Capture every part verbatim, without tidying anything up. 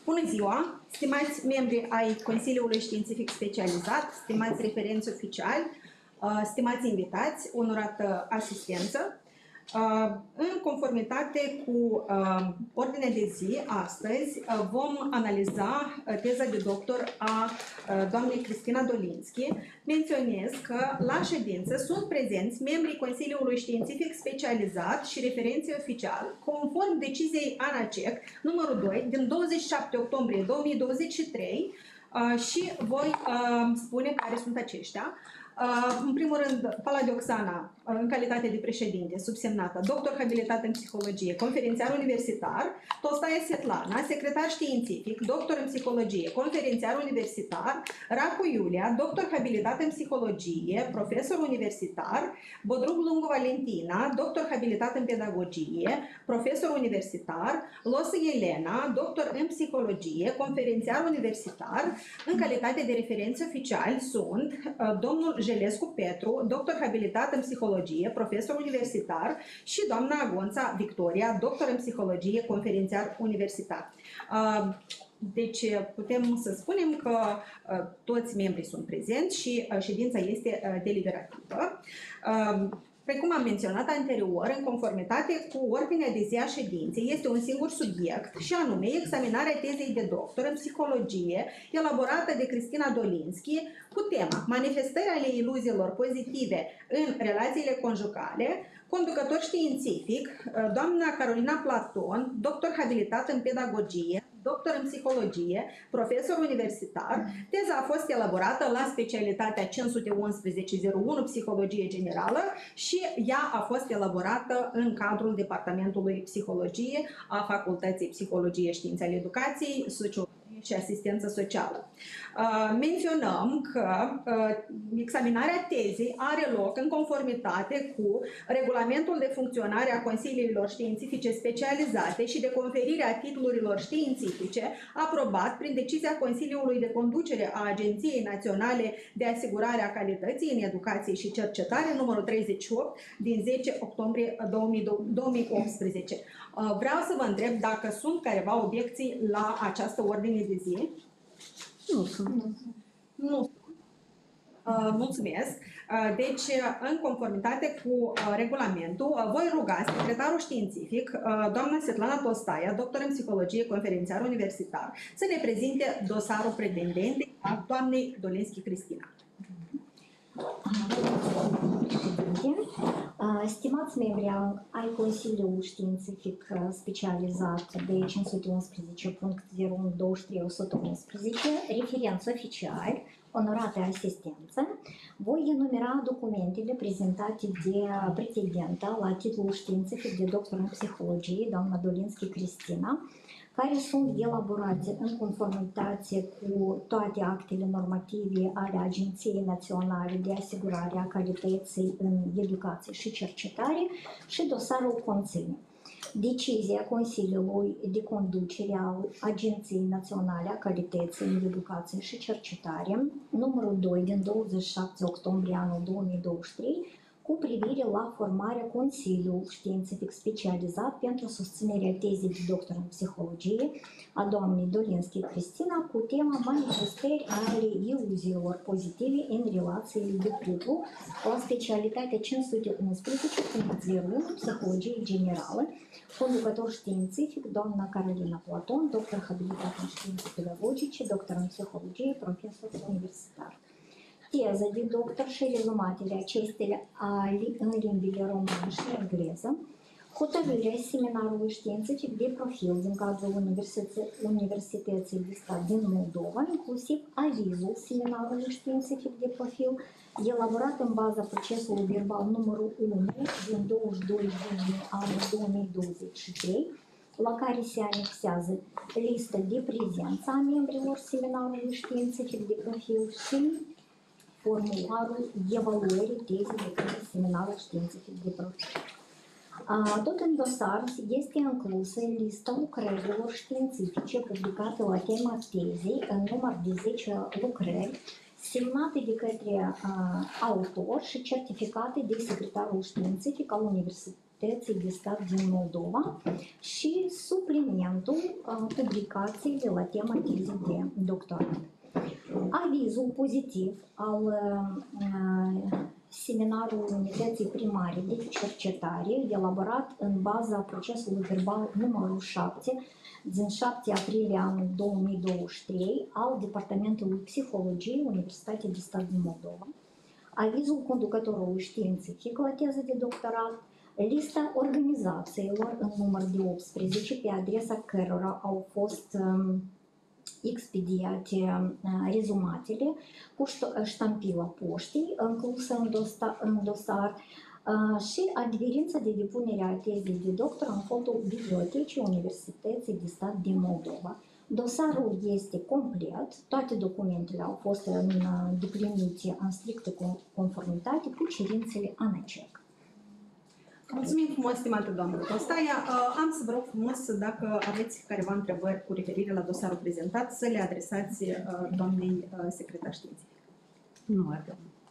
Bună ziua, stimați membri ai Consiliului Științific Specializat, stimați referenți oficiali, stimați invitați, onorată asistență. În conformitate cu ordinea de zi, astăzi vom analiza teza de doctor a doamnei Cristina Dolinski. Menționez că la ședință sunt prezenți membrii Consiliului Științific Specializat și referenții oficiali, conform deciziei ANACEC numărul doi din douăzeci și șapte octombrie două mii douăzeci și trei și voi spune care sunt aceștia. În primul rând, Palade Oxana, în calitate de președinte, subsemnată, doctor habilitat în psihologie, conferențiar universitar, Tolstaie Svetlana, secretar științific, doctor în psihologie, conferențiar universitar, Racu Iulia, doctor habilitat în psihologie, profesor universitar, Bodrug Lungu Valentina, doctor habilitat în pedagogie, profesor universitar, Losă Elena, doctor în psihologie, conferențiar universitar, în calitate de referenți oficiali sunt domnul Jelescu Petru, doctor habilitat în psihologie, profesor universitar și doamna Agonța Victoria, doctor în psihologie, conferențiar universitar. Deci putem să spunem că toți membrii sunt prezenți și ședința este deliberativă. Precum am menționat anterior, în conformitate cu ordinea de zi a ședinței, este un singur subiect și anume examinarea tezei de doctor în psihologie elaborată de Cristina Dolinski cu tema manifestări ale iluziilor pozitive în relațiile conjugale, conducător științific, doamna Carolina Platon, doctor habilitat în pedagogie, doctor în psihologie, profesor universitar. Teza a fost elaborată la specialitatea cinci sute unsprezece zero unu Psihologie Generală și ea a fost elaborată în cadrul Departamentului Psihologie a Facultății Psihologie, Științe ale Educației, Sociologie și Asistență Socială. Menționăm că examinarea tezei are loc în conformitate cu Regulamentul de funcționare a Consiliilor Științifice Specializate și de conferire a titlurilor științifice, aprobat prin decizia Consiliului de Conducere a Agenției Naționale de Asigurare a Calității în Educație și Cercetare, numărul treizeci și opt, din zece octombrie două mii optsprezece. Vreau să vă întreb dacă sunt careva obiecții la această ordine de zi. Nu sunt. Nu. Uh, mulțumesc. Uh, deci, în conformitate cu uh, regulamentul, uh, voi ruga secretarul științific, uh, doamna Svetlana Tolstaie, doctor în psihologie, conferențiar universitar, să ne prezinte dosarul pretendentei a doamnei Dolinski Cristina. Stimați membri ai Consiliului Științific Specializat de cinci sute unsprezece punct zero unu douăzeci și trei o sută unsprezece, referenți oficiali, onorate asistență, voi enumera documentele prezentate de pretendenta la titlul științific de doctor în psihologie, doamna Dolinski Cristina, care sunt elaborate în conformitate cu toate actele normative ale Agenției Naționale de Asigurare a Calității în Educație și Cercetare și dosarul conține decizia Consiliului de Conducere al Agenției Naționale a Calității în Educație și Cercetare, numărul doi din douăzeci și șapte octombrie anul două mii douăzeci și trei, cu privire la formarea Consiliului Științific Specializat pentru susținerea tezei de doctor în psihologie a doamnei Dolinski Cristina cu tema manifestări ale iluziilor pozitive în relațiile de cuplu la specialitatea cinci sute unsprezece punct zero unu Psihologie Generală, conducător științific doamna Carolina Platon, doctor habilitat în științe pedagogice, doctor în psihologie, profesor universitar. Teza de doctor și rezumatele acestea în limbile română și engleză, hotărârea seminarului științific de profil din cadrul Universității de Stat din Moldova, inclusiv avizul seminarului științific de profil, elaborat în baza procesului verbal numărul unu din douăzeci și doi iunie anul două mii douăzeci și trei, la care se anexează lista de prezență a membrilor seminarului științific de profil și formularul evaluării tezei de către seminarul științific de profil. Tot în dosar este inclusă lista lucrărilor științifice publicate la tema tezei în număr de zece lucrări semnate de către autor și certificate de secretarul științific al Universității de Stat din Moldova și suplimentul publicației la tema tezei de doctorat. Avizul pozitiv al seminarului Unității Primare de Cercetare, elaborat în baza procesului verbal numărul șapte din șapte aprilie anul două mii douăzeci și trei al Departamentului Psihologie Universității de Stat din Moldova, avizul conducătorului științific la teză de doctorat, lista organizațiilor în număr de optsprezece pe adresa cărora au fost um, expediate uh, rezumatele cu ștampila poștii înclusă în, dosta, în dosar uh, și adeverința de depunere a tezei de doctor în fondul Bibliotecii Universității de Stat din Moldova. Dosarul este complet, toate documentele au fost îndeplinite în strictă conformitate cu cerințele ANACEC. Mulțumim frumos, stimată doamnă Costaia. Am să vă rog frumos, dacă aveți careva întrebări cu referire la dosarul prezentat, să le adresați doamnei secretar științific. Nu avem.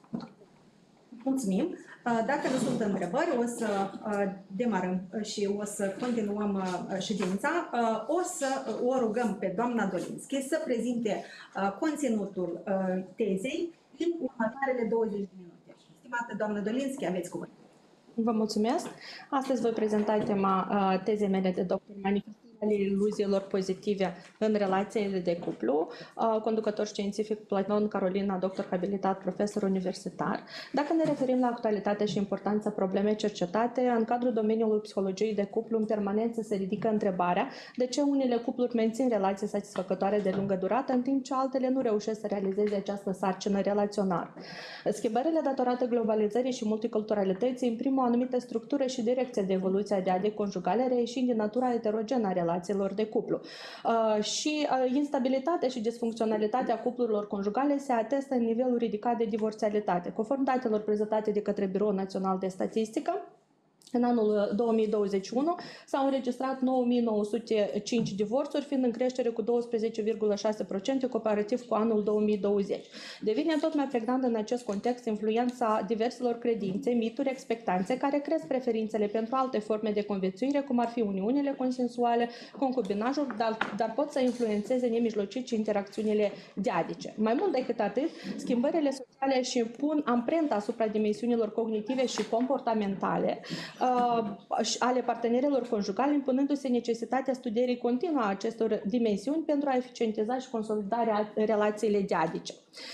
Mulțumim. Dacă nu sunt întrebări, o să demarăm și o să continuăm ședința. O să o rugăm pe doamna Dolinski să prezinte conținutul tezei în următoarele douăzeci de minute. Stimată doamnă Dolinski, aveți cuvânt. Vă mulțumesc. Astăzi voi prezenta tema uh, tezei mele de doctor, manifestările iluziilor pozitive în relațiile de cuplu, uh, conducător științific Platon Carolina, doctor habilitat, profesor universitar. Dacă ne referim la actualitatea și importanța problemei cercetate, în cadrul domeniului psihologiei de cuplu, în permanență se ridică întrebarea de ce unele cupluri mențin relații satisfăcătoare de lungă durată, în timp ce altele nu reușesc să realizeze această sarcină relațională. Schimbările datorate globalizării și multiculturalității imprimă o anumită structură și direcție de evoluție a diadei conjugale, reieșind din natura heterogenă a relațiilor de cuplu. Uh, și uh, instabilitatea și disfuncționalitatea cuplurilor conjugale se atestă în nivelul ridicat de divorțialitate. Conform datelor prezentate de către Biroul Național de Statistică, în anul două mii douăzeci și unu s-au înregistrat nouă mii nouă sute cinci divorțuri, fiind în creștere cu douăsprezece virgulă șase la sută comparativ cu anul două mii douăzeci. Devine tot mai pregnantă în acest context influența diverselor credințe, mituri, expectanțe care cresc preferințele pentru alte forme de conviețuire, cum ar fi uniunile consensuale, concubinajul, dar, dar pot să influențeze nemijlocit și interacțiunile diadice. Mai mult decât atât, schimbările sociale și pun amprenta asupra dimensiunilor cognitive și comportamentale ale partenerilor conjugale, impunându-se necesitatea studierii continue a acestor dimensiuni pentru a eficientiza și consolidarea relațiile diadice.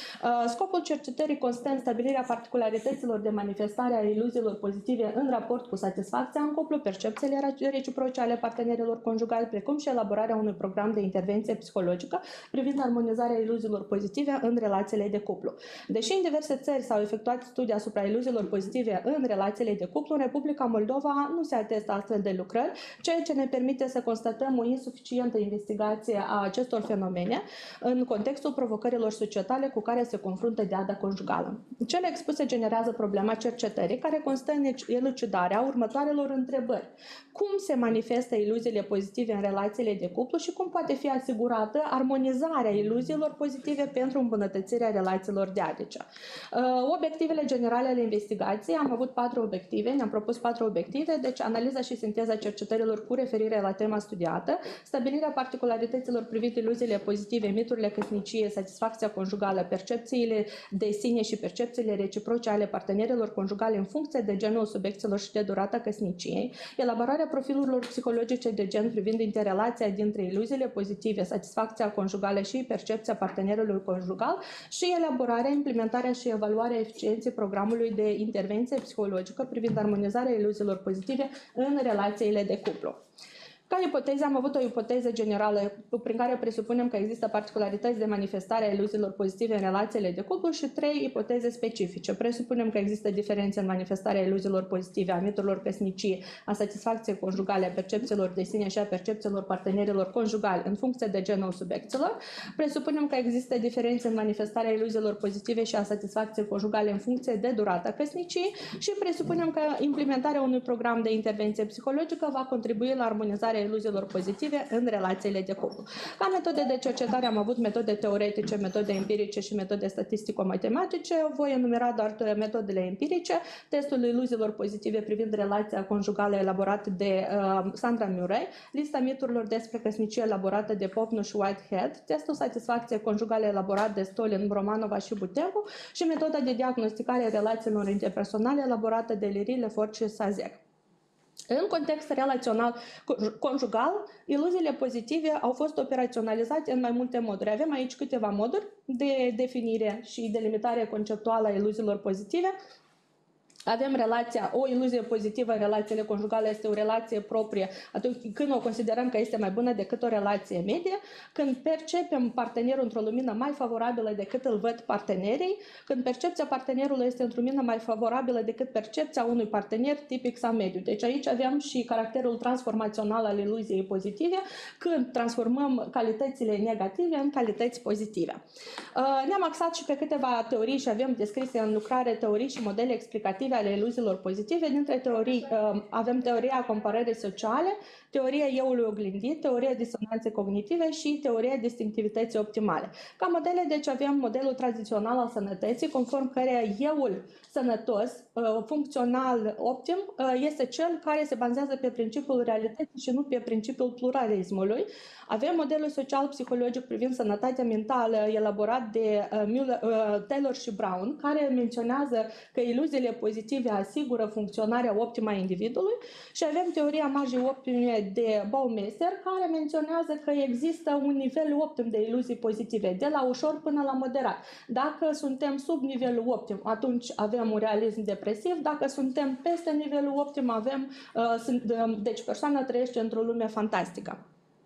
Scopul cercetării constă în stabilirea particularităților de manifestare a iluziilor pozitive în raport cu satisfacția în cuplu, percepțiile reciproce ale partenerilor conjugali, precum și elaborarea unui program de intervenție psihologică privind armonizarea iluziilor pozitive în relațiile de cuplu. Deși în diverse țări s-au efectuat studii asupra iluziilor pozitive în relațiile de cuplu, în Republica Moldova nu se atestă astfel de lucrări, ceea ce ne permite să constatăm o insuficientă investigație a acestor fenomene în contextul provocărilor societale cu care se confruntă diada conjugală. Cele expuse generează problema cercetării, care constă în elucidarea următoarelor întrebări. Cum se manifestă iluziile pozitive în relațiile de cuplu și cum poate fi asigurată armonizarea iluziilor pozitive pentru îmbunătățirea relațiilor diadice? Obiectivele generale ale investigației, am avut patru obiective, ne-am propus patru obiective, deci analiza și sinteza cercetărilor cu referire la tema studiată, stabilirea particularităților privind iluziile pozitive, miturile căsniciei, satisfacția conjugală, percepțiile de sine și percepțiile reciproce ale partenerilor conjugale în funcție de genul subiecților și de durata căsniciei, elaborarea profilurilor psihologice de gen privind interrelația dintre iluziile pozitive, satisfacția conjugală și percepția partenerului conjugal și elaborarea, implementarea și evaluarea eficienței programului de intervenție psihologică privind armonizarea iluziilor pozitive în relațiile de cuplu. Ca ipoteză, am avut o ipoteză generală prin care presupunem că există particularități de manifestare a iluziilor pozitive în relațiile de cuplu și trei ipoteze specifice. Presupunem că există diferențe în manifestarea iluziilor pozitive, a miturilor căsnicii, a satisfacției conjugale, a percepțiilor de sine și a percepțiilor partenerilor conjugali în funcție de genul subiecților. Presupunem că există diferențe în manifestarea iluziilor pozitive și a satisfacției conjugale în funcție de durata căsnicii și presupunem că implementarea unui program de intervenție psihologică va contribui la armonizarea iluziilor pozitive în relațiile de cuplu. Ca metode de cercetare am avut metode teoretice, metode empirice și metode statistico-matematice. Voi enumera doar metodele empirice. Testul iluziilor pozitive privind relația conjugală elaborată de uh, Sandra Murray, lista miturilor despre căsnicie elaborată de Popnu și Whitehead, testul satisfacție conjugală elaborat de Stolin, Romanova și Butencu și metoda de diagnosticare a relațiilor interpersonale elaborată de Leary, Lefort și Sazek. În context relațional conjugal, iluziile pozitive au fost operaționalizate în mai multe moduri. Avem aici câteva moduri de definire și delimitare conceptuală a iluziilor pozitive. Avem relația, o iluzie pozitivă în relațiile conjugale este o relație proprie atunci când o considerăm că este mai bună decât o relație medie, când percepem partenerul într-o lumină mai favorabilă decât îl văd partenerii, când percepția partenerului este într-o lumină mai favorabilă decât percepția unui partener tipic sau mediu. Deci aici avem și caracterul transformațional al iluziei pozitive, când transformăm calitățile negative în calități pozitive. Ne-am axat și pe câteva teorii și avem descrise în lucrare teorii și modele explicative ale iluziilor pozitive. Dintre teorii avem teoria comparării sociale, teoria euului oglindit, teoria disonanței cognitive și teoria distinctivității optimale. Ca modele, deci, avem modelul tradițional al sănătății, conform căreia euul sănătos, funcțional, optim, este cel care se bazează pe principiul realității și nu pe principiul pluralismului. Avem modelul social-psihologic privind sănătatea mentală elaborat de Taylor și Brown, care menționează că iluziile pozitive asigură funcționarea optimă a individului, și avem teoria magii optime de Baumeister, care menționează că există un nivel optim de iluzii pozitive, de la ușor până la moderat. Dacă suntem sub nivelul optim, atunci avem un realism depresiv, dacă suntem peste nivelul optim, avem, deci persoana trăiește într-o lume fantastică.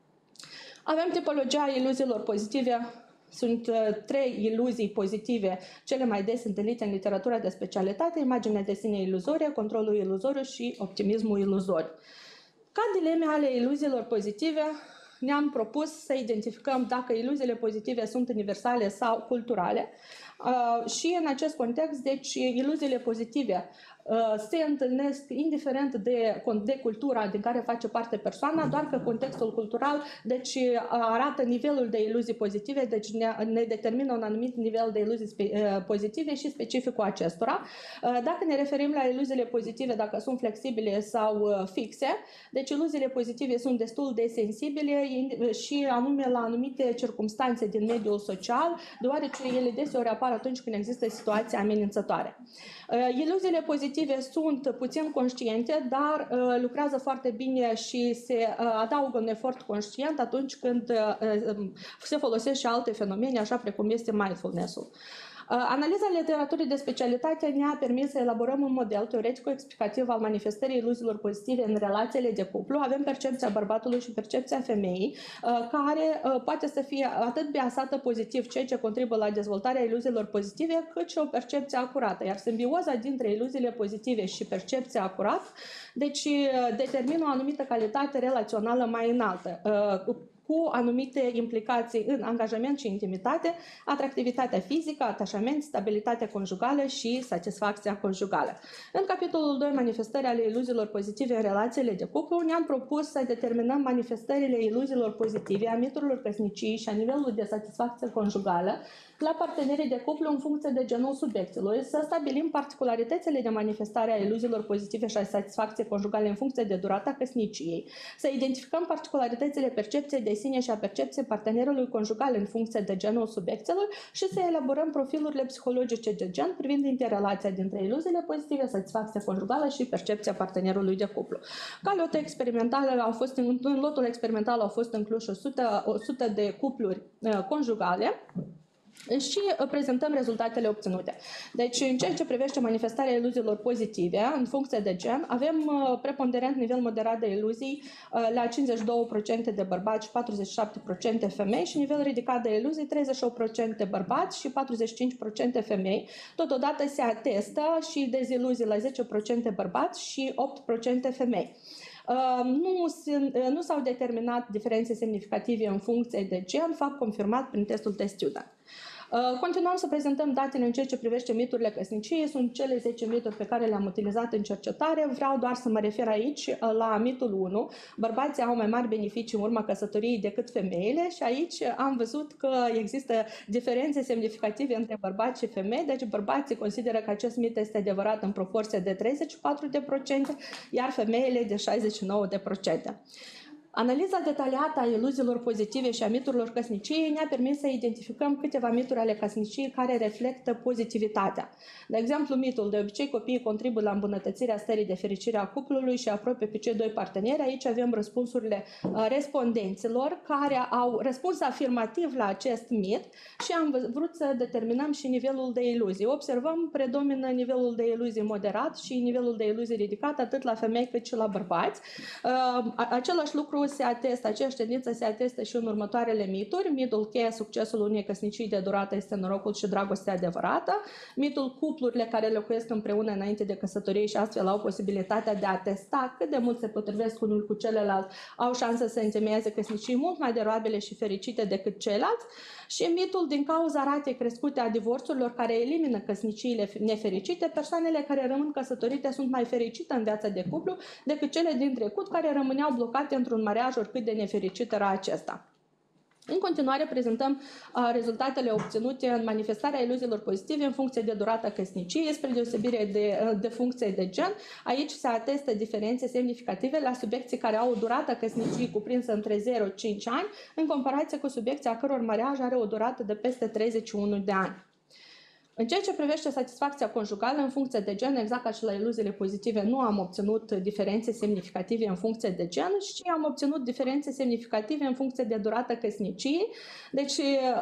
Avem tipologia iluziilor pozitive. Sunt uh, trei iluzii pozitive cele mai des întâlnite în literatura de specialitate: imaginea de sine iluzorie, controlul iluzoriu și optimismul iluzoriu. Ca dileme ale iluziilor pozitive, ne-am propus să identificăm dacă iluziile pozitive sunt universale sau culturale. Uh, și în acest context, deci, iluziile pozitive uh, se întâlnesc indiferent de, de cultura din care face parte persoana, doar că contextul cultural, deci, uh, arată nivelul de iluzii pozitive, deci ne, ne determină un anumit nivel de iluzii spe, uh, pozitive și specificul acestora. Uh, dacă ne referim la iluziile pozitive, dacă sunt flexibile sau uh, fixe, deci iluziile pozitive sunt destul de sensibile și anume la anumite circumstanțe din mediul social, deoarece ele deseori apar atunci când există situații amenințătoare. Iluziile pozitive sunt puțin conștiente, dar lucrează foarte bine și se adaugă un efort conștient atunci când se folosesc și alte fenomene, așa precum este mindfulness-ul. Analiza literaturii de specialitate ne-a permis să elaborăm un model teoretic-explicativ al manifestării iluziilor pozitive în relațiile de cuplu. Avem percepția bărbatului și percepția femeii, care poate să fie atât biasată pozitiv, ceea ce contribuie la dezvoltarea iluziilor pozitive, cât și o percepție acurată. Iar simbioza dintre iluziile pozitive și percepția acurată, deci, determină o anumită calitate relațională mai înaltă, cu anumite implicații în angajament și intimitate, atractivitatea fizică, atașament, stabilitatea conjugală și satisfacția conjugală. În capitolul doi, manifestări ale iluziilor pozitive în relațiile de cuplu, ne-am propus să determinăm manifestările iluziilor pozitive, a miturilor căsnicii și a nivelului de satisfacție conjugală la partenerii de cuplu în funcție de genul subiectului, să stabilim particularitățile de manifestare a iluziilor pozitive și a satisfacției conjugale în funcție de durata căsniciei, să identificăm particularitățile percepției de sine și a percepției partenerului conjugal în funcție de genul subiectelor și să elaborăm profilurile psihologice de gen privind interrelația dintre iluziile pozitive, satisfacția conjugală și percepția partenerului de cuplu. Ca lot experimental, au fost, în lotul experimental au fost incluse o sută de cupluri uh, conjugale și prezentăm rezultatele obținute. Deci, în ceea ce privește manifestarea iluziilor pozitive, în funcție de gen, avem preponderent nivel moderat de iluzii la cincizeci și două la sută de bărbați și patruzeci și șapte la sută femei și nivel ridicat de iluzii treizeci și opt la sută bărbați și patruzeci și cinci la sută femei. Totodată se atestă și deziluzii la zece la sută bărbați și opt la sută femei. Uh, nu, nu s-au determinat diferențe semnificative în funcție de gen, fapt confirmat prin testul Test Student. Continuăm să prezentăm datele în ceea ce privește miturile căsniciei. Sunt cele zece mituri pe care le-am utilizat în cercetare. Vreau doar să mă refer aici la mitul unu. Bărbații au mai mari beneficii în urma căsătoriei decât femeile și aici am văzut că există diferențe semnificative între bărbați și femei. Deci bărbații consideră că acest mit este adevărat în proporție de treizeci și patru la sută, iar femeile de șaizeci și nouă la sută. Analiza detaliată a iluziilor pozitive și a miturilor căsniciei ne-a permis să identificăm câteva mituri ale căsniciei care reflectă pozitivitatea. De exemplu, mitul de obicei copiii contribuie la îmbunătățirea stării de fericire a cuplului și apropie pe cei doi parteneri. Aici avem răspunsurile respondenților care au răspuns afirmativ la acest mit și am vrut să determinăm și nivelul de iluzii. Observăm, predomină nivelul de iluzii moderat și nivelul de iluzii ridicat atât la femei cât și la bărbați. Același lucru se atestă, aceeași tendință se atestă și în următoarele mituri. Mitul cheia succesului unei căsnicii de durată este norocul și dragostea adevărată. Mitul cuplurile care locuiesc împreună înainte de căsătorie și astfel au posibilitatea de a testa cât de mult se potrivesc unul cu celălalt, au șansa să întemeieze căsnicii mult mai durabile și fericite decât ceilalți. Și mitul din cauza ratei crescute a divorțurilor care elimină căsniciile nefericite, persoanele care rămân căsătorite sunt mai fericite în viața de cuplu decât cele din trecut care rămâneau blocate într-un mariaj oricât de nefericit era acesta. În continuare prezentăm uh, rezultatele obținute în manifestarea iluziilor pozitive în funcție de durata căsniciei, spre deosebire de, uh, de funcție de gen. Aici se atestă diferențe semnificative la subiecții care au o durată căsniciei cuprinsă între zero și cinci ani, în comparație cu subiecții a căror mariaj are o durată de peste treizeci și unu de ani. În ceea ce privește satisfacția conjugală în funcție de gen, exact ca și la iluziile pozitive, nu am obținut diferențe semnificative în funcție de gen, ci am obținut diferențe semnificative în funcție de durată căsniciei. Deci,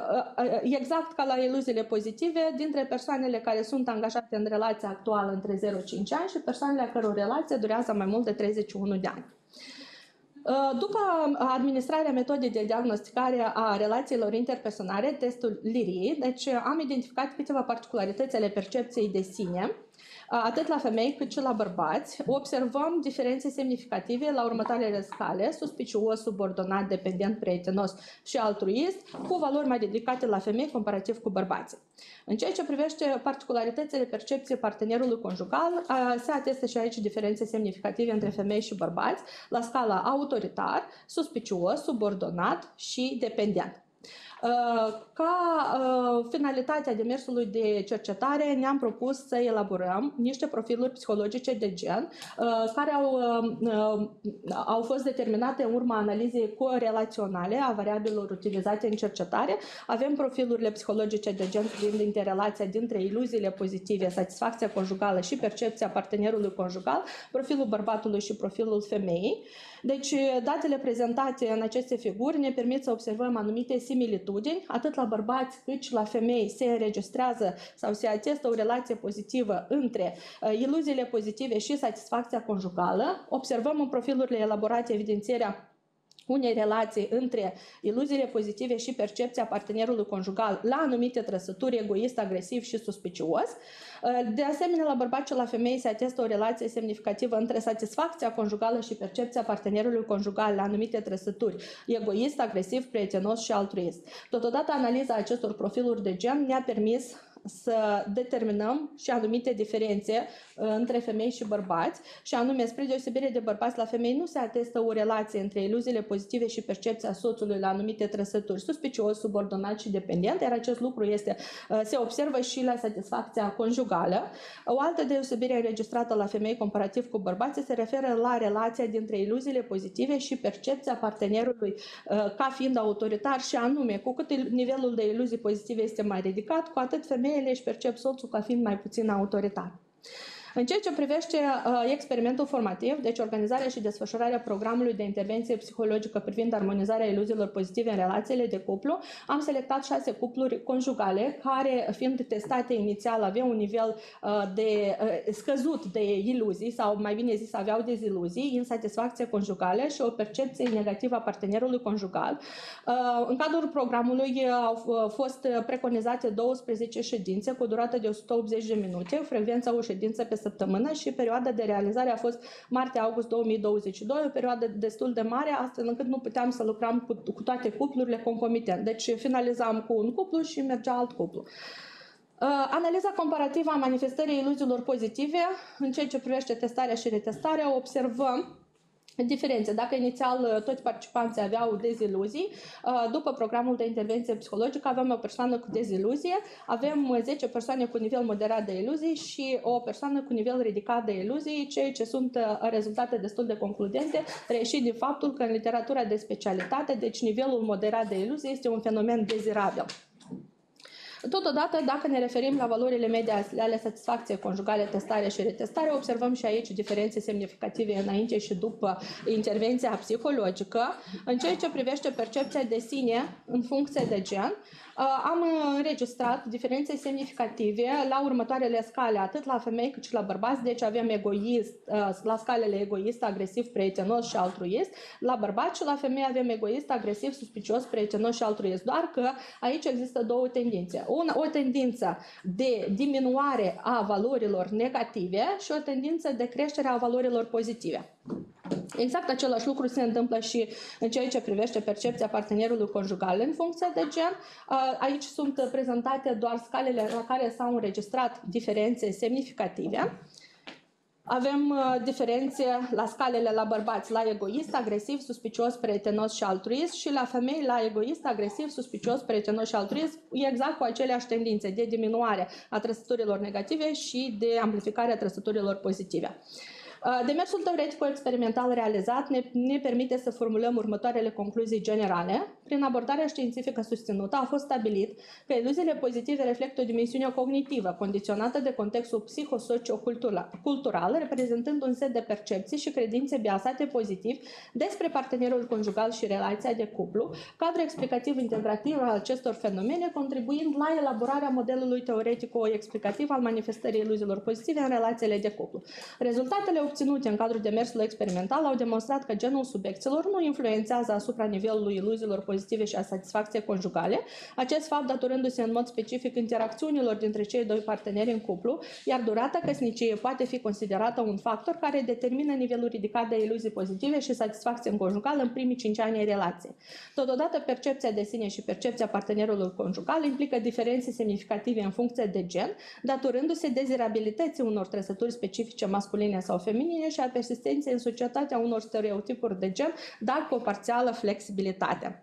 exact ca la iluziile pozitive, dintre persoanele care sunt angajate în relația actuală între zero și cinci ani și persoanele a căror relație durează mai mult de treizeci și unu de ani. După administrarea metodei de diagnosticare a relațiilor interpersonale, testul L I R I, deci am identificat câteva particularități ale percepției de sine, atât la femei cât și la bărbați. Observăm diferențe semnificative la următoarele scale: suspicios, subordonat, dependent, prietenos și altruist, cu valori mai ridicate la femei comparativ cu bărbații. În ceea ce privește particularitățile percepției partenerului conjugal, se atestă și aici diferențe semnificative între femei și bărbați la scala autoritar, suspicios, subordonat și dependent. Ca finalitate a demersului de cercetare ne-am propus să elaborăm niște profiluri psihologice de gen care au, au fost determinate în urma analizei corelaționale a variabilelor utilizate în cercetare. Avem profilurile psihologice de gen privind interrelația dintre iluziile pozitive, satisfacția conjugală și percepția partenerului conjugal, profilul bărbatului și profilul femeii. Deci, datele prezentate în aceste figuri ne permit să observăm anumite similitudini, atât la bărbați cât și la femei se înregistrează sau se atestă o relație pozitivă între uh, iluziile pozitive și satisfacția conjugală. Observăm în profilurile elaborate evidențierea unei relații între iluziile pozitive și percepția partenerului conjugal la anumite trăsături: egoist, agresiv și suspicios. De asemenea, la bărbați și la femei se atestă o relație semnificativă între satisfacția conjugală și percepția partenerului conjugal la anumite trăsături: egoist, agresiv, prietenos și altruist. Totodată, analiza acestor profiluri de gen ne-a permis să determinăm și anumite diferențe între femei și bărbați, și anume, spre deosebire de bărbați, la femei nu se atestă o relație între iluziile pozitive și percepția soțului la anumite trăsături: suspicios, subordonat și dependent, iar acest lucru este, se observă și la satisfacția conjugală. O altă deosebire înregistrată la femei comparativ cu bărbații se referă la relația dintre iluziile pozitive și percepția partenerului ca fiind autoritar, și anume, cu cât nivelul de iluzii pozitive este mai ridicat, cu atât femeile își percep soțul ca fiind mai puțin autoritar. În ceea ce privește uh, experimentul formativ, deci organizarea și desfășurarea programului de intervenție psihologică privind armonizarea iluziilor pozitive în relațiile de cuplu, am selectat șase cupluri conjugale care, fiind testate inițial, aveau un nivel uh, de, uh, scăzut de iluzii, sau mai bine zis aveau deziluzii, insatisfacție conjugală și o percepție negativă a partenerului conjugal. Uh, în cadrul programului au fost preconizate douăsprezece ședințe cu o durată de o sută optzeci de minute, frecvența o ședință pe săptămână și perioada de realizare a fost martie-august două mii douăzeci și doi, o perioadă destul de mare, astfel încât nu puteam să lucrăm cu, cu toate cuplurile concomitent. Deci finalizam cu un cuplu și mergea alt cuplu. Analiza comparativă a manifestării iluziilor pozitive în ceea ce privește testarea și retestarea, observăm diferențe. Dacă inițial toți participanții aveau deziluzii, după programul de intervenție psihologică avem o persoană cu deziluzie, avem zece persoane cu nivel moderat de iluzii și o persoană cu nivel ridicat de iluzii, ceea ce sunt rezultate destul de concludente, reieșit din faptul că în literatura de specialitate, deci nivelul moderat de iluzii este un fenomen dezirabil. Totodată, dacă ne referim la valorile medii ale satisfacției conjugale, testare și retestare, observăm și aici diferențe semnificative înainte și după intervenția psihologică. În ceea ce privește percepția de sine în funcție de gen, am înregistrat diferențe semnificative la următoarele scale, atât la femei cât și la bărbați, deci avem egoist, la scalele egoist, agresiv, prietenos și altruist, la bărbați și la femei avem egoist, agresiv, suspicios, prietenos și altruist, doar că aici există două tendințe. Una, o tendință de diminuare a valorilor negative și o tendință de creștere a valorilor pozitive. Exact același lucru se întâmplă și în ceea ce privește percepția partenerului conjugal în funcție de gen. Aici sunt prezentate doar scalele la care s-au înregistrat diferențe semnificative. Avem diferențe la scalele la bărbați la egoist, agresiv, suspicios, prietenos și altruist și la femei la egoist, agresiv, suspicios, prietenos și altruist, exact cu aceleași tendințe de diminuare a trăsăturilor negative și de amplificare a trăsăturilor pozitive. Demersul teoretico-experimental realizat ne, ne permite să formulăm următoarele concluzii generale. Prin abordarea științifică susținută a fost stabilit că iluziile pozitive reflectă o dimensiune cognitivă, condiționată de contextul psihosocio-cultural, reprezentând un set de percepții și credințe biasate pozitiv despre partenerul conjugal și relația de cuplu, cadru explicativ integrativ al acestor fenomene, contribuind la elaborarea modelului teoretico-explicativ al manifestării iluziilor pozitive în relațiile de cuplu. Rezultatele obținute în cadrul demersului experimental au demonstrat că genul subiecților nu influențează asupra nivelului iluziilor pozitive și a satisfacției conjugale, acest fapt datorându-se în mod specific interacțiunilor dintre cei doi parteneri în cuplu, iar durata căsniciei poate fi considerată un factor care determină nivelul ridicat de iluzii pozitive și satisfacție conjugală în primii cinci ani ai relației. Totodată, percepția de sine și percepția partenerului conjugal implică diferențe semnificative în funcție de gen, datorându-se dezirabilității unor trăsături specifice masculine sau feminine și a persistenței în societatea unor stereotipuri de gen, dar cu o parțială flexibilitate.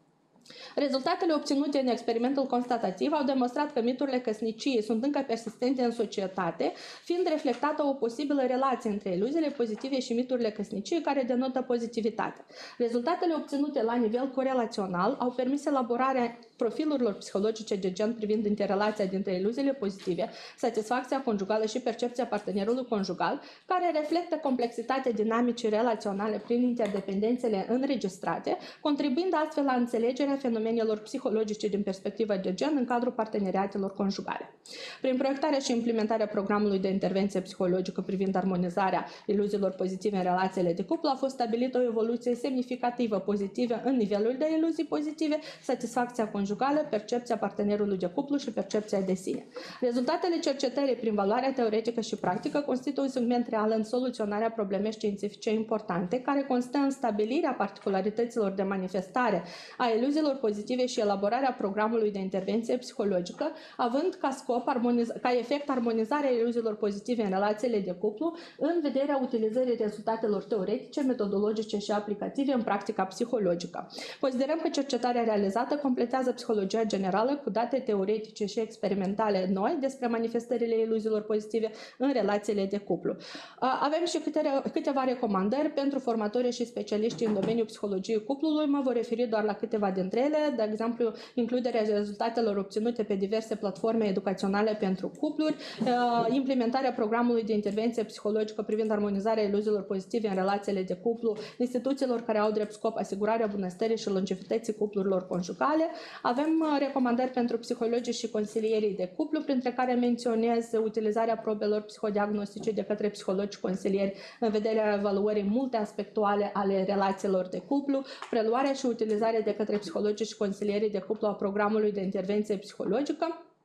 Rezultatele obținute în experimentul constatativ au demonstrat că miturile căsniciei sunt încă persistente în societate, fiind reflectată o posibilă relație între iluziile pozitive și miturile căsniciei care denotă pozitivitate. Rezultatele obținute la nivel corelațional au permis elaborarea profilurilor psihologice de gen privind interrelația dintre iluziile pozitive, satisfacția conjugală și percepția partenerului conjugal, care reflectă complexitatea dinamicii relaționale prin interdependențele înregistrate, contribuind astfel la înțelegerea fenomenelor psihologice din perspectivă de gen în cadrul parteneriatelor conjugale. Prin proiectarea și implementarea programului de intervenție psihologică privind armonizarea iluziilor pozitive în relațiile de cuplu a fost stabilită o evoluție semnificativă pozitivă în nivelul de iluzii pozitive, satisfacția conjugală, percepția partenerului de cuplu și percepția de sine. Rezultatele cercetării prin valoarea teoretică și practică constituie un segment real în soluționarea problemei științifice importante, care constă în stabilirea particularităților de manifestare a iluziilor pozitive și elaborarea programului de intervenție psihologică, având ca scop, ca efect armonizarea iluziilor pozitive în relațiile de cuplu, în vederea utilizării rezultatelor teoretice, metodologice și aplicative în practica psihologică. Considerăm că cercetarea realizată completează psihologia generală cu date teoretice și experimentale noi despre manifestările iluziilor pozitive în relațiile de cuplu. Avem și câteva recomandări pentru formatorii și specialiștii în domeniul psihologiei cuplului. Mă voi referi doar la câteva dintre ele, de exemplu, includerea rezultatelor obținute pe diverse platforme educaționale pentru cupluri, implementarea programului de intervenție psihologică privind armonizarea iluziilor pozitive în relațiile de cuplu, instituțiilor care au drept scop asigurarea bunăstării și longevității cuplurilor conjugale. Avem recomandări pentru psihologii și consilierii de cuplu, printre care menționez utilizarea probelor psihodiagnostice de către psihologi consilieri în vederea evaluării multiaspectuale ale relațiilor de cuplu, preluarea și utilizarea de către psihologii și consilierii de cuplu a programului de intervenție psihologică,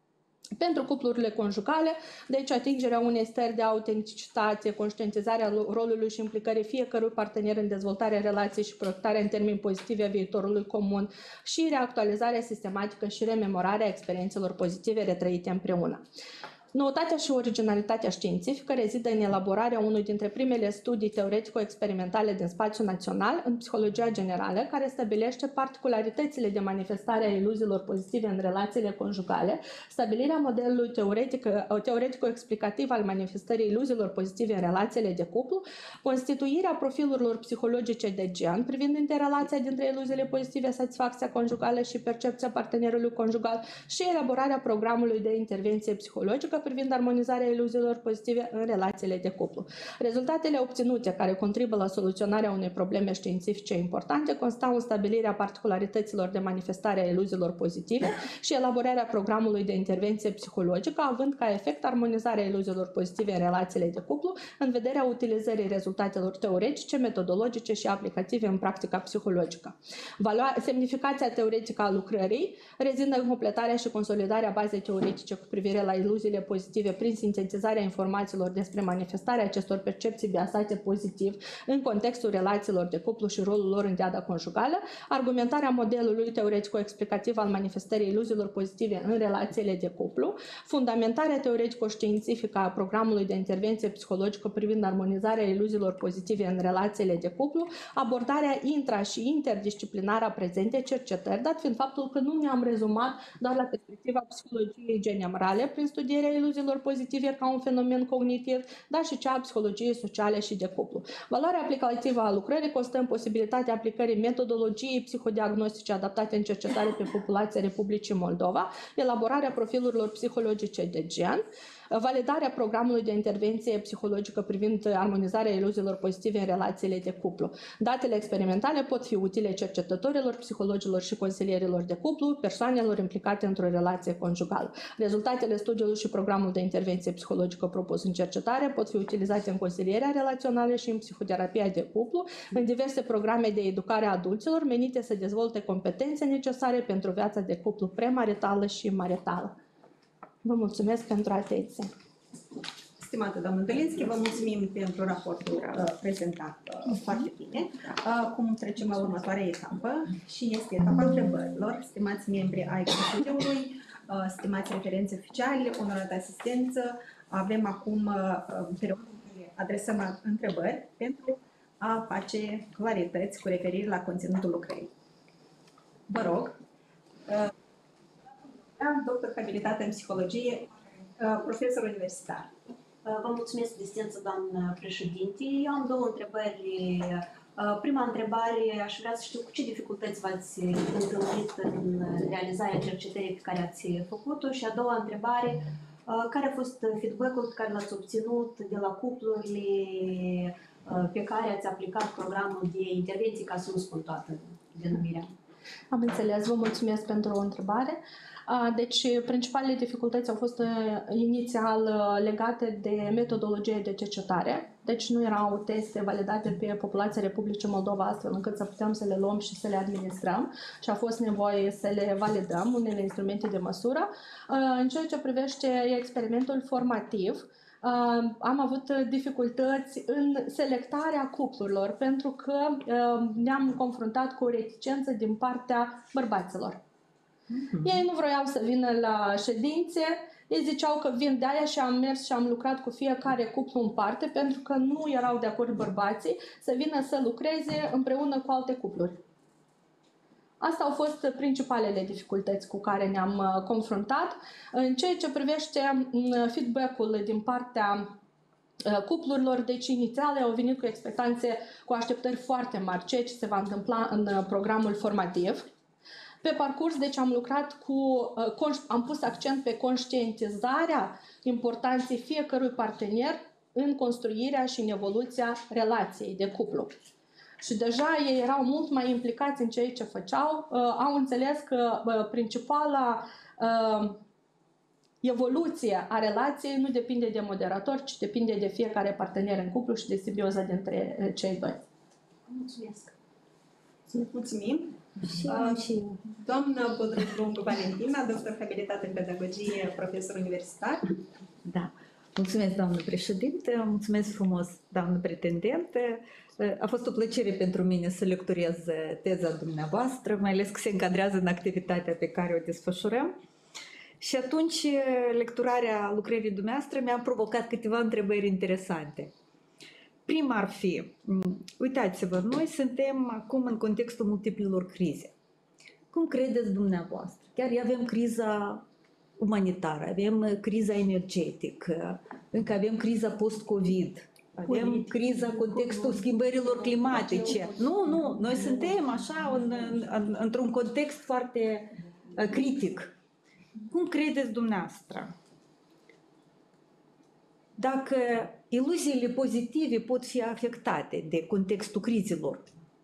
Pentru cuplurile conjugale, deci atingerea unei stări de autenticitate, conștientizarea rolului și implicării fiecărui partener în dezvoltarea relației și proiectarea în termeni pozitivi a viitorului comun și reactualizarea sistematică și rememorarea experiențelor pozitive retrăite împreună. Noutatea și originalitatea științifică rezidă în elaborarea unui dintre primele studii teoretico-experimentale din spațiul național în psihologia generală, care stabilește particularitățile de manifestare a iluziilor pozitive în relațiile conjugale, stabilirea modelului teoretic, teoretico-explicativ al manifestării iluziilor pozitive în relațiile de cuplu, constituirea profilurilor psihologice de gen privind interrelația dintre iluziile pozitive, satisfacția conjugală și percepția partenerului conjugal și elaborarea programului de intervenție psihologică privind armonizarea iluziilor pozitive în relațiile de cuplu. Rezultatele obținute care contribuie la soluționarea unei probleme științifice importante constau în stabilirea particularităților de manifestare a iluziilor pozitive și elaborarea programului de intervenție psihologică, având ca efect armonizarea iluziilor pozitive în relațiile de cuplu, în vederea utilizării rezultatelor teoretice, metodologice și aplicative în practica psihologică. Valoarea, semnificația teoretică a lucrării rezidă în completarea și consolidarea bazei teoretice cu privire la iluziile pozitive prin sintetizarea informațiilor despre manifestarea acestor percepții biasate pozitiv în contextul relațiilor de cuplu și rolul lor în diada conjugală, argumentarea modelului teoretico-explicativ al manifestării iluziilor pozitive în relațiile de cuplu, fundamentarea teoretico-științifică a programului de intervenție psihologică privind armonizarea iluziilor pozitive în relațiile de cuplu, abordarea intra- și interdisciplinară a prezentei cercetări, dat fiind faptul că nu ne-am rezumat doar la perspectiva psihologiei generale prin studierea iluziilor pozitive ca un fenomen cognitiv, dar și cea a psihologiei sociale și de cuplu. Valoarea aplicativă a lucrării constă în posibilitatea aplicării metodologiei psihodiagnostice adaptate în cercetare pe populația Republicii Moldova, elaborarea profilurilor psihologice de gen, validarea programului de intervenție psihologică privind armonizarea iluziilor pozitive în relațiile de cuplu. Datele experimentale pot fi utile cercetătorilor, psihologilor și consilierilor de cuplu, persoanelor implicate într-o relație conjugală. Rezultatele studiului și programul de intervenție psihologică propus în cercetare pot fi utilizate în consilierea relațională și în psihoterapia de cuplu, în diverse programe de educare a adulților menite să dezvolte competențe necesare pentru viața de cuplu premaritală și maritală. Vă mulțumesc pentru atenție. Stimată doamnă Dolinski, vă mulțumim pentru raportul uh, prezentat uh, foarte bine. Uh, acum trecem la următoarea etapă și este etapa întrebărilor. Stimați membri ai Consiliului, uh, stimați referenți oficiali, onorată asistență, avem acum uh, perioada în care adresăm întrebări pentru a face clarități cu referire la conținutul lucrării. Vă rog. Uh, doctor habilitat în psihologie, profesor universitar. Vă mulțumesc, distință doamnă președinte. Eu am două întrebări. Prima întrebare, aș vrea să știu cu ce dificultăți v-ați întâlnit în realizarea cercetării pe care ați făcut-o și a doua întrebare, care a fost feedback-ul pe care l-ați obținut de la cuplurile pe care ați aplicat programul de intervenție, ca să nu spun toată denumirea. Am înțeles, vă mulțumesc pentru o întrebare. Deci, principalele dificultăți au fost inițial legate de metodologie de cercetare. Deci nu erau teste validate pe populația Republicii Moldova astfel încât să putem să le luăm și să le administrăm și a fost nevoie să le validăm unele instrumente de măsură. În ceea ce privește experimentul formativ, Uh, am avut dificultăți în selectarea cuplurilor pentru că uh, ne-am confruntat cu o reticență din partea bărbaților. Mm-hmm. Ei nu vroiau să vină la ședințe, ei ziceau că vin de aia și am mers și am lucrat cu fiecare cuplu în parte pentru că nu erau de acord bărbații să vină să lucreze împreună cu alte cupluri. Astea au fost principalele dificultăți cu care ne-am confruntat. În ceea ce privește feedback-ul din partea cuplurilor, deci inițial au venit cu expectanțe, cu așteptări foarte mari, ceea ce se va întâmpla în programul formativ. Pe parcurs, deci am lucrat cu, am pus accent pe conștientizarea importanței fiecărui partener în construirea și în evoluția relației de cuplu. Și deja ei erau mult mai implicați în ceea ce făceau, uh, au înțeles că uh, principala uh, evoluție a relației nu depinde de moderator, ci depinde de fiecare partener în cuplu și de simbioza dintre uh, cei doi. Mulțumesc! Mulțumim! Și am și eu. Doamna Bodrăg Valentina, doctor habilitat în pedagogie, profesor universitar. Da. Mulțumesc, doamnă președinte, mulțumesc frumos, doamnă pretendentă. A fost o plăcere pentru mine să lecturez teza dumneavoastră, mai ales că se încadrează în activitatea pe care o desfășurăm. Și atunci, lecturarea lucrării dumneavoastră mi-a provocat câteva întrebări interesante. Prima ar fi, uitați-vă, noi suntem acum în contextul multiplelor crize. Cum credeți dumneavoastră? Chiar avem criza umanitară, avem criza energetică, încă avem criza post-Covid, avem criza contextul schimbărilor climatice. Nu, nu, noi suntem așa în, în, într-un context foarte critic. Cum credeți dumneavoastră? Dacă iluziile pozitive pot fi afectate de contextul crizelor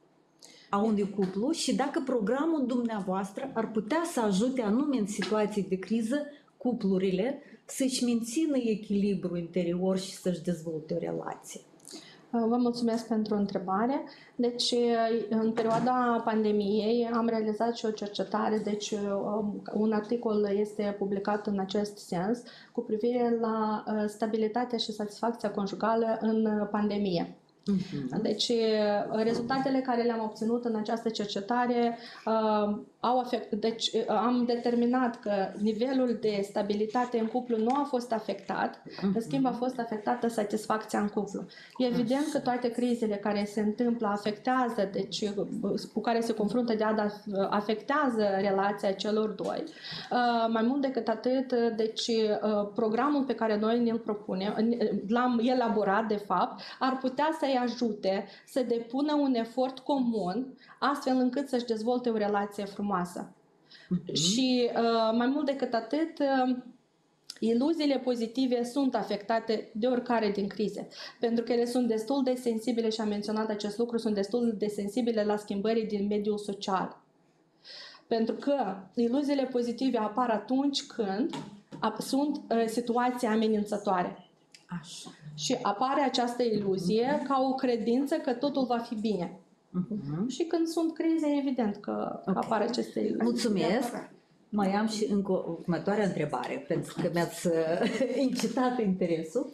a unui cuplu și dacă programul dumneavoastră ar putea să ajute anume în situații de criză cuplurile să-și mențină echilibru interior și să-și dezvolte o relație. Vă mulțumesc pentru întrebare. Deci, în perioada pandemiei am realizat și o cercetare, deci un articol este publicat în acest sens cu privire la stabilitatea și satisfacția conjugală în pandemie. Uh-huh. Deci, rezultatele care le-am obținut în această cercetare uh, au afect, deci uh, am determinat că nivelul de stabilitate în cuplu nu a fost afectat, uh-huh. în schimb a fost afectată satisfacția în cuplu. E evident că toate crizele care se întâmplă afectează, deci cu care se confruntă Deada afectează relația celor doi. Uh, mai mult decât atât, deci uh, programul pe care noi ne-l propunem, l-am elaborat de fapt, ar putea să ajute să depună un efort comun astfel încât să-și dezvolte o relație frumoasă. Uh-huh. Și uh, mai mult decât atât, uh, iluziile pozitive sunt afectate de oricare din crize, pentru că ele sunt destul de sensibile și am menționat acest lucru, sunt destul de sensibile la schimbări din mediul social. Pentru că iluziile pozitive apar atunci când sunt uh, situații amenințătoare. Așa. Și apare această iluzie ca o credință că totul va fi bine. Uh-huh. Și când sunt crize, evident că okay. apare aceste iluzii. Mulțumesc! Mai am și încă o următoare întrebare, pentru că mi-ați incitat interesul.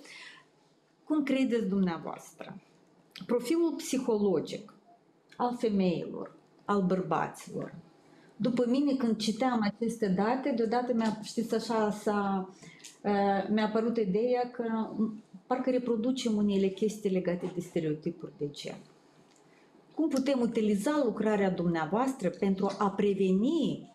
Cum credeți dumneavoastră? Profilul psihologic al femeilor, al bărbaților. După mine, când citeam aceste date, deodată mi-a, știți așa, s-a, uh, mi-a apărut ideea că parcă reproducem unele chestii legate de stereotipuri de gen. Cum putem utiliza lucrarea dumneavoastră pentru a preveni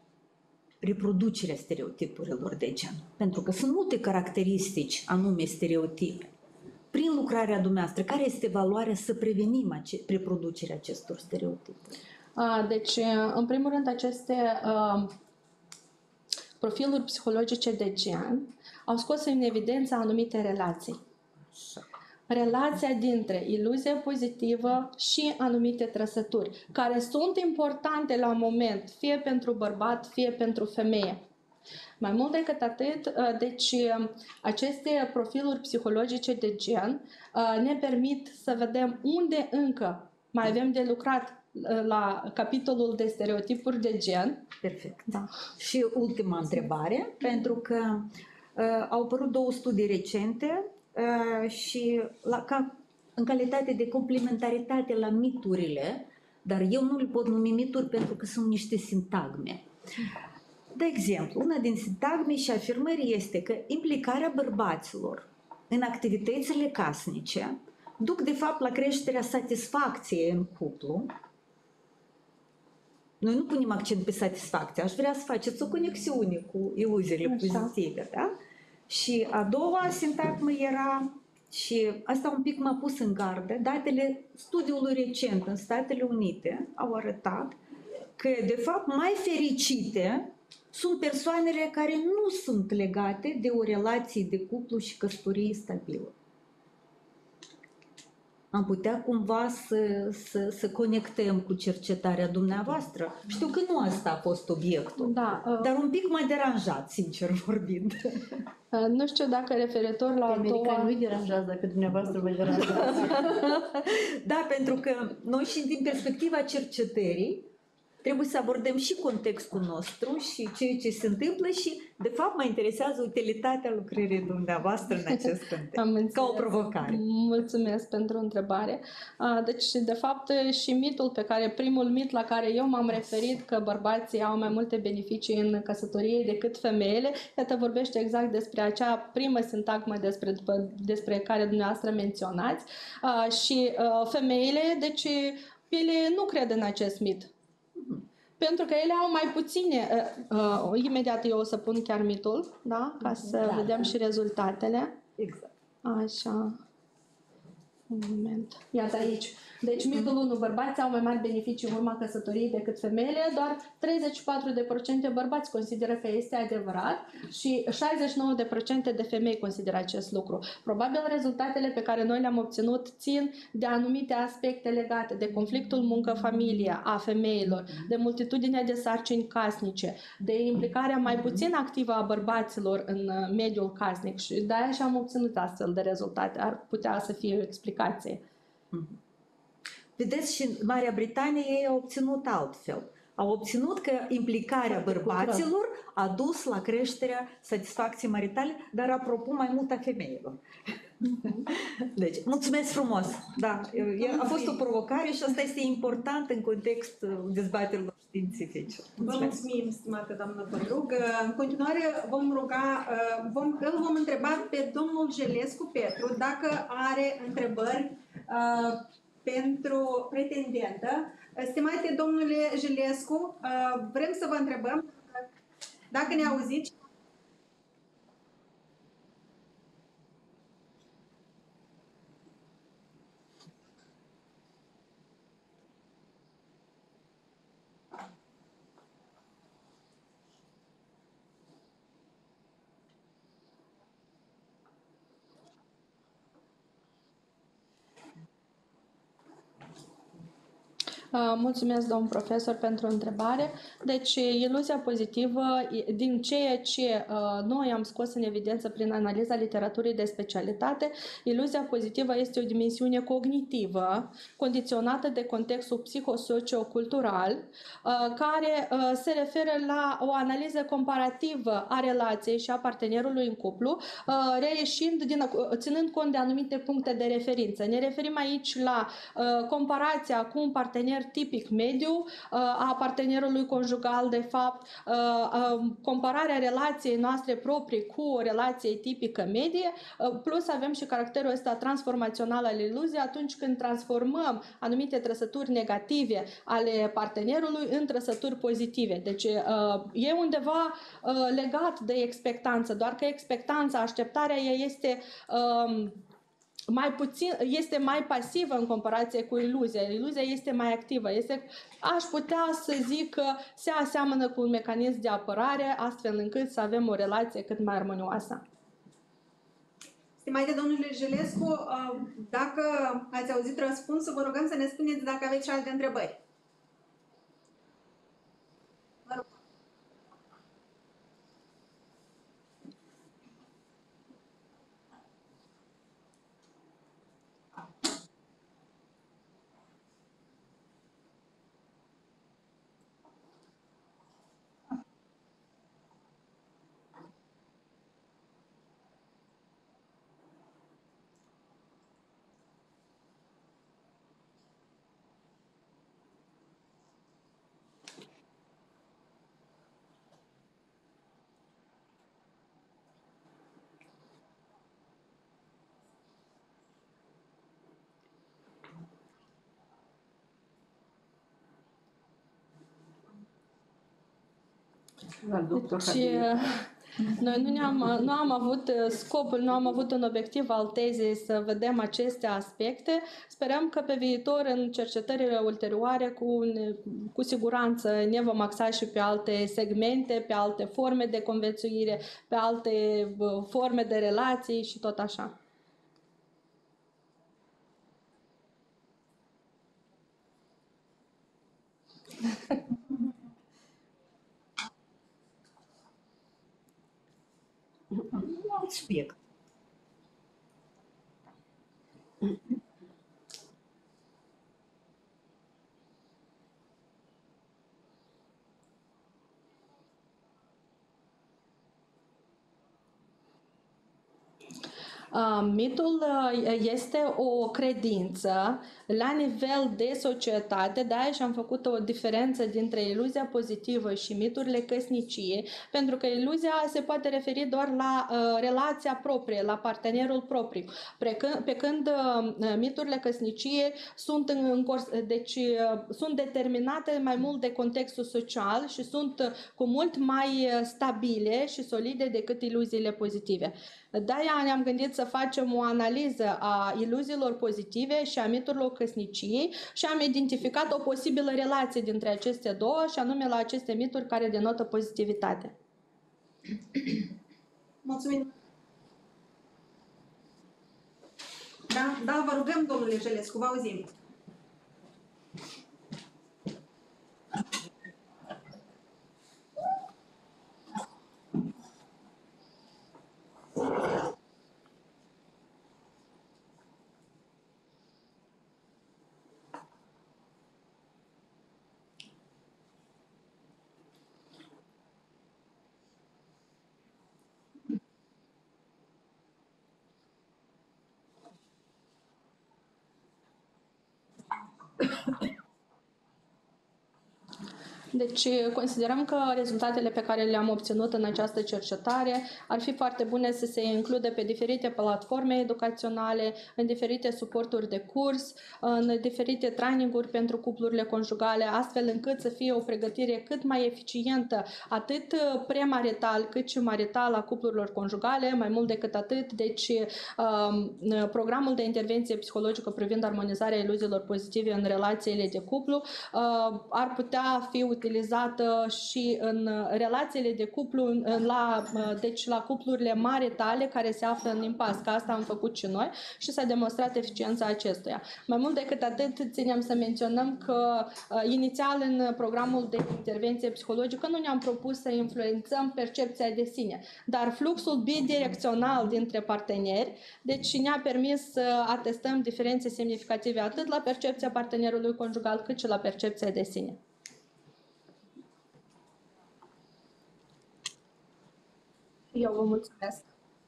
reproducerea stereotipurilor de gen? Pentru că sunt multe caracteristici anume stereotipe. Prin lucrarea dumneavoastră, care este valoarea să prevenim ace- reproducerea acestor stereotipuri? Deci, în primul rând, aceste uh, profiluri psihologice de gen au scos în evidență anumite relații. Relația dintre iluzie pozitivă și anumite trăsături, care sunt importante la moment, fie pentru bărbat, fie pentru femeie. Mai mult decât atât, deci aceste profiluri psihologice de gen ne permit să vedem unde încă mai avem de lucrat la capitolul de stereotipuri de gen. Perfect. Da. Și ultima întrebare, pentru că uh, au apărut două studii recente uh, și la, ca, în calitate de complementaritate la miturile, dar eu nu le pot numi mituri pentru că sunt niște sintagme. De exemplu, una din sintagme și afirmări este că implicarea bărbaților în activitățile casnice duc de fapt la creșterea satisfacției în cuplu. Noi nu punem accent pe satisfacție, aș vrea să faceți o conexiune cu iluziile pozitive, da? Și a doua sintagmă era, și asta un pic m-a pus în gardă, datele studiului recent în Statele Unite au arătat că de fapt mai fericite sunt persoanele care nu sunt legate de o relație de cuplu și căsătorie stabilă. am putea cumva să, să, să conectăm cu cercetarea dumneavoastră. Știu că nu asta a fost obiectul, Da, uh, dar un pic mai deranjat, sincer vorbind. uh, nu știu dacă referitor la Pe a americani doua... nu-i deranjează dacă dumneavoastră vă deranjează. Da, pentru că noi și din perspectiva cercetării trebuie să abordăm și contextul nostru și ceea ce se întâmplă și, de fapt, mă interesează utilitatea lucrării dumneavoastră în acest context, Am ca o înțeles. provocare. Mulțumesc pentru întrebare. Uh, Deci, de fapt, și mitul pe care, primul mit la care eu m-am referit, că bărbații au mai multe beneficii în căsătorie decât femeile, iată, vorbește exact despre acea primă sintagmă despre, după, despre care dumneavoastră menționați. Uh, Și uh, femeile, deci, ele nu cred în acest mit. Pentru că ele au mai puține, uh, uh, imediat eu o să pun chiar mitul, da? Ca să Da, vedem da. și rezultatele. Exact. Așa. Un moment. Iată aici. Deci, mitul unu, bărbații au mai mari beneficii în urma căsătoriei decât femeile, doar treizeci și patru de procente bărbați consideră că este adevărat și șaizeci și nouă de procente de femei consideră acest lucru. Probabil rezultatele pe care noi le-am obținut țin de anumite aspecte legate de conflictul muncă-familie a femeilor, de multitudinea de sarcini casnice, de implicarea mai puțin activă a bărbaților în uh, mediul casnic și de-aia și am obținut astfel de rezultate. Ar putea să fie o explicație. Vedeți, și în Marea Britanie ei au obținut altfel. Au obținut că implicarea bărbaților a dus la creșterea satisfacției maritale, dar apropo mai mult a femeilor. Deci, mulțumesc frumos! Da, e- a fost o provocare și asta este important în contextul dezbaterilor științifice. Vă Mulțumesc! mulțumim, stimată doamnă Pădrug. În continuare vom ruga, vom, îl vom întreba pe domnul Jelescu Petru dacă are întrebări uh, pentru pretendentă. Stimate domnule Jelescu, uh, vrem să vă întrebăm dacă ne auziți. Mulțumesc, domn profesor, pentru întrebare. Deci, iluzia pozitivă, din ceea ce noi am scos în evidență prin analiza literaturii de specialitate, iluzia pozitivă este o dimensiune cognitivă, condiționată de contextul psihosociocultural, care se referă la o analiză comparativă a relației și a partenerului în cuplu, reieșind, din, ținând cont de anumite puncte de referință. Ne referim aici la comparația cu un partener tipic mediu a partenerului conjugal, de fapt, compararea relației noastre proprii cu o relație tipică medie, plus avem și caracterul ăsta transformațional al iluziei atunci când transformăm anumite trăsături negative ale partenerului în trăsături pozitive. Deci e undeva legat de expectanță, doar că expectanța, așteptarea ei este mai puțin, este mai pasivă în comparație cu iluzia. Iluzia este mai activă. Este, aș putea să zic că se aseamănă cu un mecanism de apărare, astfel încât să avem o relație cât mai armonioasă. Stimate domnule Jelescu, dacă ați auzit răspunsul, vă rugăm să ne spuneți dacă aveți și alte întrebări. Vă rog. Deci, noi nu, ne-am, nu am avut scopul, nu am avut un obiectiv al tezei să vedem aceste aspecte. Sperăm că pe viitor, în cercetările ulterioare, cu, cu siguranță ne vom axa și pe alte segmente, pe alte forme de conviețuire, pe alte forme de relații și tot așa. Alt subiect. Mitul este o credință la nivel de societate, de-aia și-am făcut o diferență dintre iluzia pozitivă și miturile căsniciei, pentru că iluzia se poate referi doar la uh, relația proprie, la partenerul propriu, pe când uh, miturile căsniciei sunt, în, deci, uh, sunt determinate mai mult de contextul social și sunt cu mult mai stabile și solide decât iluziile pozitive. De-aia ne-am gândit să facem o analiză a iluziilor pozitive și a miturilor căsniciei și am identificat o posibilă relație dintre aceste două, și anume la aceste mituri care denotă pozitivitate. Mulțumim! Da, da, vă rugăm, domnule Jelescu, vă auzim. Deci considerăm că rezultatele pe care le-am obținut în această cercetare ar fi foarte bune să se includă pe diferite platforme educaționale, în diferite suporturi de curs, în diferite traininguri pentru cuplurile conjugale, astfel încât să fie o pregătire cât mai eficientă, atât premarital cât și marital a cuplurilor conjugale, mai mult decât atât. Deci programul de intervenție psihologică privind armonizarea iluziilor pozitive în relațiile de cuplu ar putea fi utilizată și în relațiile de cuplu, la, deci la cuplurile maritale care se află în impas, că asta am făcut și noi și s-a demonstrat eficiența acestuia. Mai mult decât atât, ținem să menționăm că inițial în programul de intervenție psihologică nu ne-am propus să influențăm percepția de sine, dar fluxul bidirecțional dintre parteneri, deci ne-a permis să atestăm diferențe semnificative atât la percepția partenerului conjugal cât și la percepția de sine. Eu vă mulțumesc.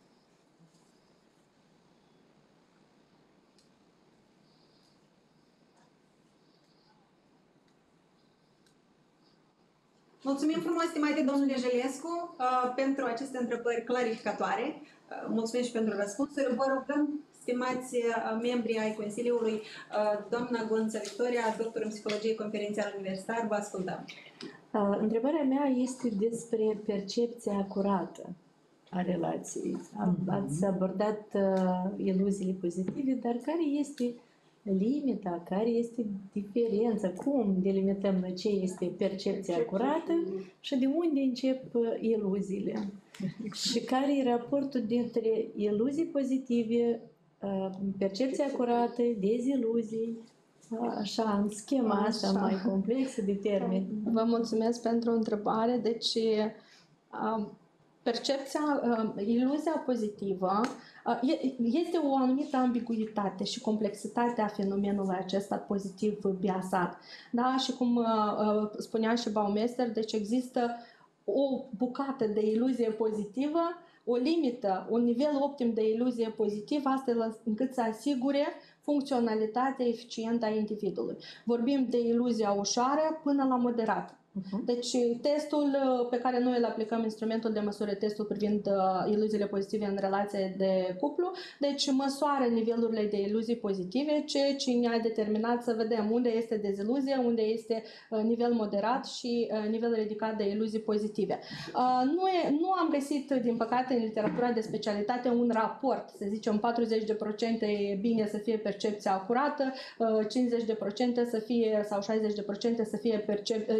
Mulțumim frumos, stimate domnule Jelescu, pentru aceste întrebări clarificatoare. Mulțumim și pentru răspunsuri. Vă rugăm, stimați membri ai Consiliului, doamna Gonță Victoria, doctor în psihologie conferențial universitar, vă ascultăm. Întrebarea mea este despre percepția curată a relației. Ați abordat uh, iluziile pozitive, dar care este limita, care este diferența, cum delimităm noi ce este percepția curată și de unde încep iluziile? Și care e raportul dintre iluzii pozitive, uh, percepția curată, deziluzii, așa, în schema asta așa mai complexă de termeni? Vă mulțumesc pentru întrebare. Deci, uh, percepția, iluzia pozitivă este o anumită ambiguitate și complexitate a fenomenului acesta pozitiv biasat. Da? Și cum spunea și Baumeister, deci există o bucată de iluzie pozitivă, o limită, un nivel optim de iluzie pozitivă, astfel încât să asigure funcționalitatea eficientă a individului. Vorbim de iluzia ușoară până la moderată. Deci testul pe care noi îl aplicăm, instrumentul de măsură, testul privind uh, iluziile pozitive în relație de cuplu, deci măsoară nivelurile de iluzii pozitive, ceea ce ne-a determinat să vedem unde este deziluzie, unde este uh, nivel moderat și uh, nivel ridicat de iluzii pozitive. Uh, nu, e, nu am găsit, din păcate, în literatura de specialitate un raport, să zicem patruzeci la sută e bine să fie percepția acurată, uh, cincizeci la sută să fie sau șaizeci la sută să fie percep- iluzie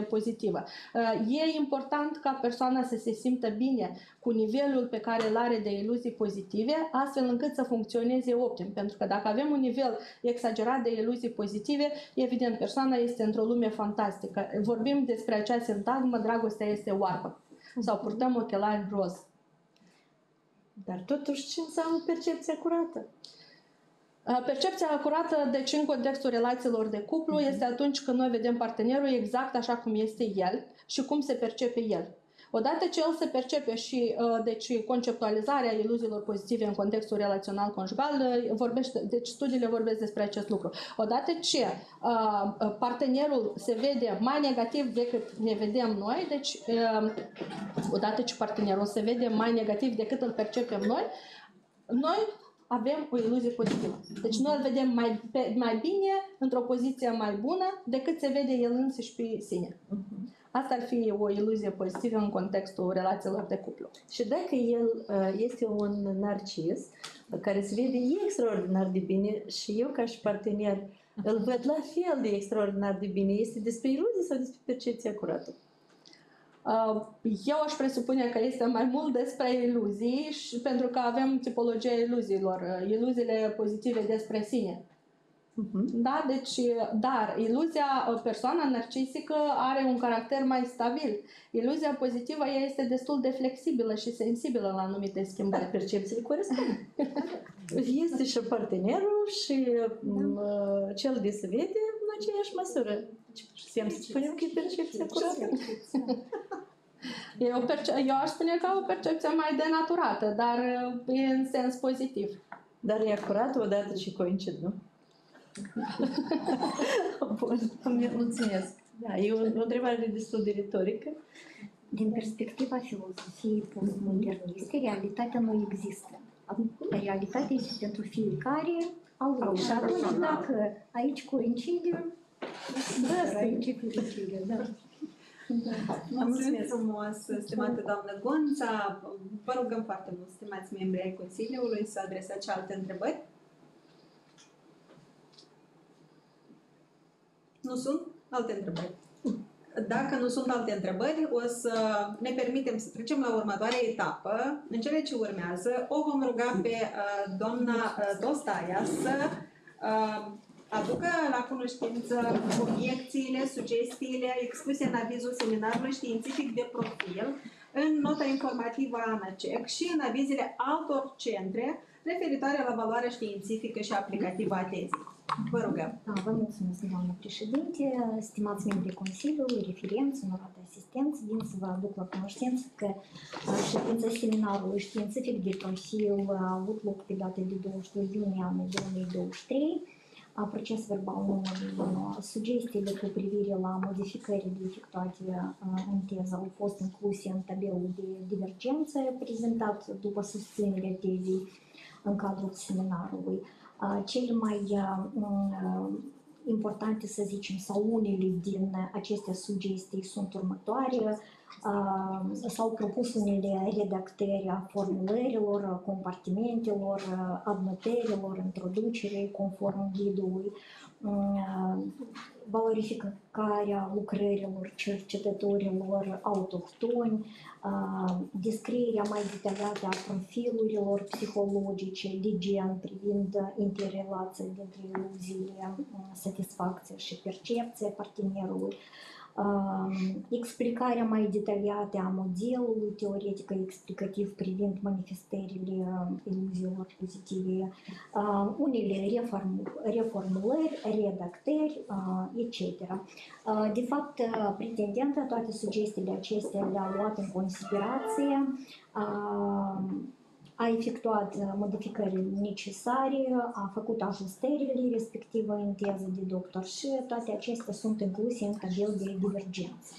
pozitivă. E important ca persoana să se simtă bine cu nivelul pe care îl are de iluzii pozitive, astfel încât să funcționeze optim. Pentru că dacă avem un nivel exagerat de iluzii pozitive, evident, persoana este într-o lume fantastică. Vorbim despre acea sintagmă, dragostea este oarbă. Sau purtăm ochelari roz. Dar totuși ce înseamnă percepția curată? Percepția curată, deci în contextul relațiilor de cuplu, mm-hmm. este atunci când noi vedem partenerul exact așa cum este el și cum se percepe el. Odată ce el se percepe și deci conceptualizarea iluziilor pozitive în contextul relațional conjugal, vorbește, deci studiile vorbesc despre acest lucru. Odată ce uh, partenerul se vede mai negativ decât ne vedem noi, deci uh, odată ce partenerul se vede mai negativ decât îl percepem noi, noi avem o iluzie pozitivă. Deci noi îl vedem mai, mai bine, într-o poziție mai bună, decât se vede el însuși pe sine. Uh-huh. Asta ar fi o iluzie pozitivă în contextul relațiilor de cuplu. Și dacă el este un narcis care se vede extraordinar de bine și eu ca și partener îl văd la fel de extraordinar de bine, este despre iluzie sau despre percepția curată? Eu aș presupune că este mai mult despre iluzii, și pentru că avem tipologia iluziilor, iluziile pozitive despre sine. Uh-huh. Da, deci, dar iluzia, persoana narcisică are un caracter mai stabil. Iluzia pozitivă ea este destul de flexibilă și sensibilă la anumite schimbări. Da, percepțiile corespund. Este și partenerul și da. Cel de se vede în aceeași măsură. Putem să spunem că e percepția curată. Eu, perce- eu aș spune că o percepție mai denaturată, dar e în sens pozitiv. Dar e curată odată ce coincid, nu? Bun, mulțumesc. Da, e o, o întrebare destul de retorică. Din perspectiva filozofiei postmoderniste, realitatea nu există. Realitatea este pentru fiecare al lui. Și atunci, dacă aici coincide, da, aici e fericire, da. Mulțumesc frumos, stimată doamnă Gonța. Vă rugăm foarte mult, stimați membri ai Consiliului, să adresați și alte întrebări. Nu sunt alte întrebări. Dacă nu sunt alte întrebări, o să ne permitem să trecem la următoarea etapă. În cele ce urmează, o vom ruga pe uh, doamna uh, Dostaia să uh, aducă la cunoștință obiecțiile, sugestiile expuse în avizul seminarului științific de profil, în nota informativă a ANACEC și în avizele altor centre referitoare la valoarea științifică și aplicativă a tezei. Vă rugăm. Da, vă mulțumesc, doamnă președinte, stimați membrii Consiliului, referenți, onorate asistenți, vin să vă aduc la cunoștință că ședința seminarului științific de profil a avut loc pe data de douăzeci și doi iunie anul două mii douăzeci și trei. Proces verbal numărul unu. Sugestiile cu privire la modificările efectuate în teză au fost incluse în tabelul de divergență prezentat după susținerea tezei în cadrul seminarului. Cele mai importante, să zicem, sau unele din aceste sugestii sunt următoare. S-au propus unele redactări a formulărilor, compartimentelor, adnotărilor, introducerii conform ghidului, valorificarea lucrărilor cercetătorilor autohtoni, descrierea mai detaliată a profilurilor psihologice de gen privind interrelația dintre iluziile, satisfacția și percepția partenerului, Uh, explicarea mai detaliată a modelului teoretic explicativ privind manifestările uh, iluziilor pozitive, uh, unele reform, reformulări, redactări, uh, et cetera. Uh, de fapt, uh, pretendenta toate sugestiile acestea le-a luat în considerație, uh, a efectuat modificările necesare, a făcut ajustările respective în teză de doctor și toate acestea sunt incluse în tabel de divergență.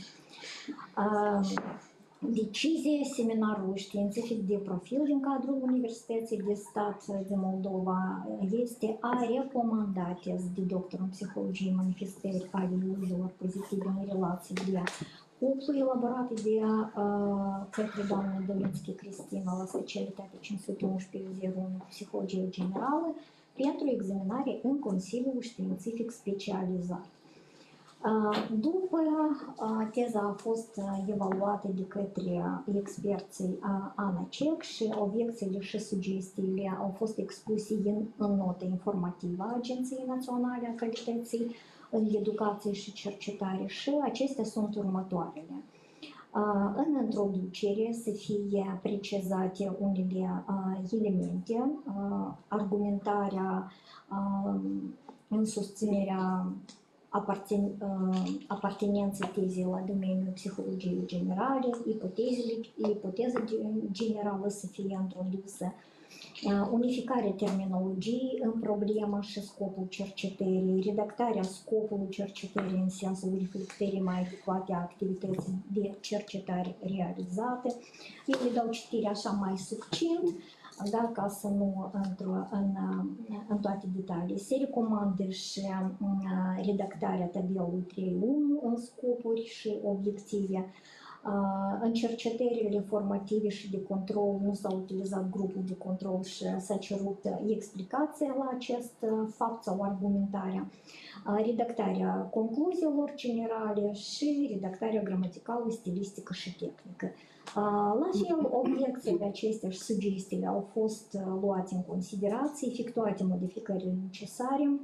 Decizia seminarului științific de profil din cadrul Universității de Stat din Moldova este a recomanda teză de doctor în psihologie manifestări ale iluziilor pozitive în relații de cuplu elaborate de uh, către doamna Dolinski Cristina la specialitatea cinci sute unsprezece zero unu Psihologie Generală pentru examinare în Consiliul Științific Specializat. După teza a fost evaluată de către experții ANACEC și obiecțiile și sugestiile au fost expuse în, în notă informativă a Agenției Naționale a Calității în Educație și Cercetare și acestea sunt următoarele. În introducere să fie precizate unele elemente, argumentarea în susținerea aparțin, apartenenței tezei la domeniul psihologiei generale, ipotezele, ipoteza generală să fie introdusă, unificarea terminologiei în problemă și scopul cercetării, redactarea scopului cercetării în sensul reflectării mai adecvate a activității de cercetare realizate. Eu le dau citire așa mai succint, da, ca să nu intru în, în toate detaliile. Se recomandă și redactarea tabelului trei punct unu în scopuri și obiective. În cercetările formative și de control nu s-a utilizat grupul de control și s-a cerut explicația la acest fapt sau argumentarea, redactarea concluziilor generale și redactarea gramaticală, stilistică și tehnică. La fel, obiecțiile acestea și sugestiile au fost luate în considerație, efectuate modificările necesare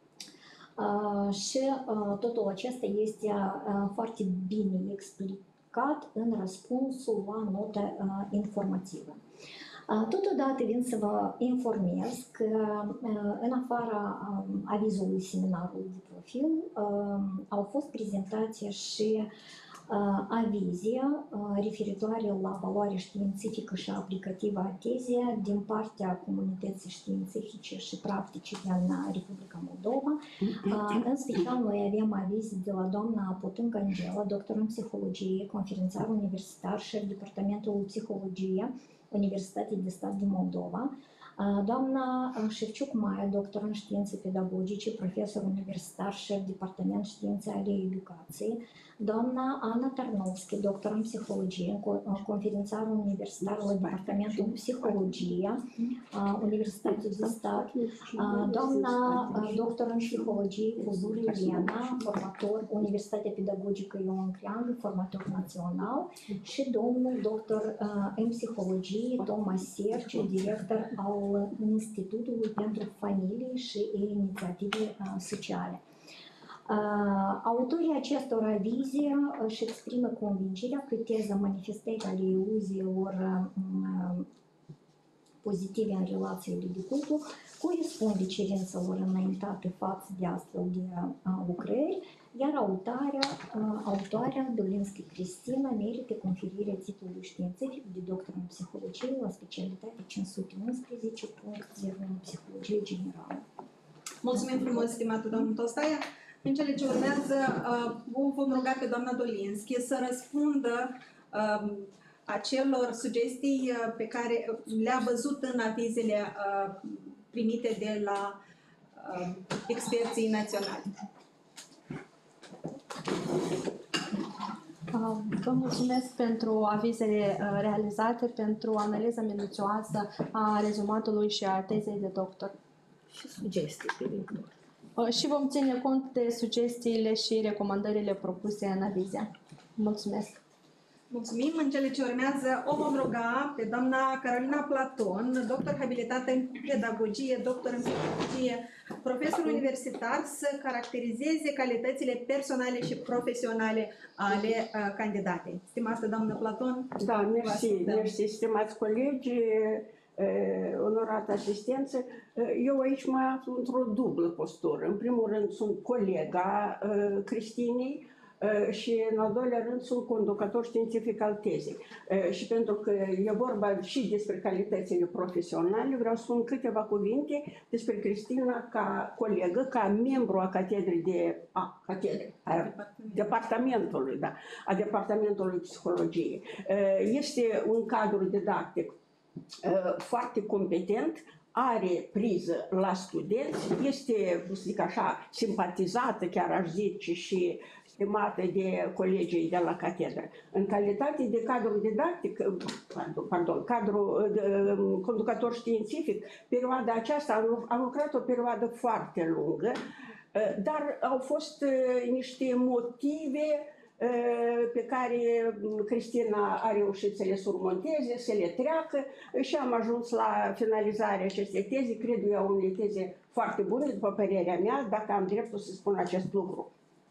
și totul acesta este foarte bine explicat în răspunsul la notă informativă. Totodată vin să vă informez că în afara avizului seminarului de profil au fost prezentate și avize referitoare la valoarea științifică și aplicativă a tezei din partea comunității științifice și practice din Republica Moldova. În special, noi avem avize de la doamna Potâncă Angela, doctor în psihologie, conferențiar universitar, șef departamentul psihologie, Universitatea de Stat din Moldova, doamna Șevciuc Maia, doctor în științe pedagogice, profesor universitar, șef departament științe ale educației, doamna Ana Tarnovski, doctor în psihologie, conferențiar universitar la departamentul psihologie, Universitatea de Stat, doamna doctor în psihologie, Cuzur Elena, formator, Universitatea Pedagogică Ioan Creangă, formator național, și domnul doctor în psihologie, Thomas Serciu, director al Institutului pentru Familie și Inițiative Sociale. Autorii acestor avize își exprimă convingerea că teza manifestării ale iluziilor pozitive în relațiile de cuplu corespunde cerințelor înaintate față de astfel de lucrări, iar autoarea, autoarea Dolinski Cristina merită conferirea titlului științific de doctor în psihologie la specialitatea cinci sute unsprezece punct zero unu Psihologie Generală. Mulțumim frumos, stimată doamnă Tostaia. În cele ce urmează, o vom ruga pe doamna Dolinski să răspundă acelor sugestii pe care le-a văzut în avizele primite de la experții naționali. Vă mulțumesc pentru avizele realizate, pentru analiza minuțioasă a rezumatului și a tezei de doctor. Și sugestii pe viitor. Și vom ține cont de sugestiile și recomandările propuse în avize. Mulțumesc! Mulțumim! În cele ce urmează o vom ruga pe doamna Carolina Platon, doctor habilitată în pedagogie, doctor în psihologie, profesor universitar, să caracterizeze calitățile personale și profesionale ale uh, candidatei. Stimată doamnă Platon. Da, mersi, mersi, stimați colegi, onorată asistență. Eu aici mă aflu într-o dublă postură. În primul rând sunt colega Cristinei și în al doilea rând sunt conducător științific al tezei. Și pentru că e vorba și despre calitățile profesionale, vreau să spun câteva cuvinte despre Cristina ca colegă, ca membru a catedrei de a, catedrei, a departamentului, da, a departamentului psihologie. Este un cadru didactic foarte competent, are priză la studenți, este, să zic așa, simpatizată, chiar aș zice, și stimată de colegii de la catedră. În calitate de cadru didactic, pardon, cadru de, conducător științific, perioada aceasta am lucrat o perioadă foarte lungă dar au fost niște motive pe care Cristina a reușit să le surmonteze, să le treacă și am ajuns la finalizarea acestei teze, cred eu, unei teze foarte bune, după părerea mea, dacă am dreptul să spun acest lucru.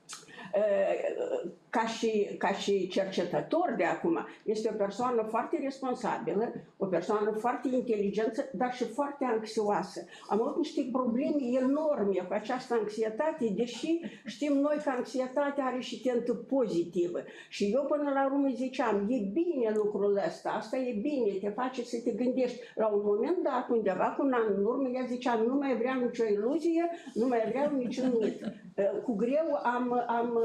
Ca și, ca și cercetător de acum, este o persoană foarte responsabilă, o persoană foarte inteligentă, dar și foarte anxioasă. Am avut niște probleme enorme cu această anxietate, deși știm noi că anxietatea are și tentă pozitivă. Și eu până la urmă ziceam, e bine lucrul ăsta, asta e bine, te face să te gândești. La un moment dat, undeva cu un an în urmă, ea ziceam, nu mai vreau nicio iluzie, nu mai vreau niciun mit. Cu greu am... am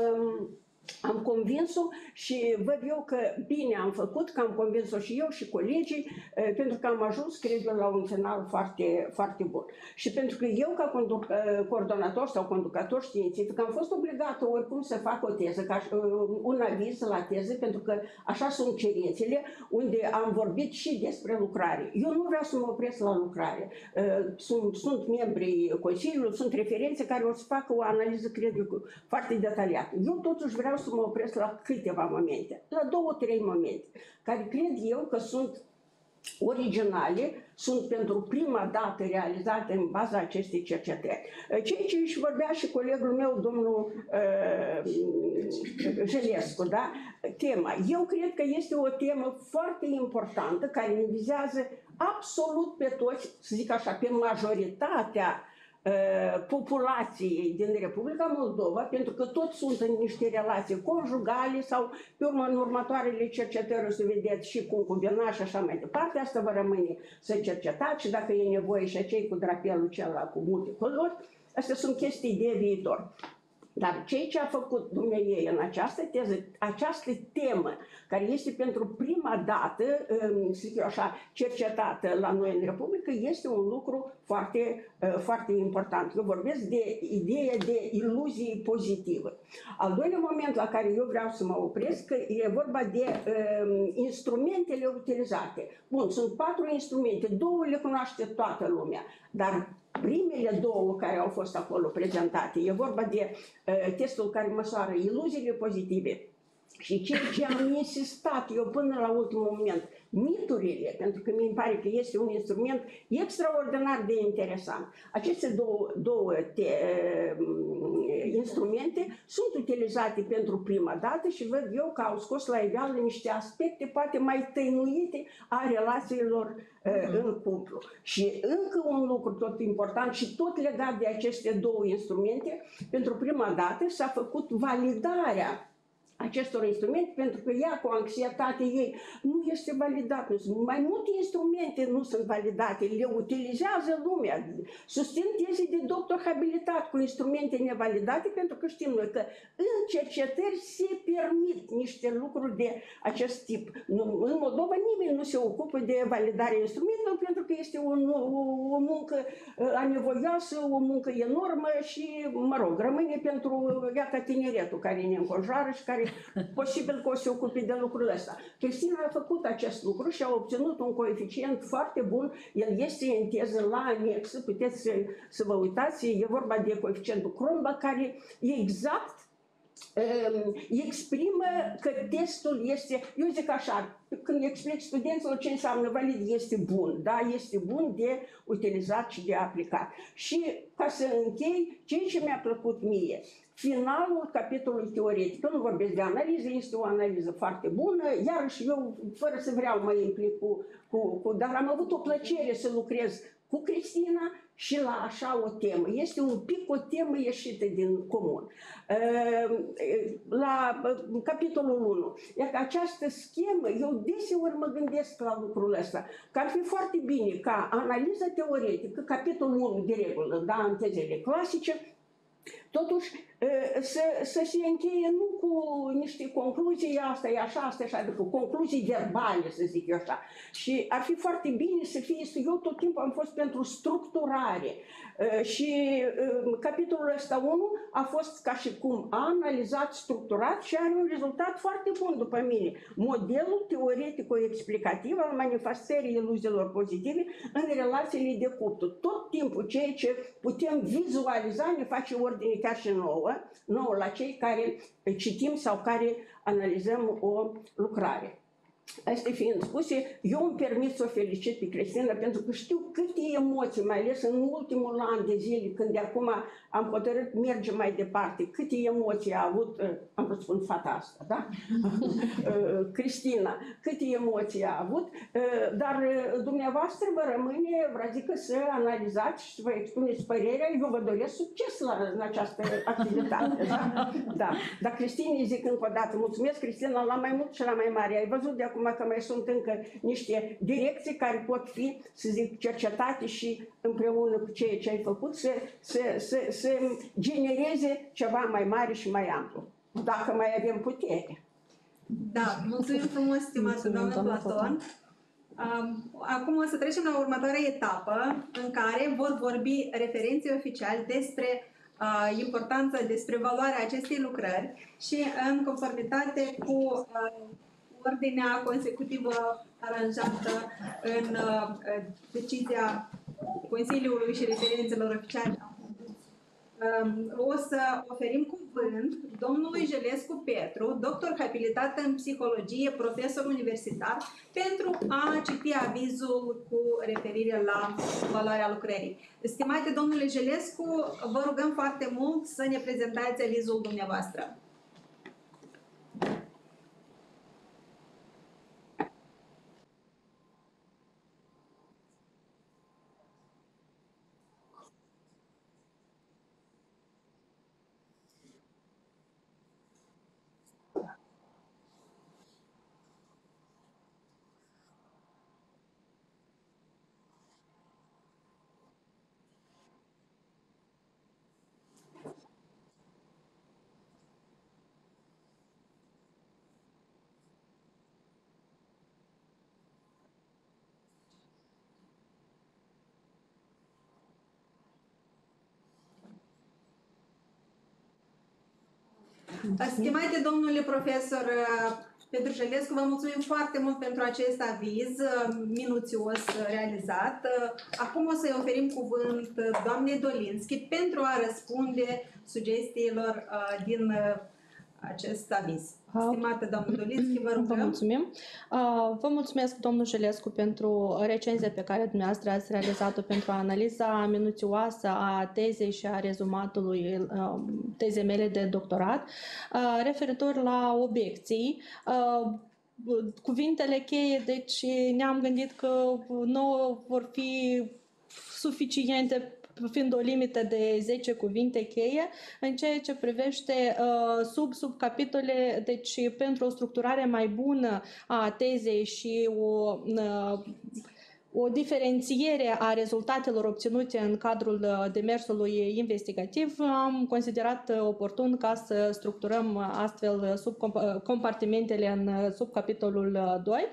Am convins-o și văd eu că bine am făcut, că am convins-o și eu și colegii, pentru că am ajuns, cred eu, la un final foarte, foarte bun. Și pentru că eu, ca coordonator sau conducător științific, am fost obligată oricum să fac o teză, ca un aviz la teză, pentru că așa sunt cerințele, unde am vorbit și despre lucrare. Eu nu vreau să mă opresc la lucrare. Sunt, sunt membrii Consiliului, sunt referențe care o să facă o analiză, cred eu, foarte detaliată. Eu totuși vreau să mă opresc la câteva momente, la două, trei momente, care cred eu că sunt originale, sunt pentru prima dată realizate în baza acestei cercetări. Ceea ce își vorbea și colegul meu, domnul uh, Jelescu, da? Tema. Eu cred că este o temă foarte importantă, care ne vizează absolut pe toți, să zic așa, pe majoritatea populației din Republica Moldova, pentru că toți sunt în niște relații conjugale sau pe urmă în următoarele cercetări o să vedeți și concubinaj și așa mai departe. Asta va rămâne să cercetați și dacă e nevoie și acei cu drapelul celălalt cu multe culori. Astea sunt chestii de viitor. Dar ceea ce a făcut dumneavoastră în această teză, această temă, care este pentru prima dată, să zic eu așa, cercetată la noi în Republică, este un lucru foarte, foarte important. Eu vorbesc de ideea de iluzie pozitivă. Al doilea moment la care eu vreau să mă opresc, că e vorba de um, instrumentele utilizate. Bun, sunt patru instrumente, două le cunoaște toată lumea, dar primele două care au fost acolo prezentate, e vorba de uh, testul care măsoară iluziile pozitive și ceea ce am insistat eu până la ultimul moment, miturile, pentru că mi pare că este un instrument extraordinar de interesant. Aceste două, două te, uh, instrumente sunt utilizate pentru prima dată și văd eu că au scos la iveală niște aspecte poate mai tăinuite a relațiilor uh, în cuplu. Și încă un lucru tot important și tot legat de aceste două instrumente, pentru prima dată s-a făcut validarea acestor instrumente, pentru că ea cu anxietate ei nu este validat. Mai multe instrumente nu sunt validate, le utilizează lumea. Susțin teze de doctor habilitat cu instrumente nevalidate, pentru că știm noi că în cercetări se permit niște lucruri de acest tip. În Moldova nimeni nu se ocupă de validarea instrumentelor, pentru că este o, o, o muncă anevoioasă, o muncă enormă și, mă rog, rămâne pentru, iată, tineretul care ne înconjoară și care posibil că o să se ocupe de lucrul ăsta. Cristina a făcut acest lucru și a obținut un coeficient foarte bun. El este în teză la anexă, puteți să, să vă uitați, e vorba de coeficientul Cronbach, care e exact um, exprimă că testul este, eu zic așa, când explic studenților ce înseamnă valid, este bun, da? Este bun de utilizat și de aplicat. Și ca să închei, ceea ce mi-a plăcut mie, finalul capitolului teoretic, eu nu vorbesc de analiză, este o analiză foarte bună, iarăși eu, fără să vreau, mă implic cu, cu, cu, dar am avut o plăcere să lucrez cu Cristina și la așa o temă. Este un pic o temă ieșită din comun. La capitolul unu, iar această schemă, eu deseori mă gândesc la lucrul ăsta, că ar fi foarte bine ca analiza teoretică, capitolul unu de regulă, da, în tezele clasice, totuși să, să se încheie nu cu niște concluzii, asta e așa, asta e așa, adică concluzii verbale, să zic eu așa. Și ar fi foarte bine să fie, eu tot timpul am fost pentru structurare. Și capitolul ăsta unu a fost ca și cum analizat, structurat și are un rezultat foarte bun după mine. Modelul teoretico-explicativ al manifestării iluziilor pozitive în relațiile de cuplu. Tot timpul ceea ce putem vizualiza ne face ordine chiar și nouă, nouă la cei care citim sau care analizăm o lucrare. Astea fiind spuse, eu îmi permit să o felicit pe Cristina pentru că știu câte emoții, mai ales în ultimul an de zile, când de acum am hotărât merge mai departe, câte emoții a avut, am vrut să spun fata asta, da? Cristina, câte emoții a avut, dar dumneavoastră vă rămâne, vreau zic, să analizați și să vă expuneți părerea, eu vă doresc succes la, în această activitate, da? Da. Dar Cristina, zic încă o dată, mulțumesc Cristina la mai mult și la mai mare, ai văzut de acum că mai sunt încă niște direcții care pot fi, să zic, cercetate și împreună cu ceea ce ai făcut să, să, să, să genereze ceva mai mare și mai amplu, dacă mai avem putere. Da, mulțumim frumos, stimată doamnă Platon. Acum o să trecem la următoarea etapă în care vor vorbi referenții oficiali despre uh, importanța, despre valoarea acestei lucrări și în conformitate cu uh, ordinea consecutivă aranjată în uh, decizia Consiliului și referențelor oficiale. Um, o să oferim cuvânt domnului Jelescu Petru, doctor habilitat în psihologie, profesor universitar, pentru a citi avizul cu referire la valoarea lucrării. Stimate domnule Jelescu, vă rugăm foarte mult să ne prezentați avizul dumneavoastră. Stimate domnule profesor Petru Jelescu, vă mulțumim foarte mult pentru acest aviz minuțios realizat. Acum o să-i oferim cuvânt doamnei Dolinski pentru a răspunde sugestiilor din acest aviz. Stimată doamnă Dolinski, vă rugăm. Vă mulțumim. Vă mulțumesc, domnul Jelescu, pentru recenzia pe care dumneavoastră ați realizat-o pentru analiza minuțioasă a tezei și a rezumatului tezei mele de doctorat. Referitor la obiecții, cuvintele cheie, deci ne-am gândit că nu vor fi suficiente, fiind o limită de zece cuvinte cheie, în ceea ce privește uh, sub subcapitole, deci pentru o structurare mai bună a tezei și o, uh, o diferențiere a rezultatelor obținute în cadrul demersului investigativ, am considerat oportun ca să structurăm astfel sub compartimentele în subcapitolul doi.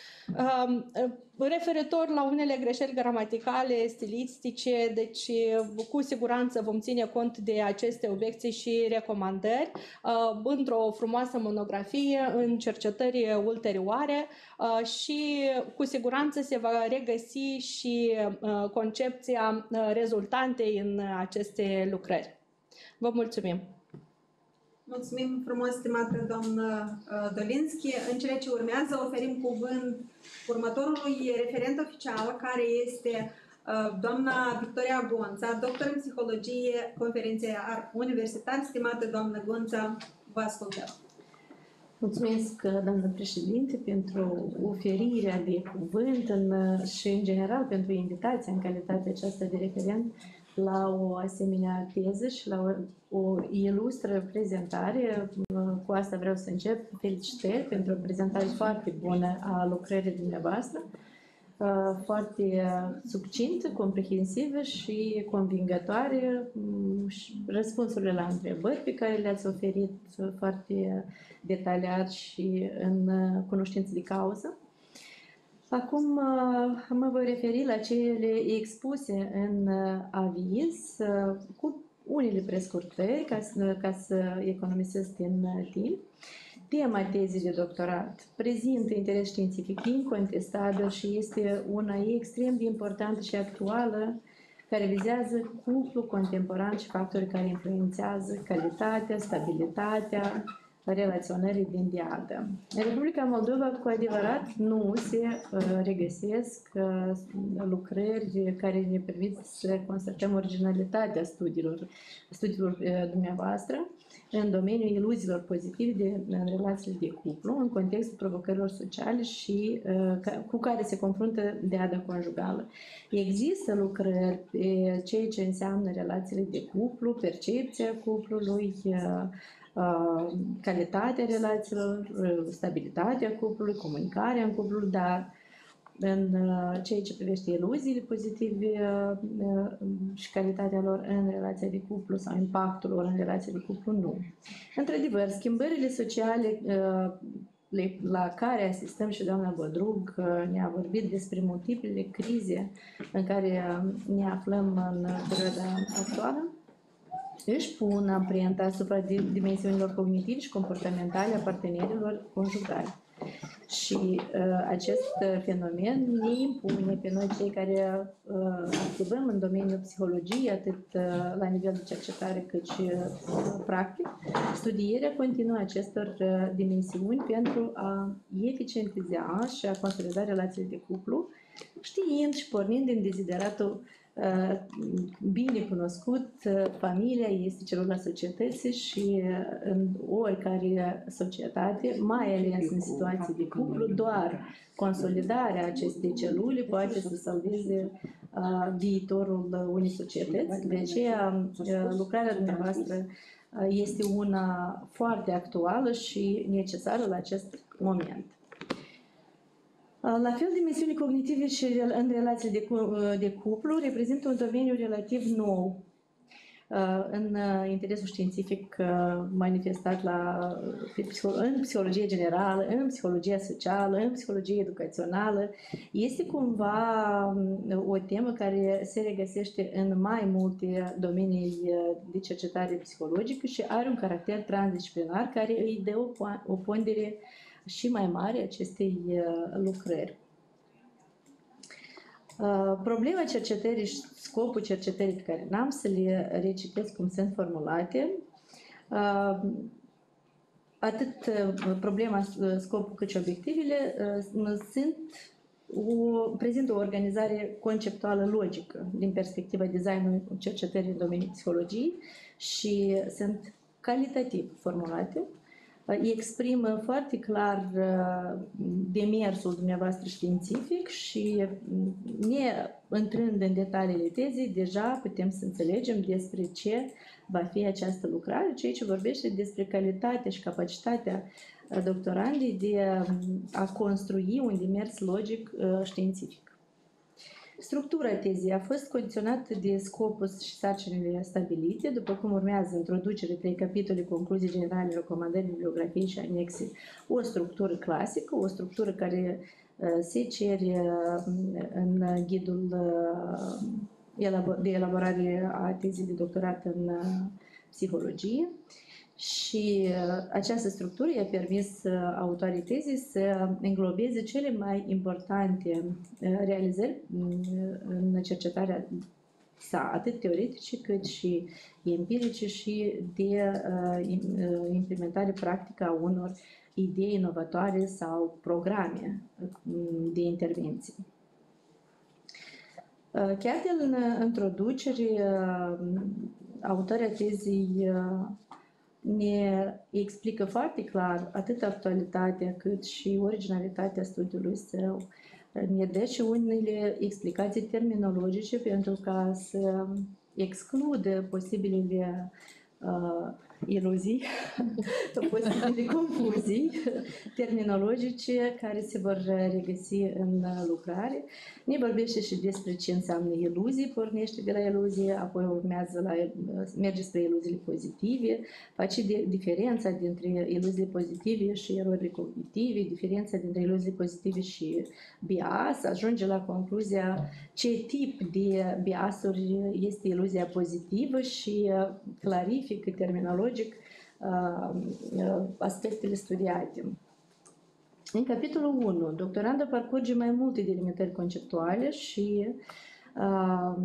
Referitor la unele greșeli gramaticale, stilistice, deci cu siguranță vom ține cont de aceste obiecții și recomandări într-o frumoasă monografie, în cercetări ulterioare și cu siguranță se va regăsi și concepția rezultantei în aceste lucrări. Vă mulțumim! Mulțumim frumos, stimată doamnă Dolinski. În cele ce urmează oferim cuvânt următorului referent oficial, care este doamna Victoria Gonța, doctor în psihologie, conferențiar universitar. Stimată doamnă Gonța, vă ascultăm. Mulțumesc, doamnă președinte, pentru oferirea de cuvânt în, și, în general, pentru invitația în calitate aceasta de referent la o asemenea teză și la o, o ilustră prezentare. Cu asta vreau să încep. Felicitări pentru o prezentare foarte bună a lucrării dumneavoastră. foarte succintă, comprehensivă și convingătoare. Răspunsurile la întrebări pe care le-ați oferit foarte detaliat și în cunoștință de cauză. Acum mă voi referi la cele expuse în aviz cu unele prescurtări ca să, ca să economisesc din timp. Tema tezei de doctorat prezintă interes științific incontestabil și este una extrem de importantă și actuală, care vizează cuplul contemporan și factorii care influențează calitatea, stabilitatea relaționării din diadă. În Republica Moldova, cu adevărat, nu se uh, regăsesc uh, lucrări care ne permit să constatăm originalitatea studiilor, studiilor uh, dumneavoastră în domeniul iluziilor pozitive de, în relațiile de cuplu, în contextul provocărilor sociale și uh, ca, cu care se confruntă diada conjugală. Există lucrări pe ceea ce înseamnă relațiile de cuplu, percepția cuplului, uh, Uh, calitatea relațiilor, stabilitatea cuplului, comunicarea în cuplu, dar în uh, ceea ce privește iluziile pozitive uh, uh, și calitatea lor în relația de cuplu sau impactul lor în relația de cuplu, nu. Într-adevăr, schimbările sociale uh, la care asistăm și doamna Bodrug uh, ne-a vorbit despre multiplele crize în care uh, ne aflăm în perioada actuală, își pun amprenta asupra dimensiunilor cognitive și comportamentale a partenerilor conjugali. Și uh, acest fenomen ne impune pe noi cei care uh, activăm în domeniul psihologiei, atât uh, la nivel de cercetare cât și uh, practic, studierea continuă acestor uh, dimensiuni pentru a eficientiza și a consolida relațiile de cuplu, știind și pornind din dezideratul bine cunoscut, familia este celula societății și în oricare societate, mai ales în situații de cuplu, doar consolidarea acestei celule poate să salveze viitorul unei societăți. De aceea, lucrarea dumneavoastră este una foarte actuală și necesară la acest moment. La fel, dimensiunile cognitive și în relațiile de, de cuplu reprezintă un domeniu relativ nou în interesul științific manifestat la, în psihologie generală, în psihologia socială, în psihologie educațională. Este cumva o temă care se regăsește în mai multe domenii de cercetare psihologică și are un caracter transdisciplinar care îi dă o, o pondere și mai mare acestei lucrări. Problema cercetării și scopul cercetării pe care n-am să le recitesc cum sunt formulate, atât problema, scopul cât și obiectivele sunt o, prezintă o organizare conceptuală logică din perspectiva designului cercetării în domeniul psihologiei și sunt calitativ formulate. Exprimă foarte clar demersul dumneavoastră științific și ne intrând în detaliile tezei, deja putem să înțelegem despre ce va fi această lucrare, ceea ce vorbește despre calitatea și capacitatea doctorandei de a construi un demers logic științific. Structura tezei a fost condiționată de scopul și sarcinile stabilite, după cum urmează introducere, trei capitole, concluzii generale, recomandări, bibliografie și anexe, o structură clasică, o structură care se cere în ghidul de elaborare a tezei de doctorat în psihologie. Și această structură i-a permis autorii tezei să înglobeze cele mai importante realizări în cercetarea sa, atât teoretice cât și empirice și de implementare practică a unor idei inovatoare sau programe de intervenție. Chiar de în introducere, autorii tezei ne explică foarte clar atât actualitatea cât și originalitatea studiului său. Ne dă și unele explicații terminologice pentru ca să excludă posibilele uh, iluzii, posibile confuzii terminologice care se vor regăsi în lucrare. Ne vorbește și despre ce înseamnă iluzii, pornește de la iluzie, apoi urmează la, merge spre iluziile pozitive, face de, diferența dintre iluziile pozitive și erorile cognitive, diferența dintre iluziile pozitive și bias, ajunge la concluzia ce tip de biasuri este iluzia pozitivă și clarifică terminologic aspectele studiate. În capitolul unu, doctoranda parcurge mai multe delimitări conceptuale și uh,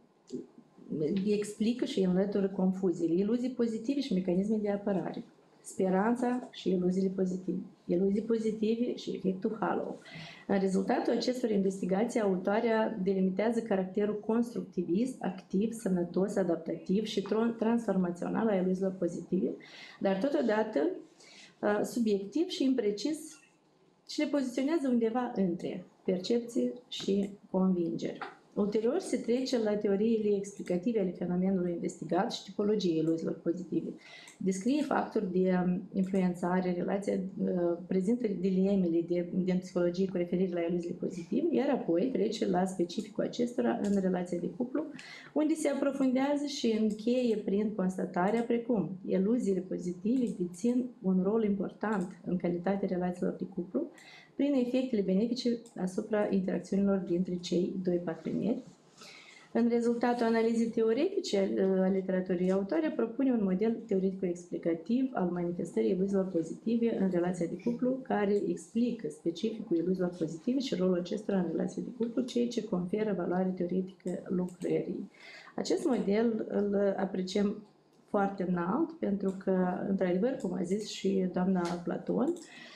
explică și înlătură confuziile, iluzii pozitive și mecanisme de apărare, speranța și iluziile pozitive, iluzii pozitive și efectul halo. În rezultatul acestor investigații, autoarea delimitează caracterul constructivist, activ, sănătos, adaptativ și transformațional a iluziilor pozitive, dar totodată subiectiv și imprecis și le poziționează undeva între percepție și convingeri. Ulterior se trece la teoriile explicative ale fenomenului investigat și tipologiei iluziilor pozitive. Descrie factori de influențare, relația, prezintă dilemele de, din psihologie cu referire la iluziile pozitive, iar apoi trece la specificul acestora în relația de cuplu, unde se aprofundează și încheie prin constatarea precum iluziile pozitive dețin un rol important în calitatea relațiilor de cuplu, prin efectele benefice asupra interacțiunilor dintre cei doi parteneri. În rezultatul analizei teoretice a literaturii, autoarea propune un model teoretico-explicativ al manifestării iluziilor pozitive în relația de cuplu, care explică specificul iluziilor pozitive și rolul acestora în relația de cuplu, ceea ce conferă valoare teoretică lucrării. Acest model îl apreciem foarte înalt, pentru că, într-adevăr, cum a zis și doamna Platon,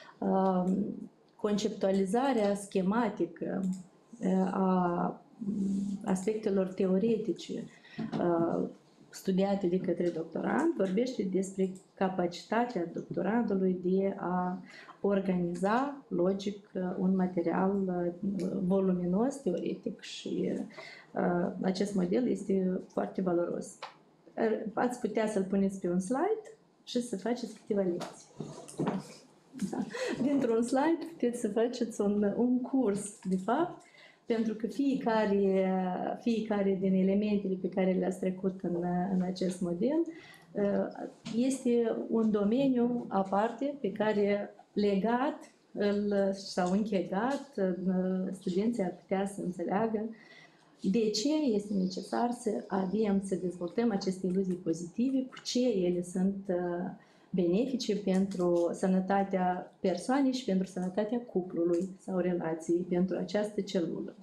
conceptualizarea schematică a aspectelor teoretice studiate de către doctorand vorbește despre capacitatea doctorandului de a organiza logic un material voluminos teoretic și acest model este foarte valoros. Ați putea să-l puneți pe un slide și să faceți câteva lecții. Da. Dintr-un slide puteți să faceți un, un curs, de fapt, pentru că fiecare, fiecare din elementele pe care le-ați trecut în, în acest model este un domeniu aparte pe care legat îl, sau închegat studenții ar putea să înțeleagă de ce este necesar să avem, să dezvoltăm aceste iluzii pozitive, cu ce ele sunt benefice pentru sănătatea persoanei și pentru sănătatea cuplului sau relației, pentru această celulă.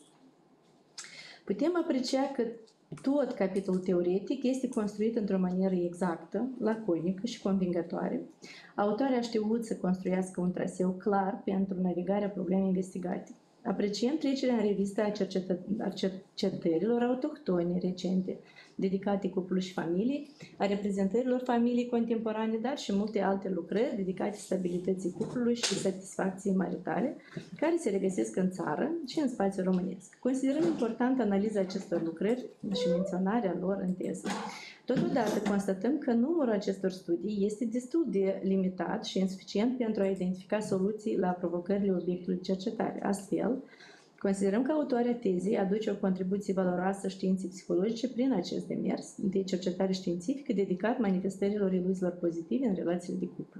Putem aprecia că tot capitolul teoretic este construit într-o manieră exactă, laconică și convingătoare. Autoarea a știut să construiască un traseu clar pentru navigarea problemei investigate. Apreciem trecerea în revistă a, a cercetărilor autohtone recente, dedicate cuplului și familiei, a reprezentărilor familiei contemporane, dar și multe alte lucrări dedicate stabilității cuplului și satisfacției maritale, care se regăsesc în țară și în spațiul românesc. Considerăm importantă analiza acestor lucrări și menționarea lor în teză. Totodată constatăm că numărul acestor studii este destul de limitat și insuficient pentru a identifica soluții la provocările obiectului de cercetare. Astfel, considerăm că autoarea tezei aduce o contribuție valoroasă științei psihologice prin acest demers de cercetare științifică dedicat manifestărilor iluziilor pozitive în relațiile de cuplu.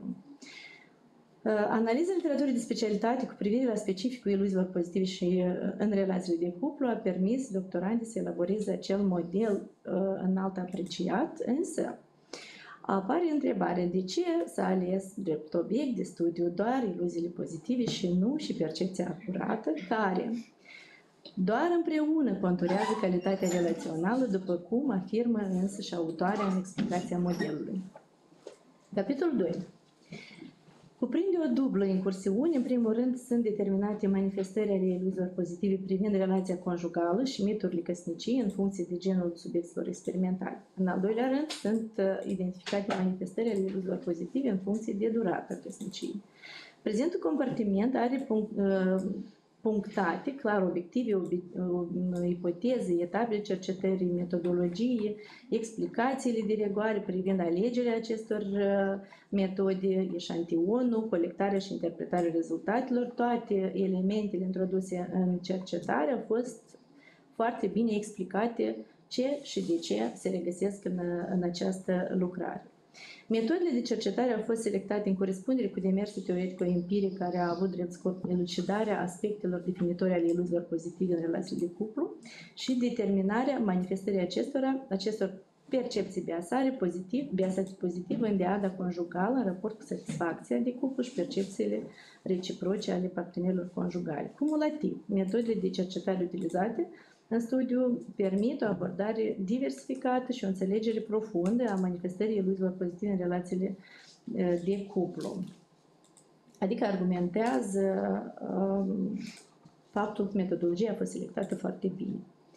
Analiza literaturii de specialitate cu privire la specificul iluziilor pozitive și în relațiile de cuplu a permis doctorandii să elaboreze acel model înalt apreciat, însă apare întrebarea de ce s-a ales drept obiect de studiu doar iluziile pozitive și nu și percepția acurată, care doar împreună conturează calitatea relațională, după cum afirmă însăși autoarea în explicația modelului. Capitolul doi. Cuprinde o dublă incursiune. În primul rând, sunt determinate manifestările ale iluziilor pozitive privind relația conjugală și miturile căsnicii în funcție de genul subiectelor experimentale. În al doilea rând, sunt identificate manifestările ale iluziilor pozitive în funcție de durata căsniciei. Prezentul compartiment are punct, punctate, clar, obiective, obi, ipoteze, etape de cercetări, metodologie, explicațiile de rigoare privind alegerea acestor metode, eșantionul, colectarea și interpretarea rezultatelor, toate elementele introduse în cercetare au fost foarte bine explicate ce și de ce se regăsesc în, în această lucrare. Metodele de cercetare au fost selectate în corespundere cu demersul teoretico-empiric care a avut drept scop elucidarea aspectelor definitorii ale iluziilor pozitive în relații de cuplu și determinarea manifestării acestora, acestor percepții biasare pozitiv, biasații pozitive în diada conjugală în raport cu satisfacția de cuplu și percepțiile reciproce ale partenerilor conjugale. Cumulativ, metodele de cercetare utilizate în studiu permit o abordare diversificată și o înțelegere profundă a manifestării iluziilor pozitive în relațiile de cuplu. Adică argumentează um, faptul că metodologia a fost selectată foarte bine.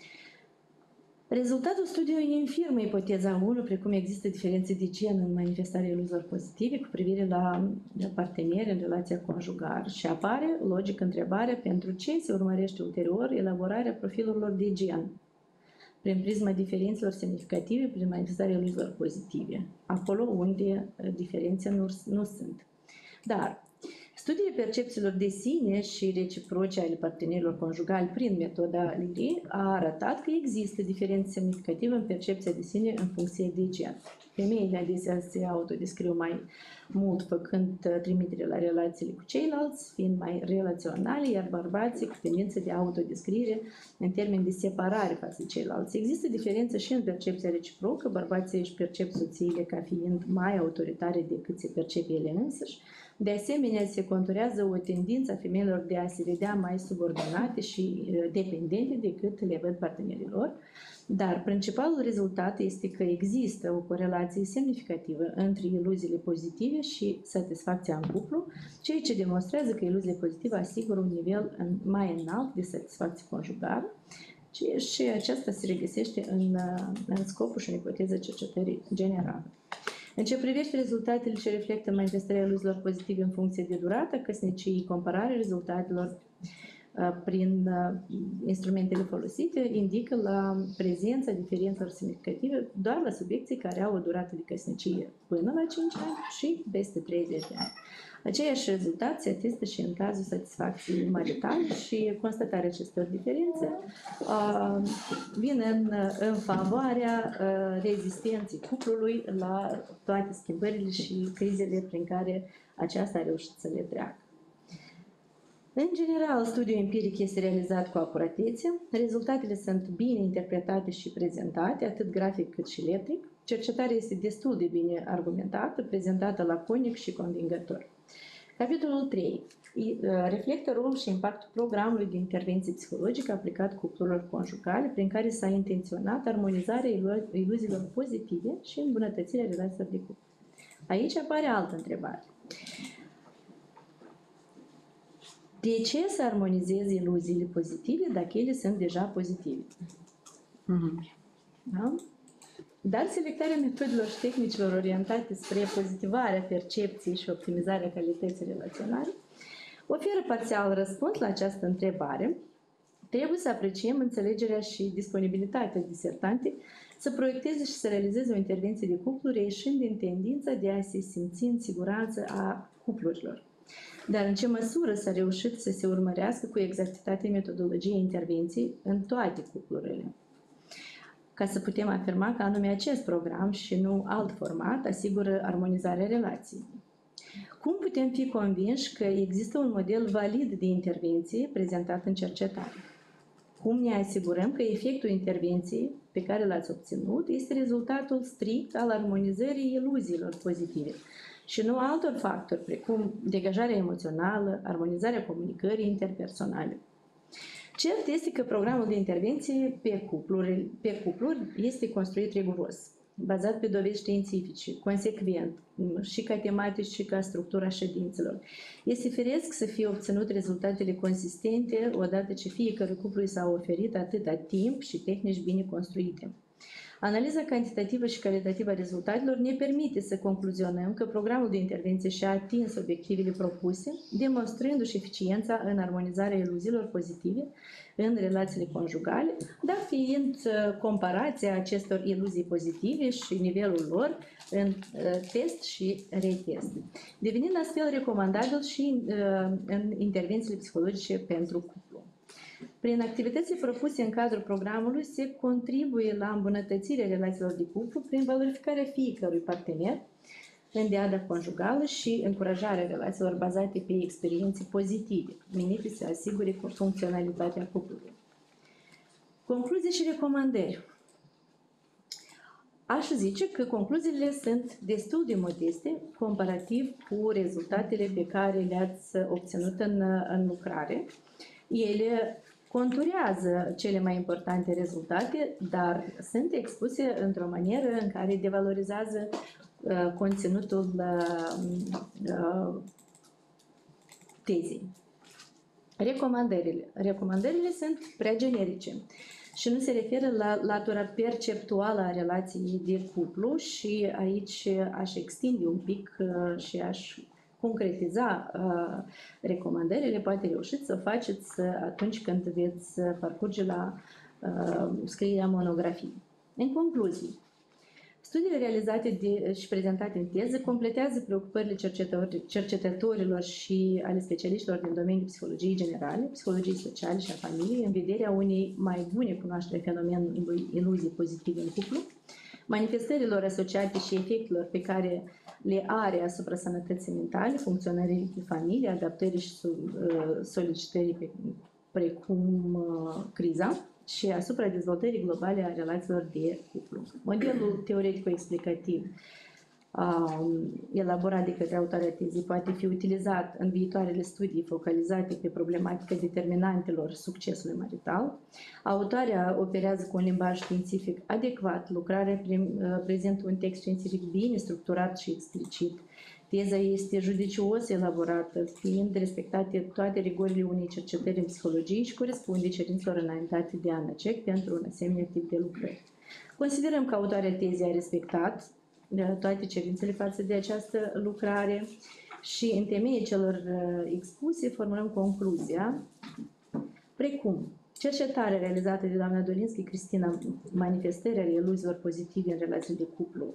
Rezultatul studiului infirmă ipoteza unu, precum există diferențe de gen în manifestarea iluziilor pozitive cu privire la parteneri în relația conjugală și apare logic întrebarea pentru ce se urmărește ulterior elaborarea profilurilor de gen prin prisma diferențelor semnificative prin manifestarea iluziilor pozitive, acolo unde diferențe nu, nu sunt. Dar studiile percepțiilor de sine și reciproce ale partenerilor conjugali prin metoda Leary a arătat că există diferențe semnificative în percepția de sine în funcție de gen. Femeile adesea se autodescriu mai mult făcând trimitere la relațiile cu ceilalți, fiind mai relaționale, iar bărbații cu tendință de autodescriere în termeni de separare față de ceilalți. Există diferențe și în percepția reciprocă, bărbații își percep soțiile ca fiind mai autoritare decât se percep ele însăși. De asemenea, se conturează o tendință a femeilor de a se vedea mai subordonate și dependente decât le văd partenerilor, dar principalul rezultat este că există o corelație semnificativă între iluziile pozitive și satisfacția în cuplu, ceea ce demonstrează că iluziile pozitive asigură un nivel mai înalt de satisfacție conjugală și aceasta se regăsește în, în scopul și în ipoteza cercetării generale. În ce privește rezultatele ce reflectă manifestarea iluziilor pozitive în funcție de durată căsniciei, compararea rezultatelor prin instrumentele folosite indică la prezența diferențelor semnificative doar la subiecții care au o durată de căsnicie până la cinci ani și peste treizeci de ani. Aceiași rezultat se atestă și în cazul satisfacției maritale și constatarea acestor diferențe uh, vine în, în favoarea uh, rezistenței cuplului la toate schimbările și crizele prin care aceasta a reușit să le treacă. În general, studiul empiric este realizat cu acuratețe, rezultatele sunt bine interpretate și prezentate, atât grafic cât și letric. Cercetarea este destul de bine argumentată, prezentată laconic și convingător. Capitolul trei. Reflectă rolul și impactul programului de intervenție psihologică aplicat cuplurilor conjugale, prin care s-a intenționat armonizarea iluziilor pozitive și îmbunătățirea relațiilor de cuplu. Aici apare altă întrebare. De ce să armonizeze iluziile pozitive dacă ele sunt deja pozitive? Mm-hmm. Da? Dar selectarea metodelor și tehnicilor orientate spre pozitivarea percepției și optimizarea calității relaționale oferă parțial răspuns la această întrebare. Trebuie să apreciem înțelegerea și disponibilitatea disertantei să proiecteze și să realizeze o intervenție de cuplu reieșind din tendința de a se simți în siguranță a cuplurilor. Dar în ce măsură s-a reușit să se urmărească cu exactitate metodologia intervenției în toate cuplurile? Ca să putem afirma că anume acest program și nu alt format asigură armonizarea relației. Cum putem fi convinși că există un model valid de intervenție prezentat în cercetare? Cum ne asigurăm că efectul intervenției pe care l-ați obținut este rezultatul strict al armonizării iluziilor pozitive și nu altor factori, precum degajarea emoțională, armonizarea comunicării interpersonale? Cert este că programul de intervenție pe cupluri, pe cupluri este construit riguros, bazat pe dovezi științifice, consecvent, și ca tematici și ca structura ședințelor. Este firesc să fie obținut rezultatele consistente odată ce fiecare cuplu i s-a oferit atâta timp și tehnici bine construite. Analiza cantitativă și calitativă a rezultatelor ne permite să concluzionăm că programul de intervenție și-a atins obiectivele propuse, demonstrându-și eficiența în armonizarea iluziilor pozitive în relațiile conjugale, dar fiind comparația acestor iluzii pozitive și nivelul lor în test și retest, devenind astfel recomandabil și în intervențiile psihologice pentru cuplu. Prin activitățile propuse în cadrul programului se contribuie la îmbunătățirea relațiilor de cuplu prin valorificarea fiecărui partener în diada conjugală și încurajarea relațiilor bazate pe experiențe pozitive, menite să asigure funcționalitatea cuplului. Concluzii și recomandări. Aș zice că concluziile sunt destul de modeste comparativ cu rezultatele pe care le-ați obținut în, în lucrare. Ele conturează cele mai importante rezultate, dar sunt expuse într-o manieră în care devalorizează uh, conținutul uh, uh, tezei. Recomandările. Recomandările sunt prea generice și nu se referă la latura perceptuală a relației de cuplu și aici aș extinde un pic uh, și aș concretiza uh, recomandările, poate reușiți să o faceți atunci când veți parcurge la uh, scrierea monografiei. În concluzie, studiile realizate de, și prezentate în teză completează preocupările cercetătorilor și ale specialiștilor din domeniul psihologiei generale, psihologiei sociale și a familiei, în vederea unei mai bune cunoaștere a fenomenului iluzii pozitive în cuplu, manifestărilor asociate și efectelor pe care le are asupra sănătății mentale, funcționării familiei, adaptării și solicitării precum criza și asupra dezvoltării globale a relațiilor de cuplu. Modelul teoretico-explicativ elaborat de către autoarea tezei poate fi utilizat în viitoarele studii focalizate pe problematica determinantelor succesului marital. Autoarea operează cu un limbaj științific adecvat, lucrarea prezintă un text științific bine structurat și explicit. Teza este judicios elaborată, fiind respectate toate rigorile unei cercetări în psihologie și corespunde cerințelor înaintate de ANACEC pentru un asemenea tip de lucrări. Considerăm că autoarea tezei a respectat toate cerințele față de această lucrare și în temeiul celor expuse formulăm concluzia precum cercetarea realizată de doamna Dolinski Cristina, manifestării ale iluziilor pozitive în relații de cuplu,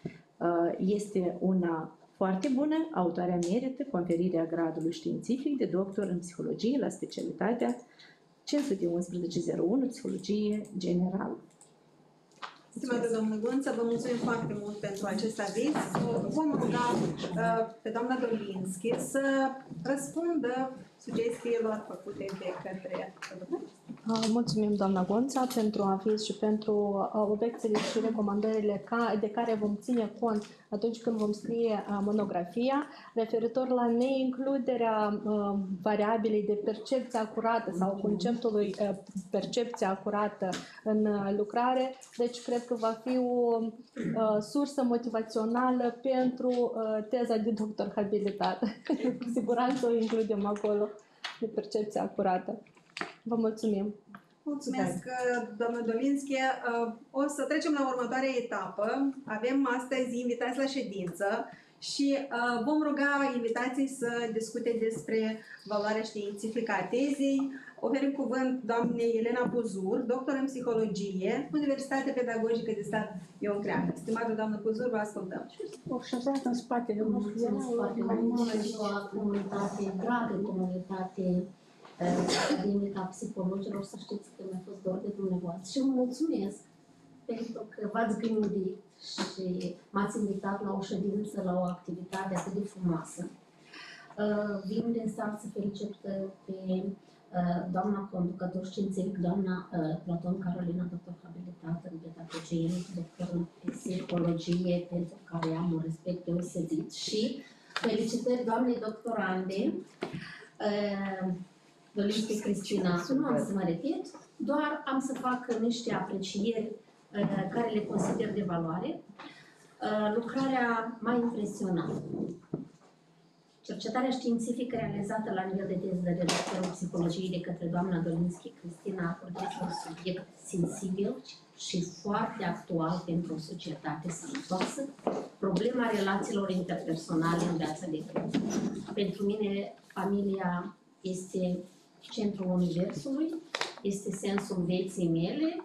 este una foarte bună, autoarea merită conferirea gradului științific de doctor în psihologie la specialitatea cinci sute unsprezece zero unu Psihologie Generală. Stimată doamnă Gonța, vă mulțumim foarte mult pentru acest aviz. Vom ruga uh, pe doamna Dolinski să răspundă sugestiilor făcute de către Mulțumim, doamna Gonța, pentru aviz și pentru obiecțiile și recomandările de care vom ține cont atunci când vom scrie monografia, referitor la neincluderea variabilei de percepție acurată sau conceptului percepție acurată în lucrare. Deci, cred că va fi o sursă motivațională pentru teza de doctor habilitat. Cu siguranță o includem acolo, de percepție acurată. Vă mulțumim! Mulțumesc, doamnă Dolinski. O să trecem la următoarea etapă. Avem astăzi invitați la ședință și vom ruga invitații să discute despre valoarea științifică a tezei. Oferim cuvânt doamnei Elena Puzur, doctor în psihologie, Universitatea Pedagogică de Stat Ion Creangă. Stimată doamnă Puzur, vă ascultăm. O șazat în spatele nostru. Mulțumesc foarte mult. Bună ziua, comunitate, dragă comunitate academică a psihologilor, să știți că mi-a fost dor de dumneavoastră și vă mulțumesc pentru că v-ați gândit și m-ați invitat la o ședință, la o activitate atât de frumoasă. Vin din start să felicit pe doamna conducător științific, doamna Platon Carolina, doctor habilitată în pedagogie, doctor în psihologie, pentru care am un respect deosebit și felicitări doamnei doctorande Dolinski Cristina. Nu am să mă repet, doar am să fac niște aprecieri uh, care le consider de valoare. Uh, lucrarea m-a impresionat. Cercetarea științifică realizată la nivel de teză de doctor în psihologie de către doamna Dolinski Cristina a vorbit un subiect sensibil și foarte actual pentru o societate sănătoasă, problema relațiilor interpersonale în viața de cuplu. Pentru mine, familia este centrul universului, este sensul vieții mele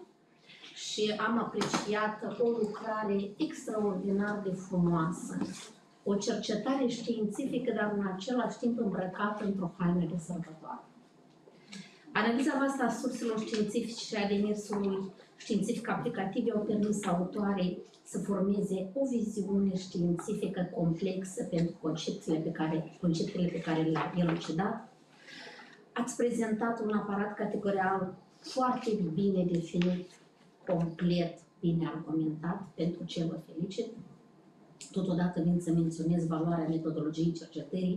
și am apreciat o lucrare extraordinar de frumoasă. O cercetare științifică, dar în același timp îmbrăcată într-o haină de sărbătoare. Analiza vastă a surselor științifice și a demersului științific aplicativ au permis autoarei să formeze o viziune științifică complexă pentru concepțiile pe care, conceptele pe care le-a elucidat. Ați prezentat un aparat categorial foarte bine definit, complet, bine argumentat, pentru ce vă felicit. Totodată vin să menționez valoarea metodologiei cercetării,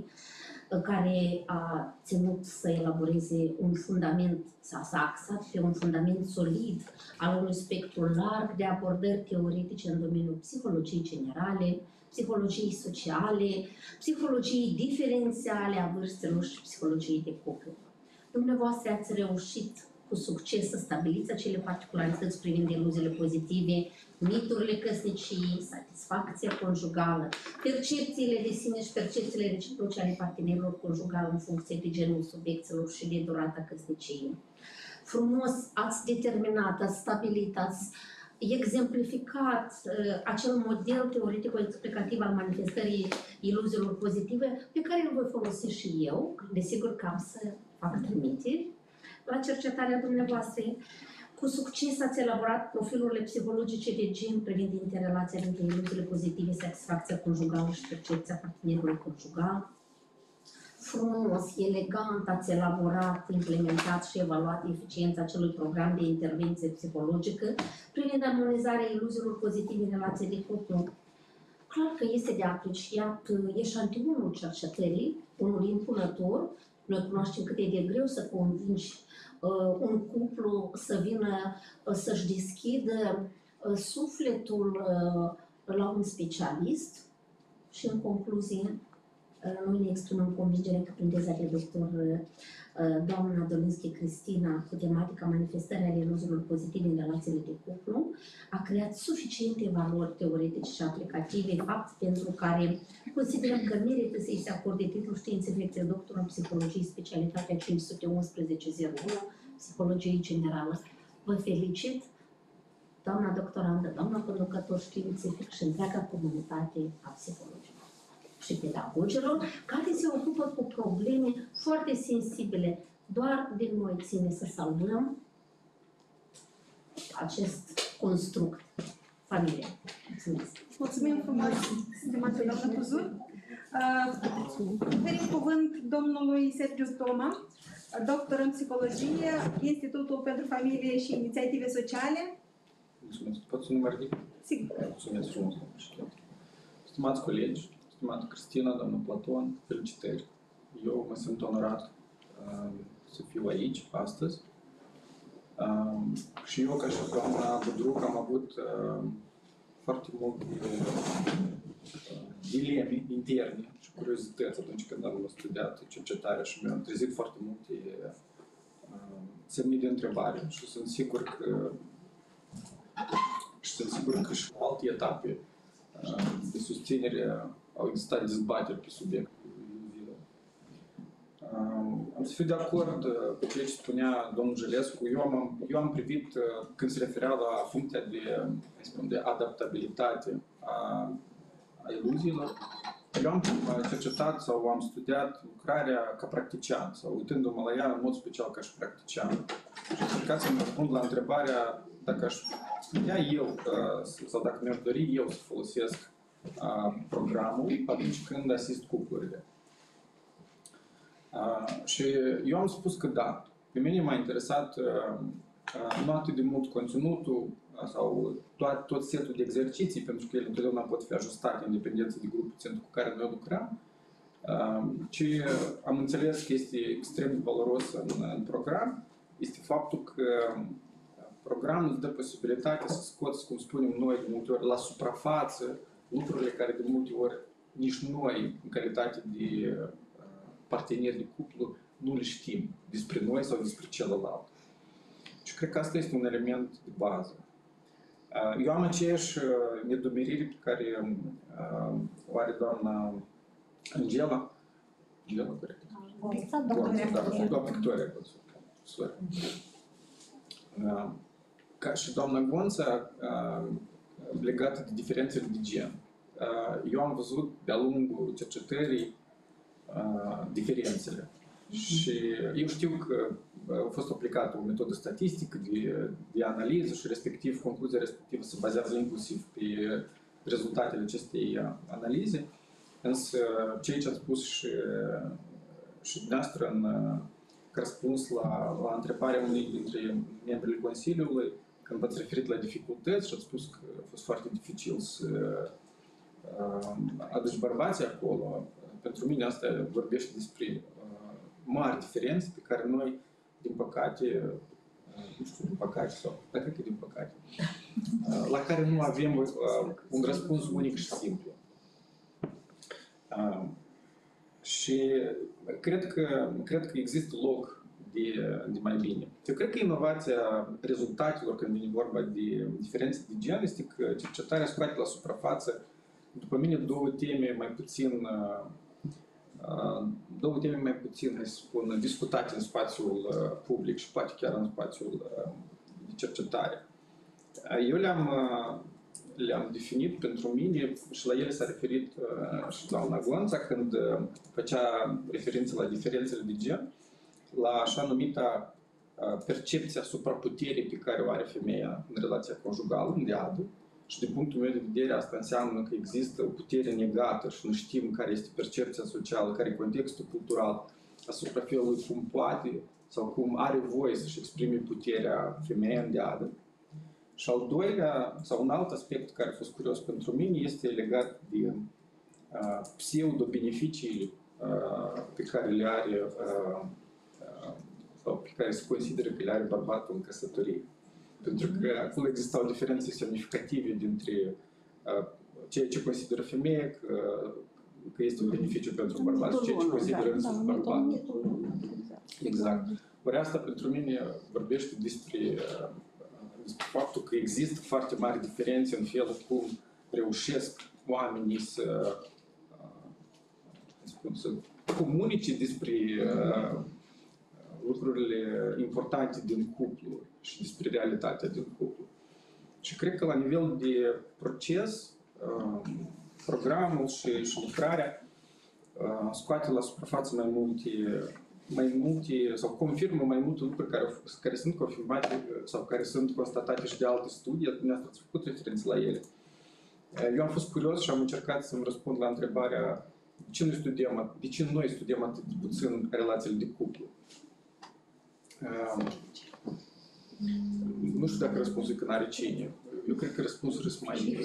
care a ținut să elaboreze un fundament, s-a axat pe un fundament solid al unui spectru larg de abordări teoretice în domeniul psihologiei generale, psihologiei sociale, psihologiei diferențiale a vârstelor și psihologiei de cuplu. Dumneavoastră ați reușit cu succes să stabiliți acele particularități privind iluziile pozitive, miturile căsnicii, satisfacția conjugală, percepțiile de sine și percepțiile reciproce ale partenerilor conjugali în funcție de genul subiectelor și de durata căsniciei. Frumos ați determinat, ați stabilit, ați exemplificat uh, acel model teoretico-explicativ al manifestării iluziilor pozitive pe care îl voi folosi și eu, desigur că am să fac trimiteri la cercetarea dumneavoastră. Cu succes ați elaborat profilurile psihologice de gen privind interrelația dintre iluziile pozitive, satisfacția conjugală și percepția partenerului conjugal. Frumos, elegant ați elaborat, implementat și evaluat eficiența acelui program de intervenție psihologică privind armonizarea iluziilor pozitive în relație de cuplu. Clar că este de apreciat eșantionul cercetării, unul impunător. Noi cunoaștem cât e de greu să convingi uh, un cuplu să vină uh, să-și deschidă uh, sufletul uh, la un specialist și, în concluzie, uh, noi ne exprimăm convingerea că prin teza de doctor uh, doamna Dolinski Cristina cu tematica manifestării ale iluziilor pozitive în relațiile de cuplu a creat suficiente valori teoretice și aplicative, fapt pentru care considerăm că merită să-i se acorde titlul științific de doctor în psihologie, specialitatea cinci sute unsprezece zero unu, psihologie generală. Vă felicit, doamna doctorandă, doamna conducător științific și întreaga comunitate a psihologiei și pedagogilor, care se ocupă cu probleme foarte sensibile. Doar de noi ține să salvăm acest construct familie. Mulțumesc! Mulțumim frumos, stimată doamnă Cuzur. Oferim cuvânt domnului Sergiu Toma, doctor în psihologie, Institutul pentru Familie și Inițiative Sociale. Mulțumesc. Pot să număr ridic? Sigur. Mulțumesc frumos. Stimați colegi, stimată Cristina, domnul Platon, felicitări. Eu mă simt onorat uh, să fiu aici astăzi. Uh, și eu, ca și doamna Budruc, am avut uh, foarte multe uh, dileme interne și curiozități atunci când am studiat cercetarea și mi-am trezit foarte multe uh, semne de întrebare și sunt sigur că și sunt sigur că și în alte etape uh, de susținere au existat dezbateri pe subiectul. Uh, am să fiu de acord uh, cu ce spunea domnul Jelescu. Eu am, eu am privit, uh, când se referea la funcția de, spun, de adaptabilitate a, a iluziilor, eu am cercetat sau am studiat lucrarea ca practician sau uitându-mă la ea în mod special ca și practician. Și încercat să-mi răspund la întrebarea dacă aș putea eu uh, sau dacă mi-aș dori eu să folosesc uh, programul atunci când asist cuplurile. Uh, și eu am spus că da. Pe mine m-a interesat uh, uh, nu atât de mult conținutul uh, sau tot, tot setul de exerciții, pentru că ele întotdeauna pot fi ajustate în dependență de grupul țintă cu care noi lucrăm, uh, ci am înțeles că este extrem de valoros în, în program, este faptul că programul îți dă posibilitatea să scoți, cum spunem noi de multe ori, la suprafață lucrurile care de multe ori nici noi, în calitate de parteneri de cuplu, nu le știm despre noi sau despre celălalt. Și cred că asta este un element de bază. Eu am aceeași nedumerire pe care o are doamna Angela. Angela, corect? Doamna Victoria, sorry. Ca și doamna Gonța, legată de diferențele de gen. Eu am văzut de-a lungul cercetării diferențele. Și eu știu că a fost aplicată o metodă statistică de, de analiză și respectiv concluzia respectivă se bazează inclusiv pe rezultatele acestei analize. Însă ceea ce a spus și, și dumneavoastră în răspuns la, la întrebarea unui dintre membrii Consiliului, când v-ați referit la dificultăți și ați spus că a fost foarte dificil să uh, aduci bărbații acolo, pentru mine asta vorbește despre mari diferențe pe care noi, din păcate, nu știu, din păcate sau, dar cred că din păcate, la care nu avem un răspuns unic și simplu. Și cred că, cred că există loc de, de mai bine. Eu cred că inovația rezultatelor, când vine vorba de diferențe de gen, este că cercetarea scoate la suprafață, după mine, două teme mai puțin două teme mai puțin, hai să spun, discutate în spațiul public și poate chiar în spațiul de cercetare. Eu le-am le-am definit pentru mine și la ele s-a referit și doamna Gonța când făcea referință la diferențele de gen, la așa numita percepția asupra puterii pe care o are femeia în relația conjugală, în deadă. Și din punctul meu de vedere asta înseamnă că există o putere negată și nu știm care este percepția socială, care e contextul cultural asupra felului cum poate sau cum are voie să-și exprime puterea femeia în deadă. Și al doilea, sau un alt aspect care a fost curios pentru mine, este legat de uh, pseudo-beneficiile uh, pe care le are uh, uh, sau pe care se consideră că le are bărbatul în căsătorie. Pentru că acolo existau diferențe semnificative dintre uh, ceea ce consideră femeie că, că este un beneficiu pentru bărbat și ceea ce consideră însuși bărbat. Exact. Ori asta pentru mine vorbește despre, uh, despre faptul că există foarte mari diferențe în felul cum reușesc oamenii să, uh, spun, să comunice despre uh, lucrurile importante din cuplu și despre realitatea din cuplu. Și cred că la nivel de proces, programul și, și lucrarea scoate la suprafață mai multe, mai multe sau confirmă mai multe lucruri care, care sunt confirmate sau care sunt constatate și de alte studii, dumneavoastră ați făcut referință la ele. Eu am fost curios și am încercat să-mi răspund la întrebarea de ce, noi studiem, de ce noi studiem atât de puțin relațiile de cuplu. Uh, nu știu dacă răspunsul e că n-are cine. Eu cred că răspunsul sunt mai...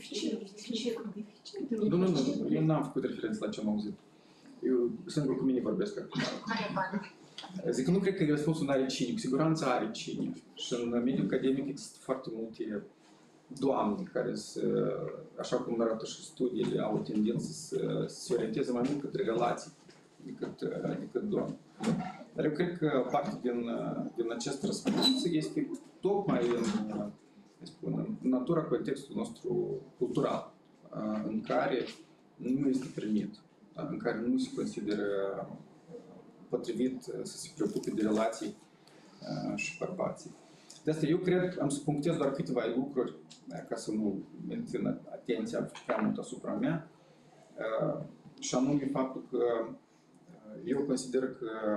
Uh... Nu, nu, nu. Eu n-am făcut referință la ce am auzit. Eu singur cu mine vorbesc acum. Zic că nu cred că răspunsul n-are cine. Cu siguranță are cine. Și în mediul academic există foarte multe doamne care, să, așa cum arată și studiile, au tendință să se orienteze mai mult către relații decât, decât doamne. Dar eu cred că parte din, din acest răspuns este tocmai în, spun, în natura contextului nostru cultural, în care nu este primit, în care nu se consideră potrivit să se preocupe de relații și bărbații. De asta eu cred, am să punctez doar câteva lucruri, ca să nu mențin atenția prea mult asupra mea, și anume faptul că eu consider că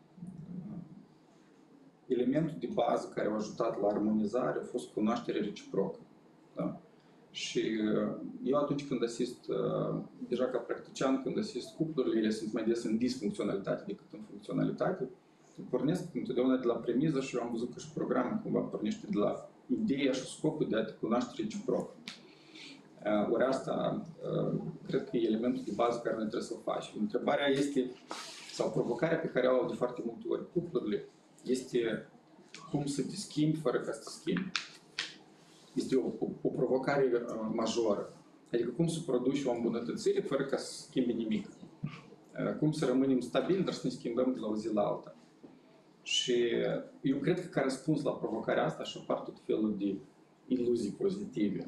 elementul de bază care a ajutat la armonizare a fost cunoașterea reciprocă. Da? Și eu atunci când asist, deja ca practician, când asist cuplurile, ele sunt mai des în disfuncționalitate decât în funcționalitate, pornesc întotdeauna de la premiză și eu am văzut că și programul cumva pornește de la ideea și scopul de a te cunoaște reciproc. Ori asta, cred că e elementul de bază care noi trebuie să-l facem. Întrebarea este, sau provocarea pe care o au de foarte multe ori cuplurile, este cum să te schimbi fără ca să te schimbi. Este o, o, o provocare majoră. Adică cum să produci o îmbunătățire fără ca să schimbi nimic. Cum să rămânem stabili, dar să ne schimbăm de la o zi la alta. Și eu cred că ca răspuns la provocarea asta și apar tot felul de iluzii pozitive.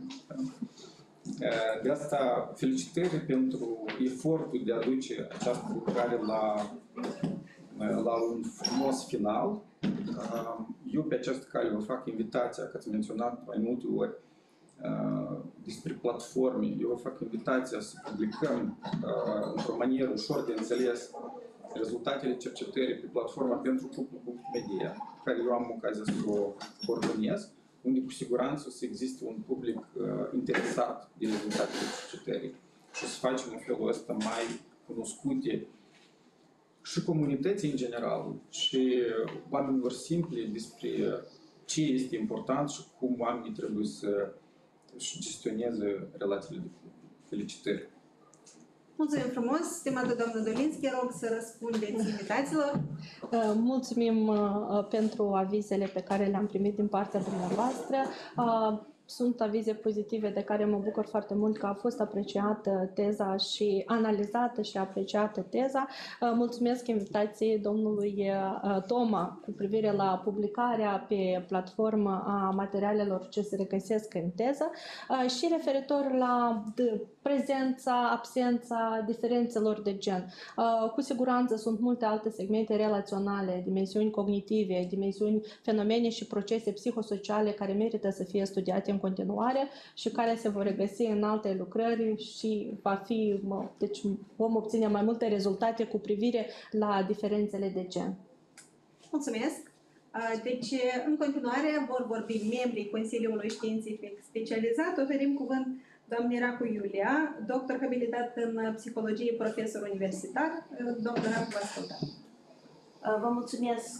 De asta felicitări pentru efortul de a duce această lucrare la, la un frumos final. Eu pe această cale vă fac invitația, că ați menționat mai multe ori despre platforme. Eu vă fac invitația să publicăm într-o manieră ușor de înțeles rezultatele cercetării pe platforma pentru cuplu punct media, care eu am ocazia să o coordonez, unde cu siguranță o să existe un public uh, interesat de rezultatele cercetării și o să facem în felul ăsta mai cunoscute și comunității în general și oamenilor simpli despre ce este important și cum oamenii trebuie să gestioneze relațiile de felicitări. Mulțumim frumos, stimată doamnă Dolinski, rog să răspundeți invitațiilor. Mulțumim pentru avizele pe care le-am primit din partea dumneavoastră. Sunt avize pozitive de care mă bucur foarte mult că a fost apreciată teza și analizată și apreciată teza. Mulțumesc invitației domnului Toma cu privire la publicarea pe platformă a materialelor ce se regăsesc în teză și referitor la prezența, absența diferențelor de gen. Cu siguranță sunt multe alte segmente relaționale, dimensiuni cognitive, dimensiuni, fenomene și procese psihosociale care merită să fie studiate în continuare și care se vor regăsi în alte lucrări și va fi, deci vom obține mai multe rezultate cu privire la diferențele de gen. Mulțumesc! Deci, în continuare, vor vorbi membrii Consiliului Științific Specializat. Oferim cuvânt doamnei Racu Iulia, doctor habilitat în psihologie, profesor universitar. Doctor Racu, vă ascultăm. Vă mulțumesc,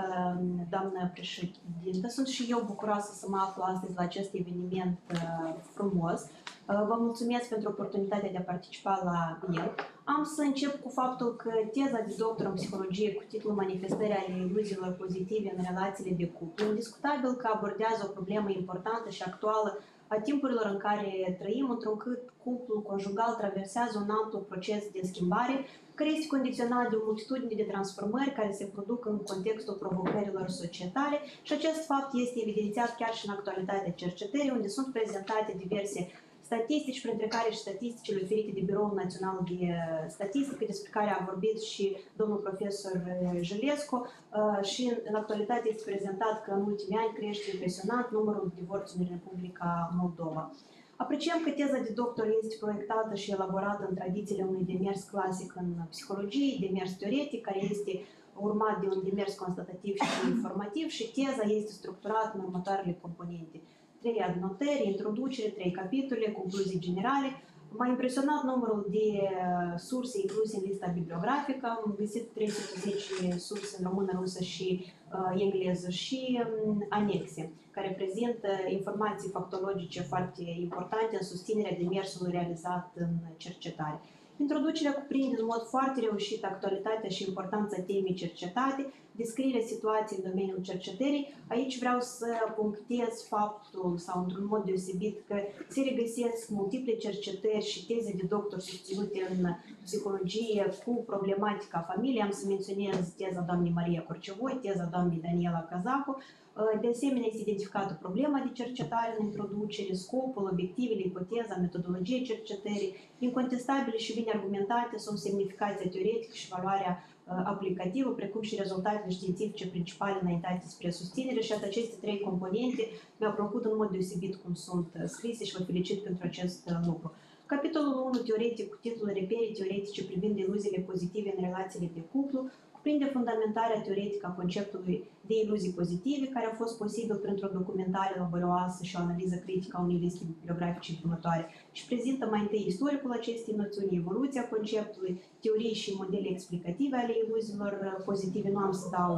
doamnă președintă. Sunt și eu bucuroasă să mă aflu astăzi la acest eveniment frumos. Vă mulțumesc pentru oportunitatea de a participa la el. Am să încep cu faptul că teza de doctor în psihologie cu titlul Manifestări ale iluziilor pozitive în relațiile de cuplu, indiscutabil că abordează o problemă importantă și actuală a timpurilor în care trăim, întrucât cuplul conjugal traversează un amplu proces de schimbare, care este condiționat de o multitudine de transformări care se produc în contextul provocărilor societale și acest fapt este evidențiat chiar și în actualitatea cercetării, unde sunt prezentate diverse statistici, printre care și statisticile oferite de Biroul Național de Statistică, despre care a vorbit și domnul profesor Jălescu, și în actualitate este prezentat că în ultimii ani crește impresionant numărul divorțului în Republica Moldova. Apreciem că teza de doctor este proiectată și elaborată în tradițiile unui demers clasic în psihologie, demers teoretic, care este urmat de un demers constatativ și informativ și teza este structurată în următoarele componente. Trei adnotări, introducere, trei capitole, concluzii generale. M-a impresionat numărul de surse incluse în lista bibliografică. Am găsit trei sute zece surse în română, rusă și uh, engleză și um, anexe, care prezintă informații factologice foarte importante în susținerea demersului realizat în cercetare. Introducerea cuprinde în mod foarte reușit actualitatea și importanța temei cercetate, descrierea situației în domeniul cercetării. Aici vreau să punctez faptul, sau într-un mod deosebit, că se regăsesc multiple cercetări și teze de doctor susținute în psihologie cu problematica familiei. Am să menționez teza doamnei Maria Corcevoi, teza doamnei Daniela Cazacu. De asemenea, este identificată problema de cercetare în introducere, scopul, obiectivele, ipoteza, metodologia cercetării. Incontestabile și bine argumentate sunt semnificația teoretică și valoarea aplicativă, precum și rezultatele științifice principale înaintate spre susținere și aceste trei componente mi-au plăcut în mod deosebit cum sunt scrise și vă felicit pentru acest lucru. Capitolul unu, teoretic, cu titlul Repere teoretice privind iluziile pozitive în relațiile de cuplu, cuprinde fundamentarea teoretică a conceptului de iluzii pozitive, care a fost posibil printr-o documentare laborioasă și o analiză critică a unei liste bibliografice următoare și prezintă mai întâi istoricul acestei noțiuni, evoluția conceptului, teorii și modele explicative ale iluziilor pozitive. Nu am să dau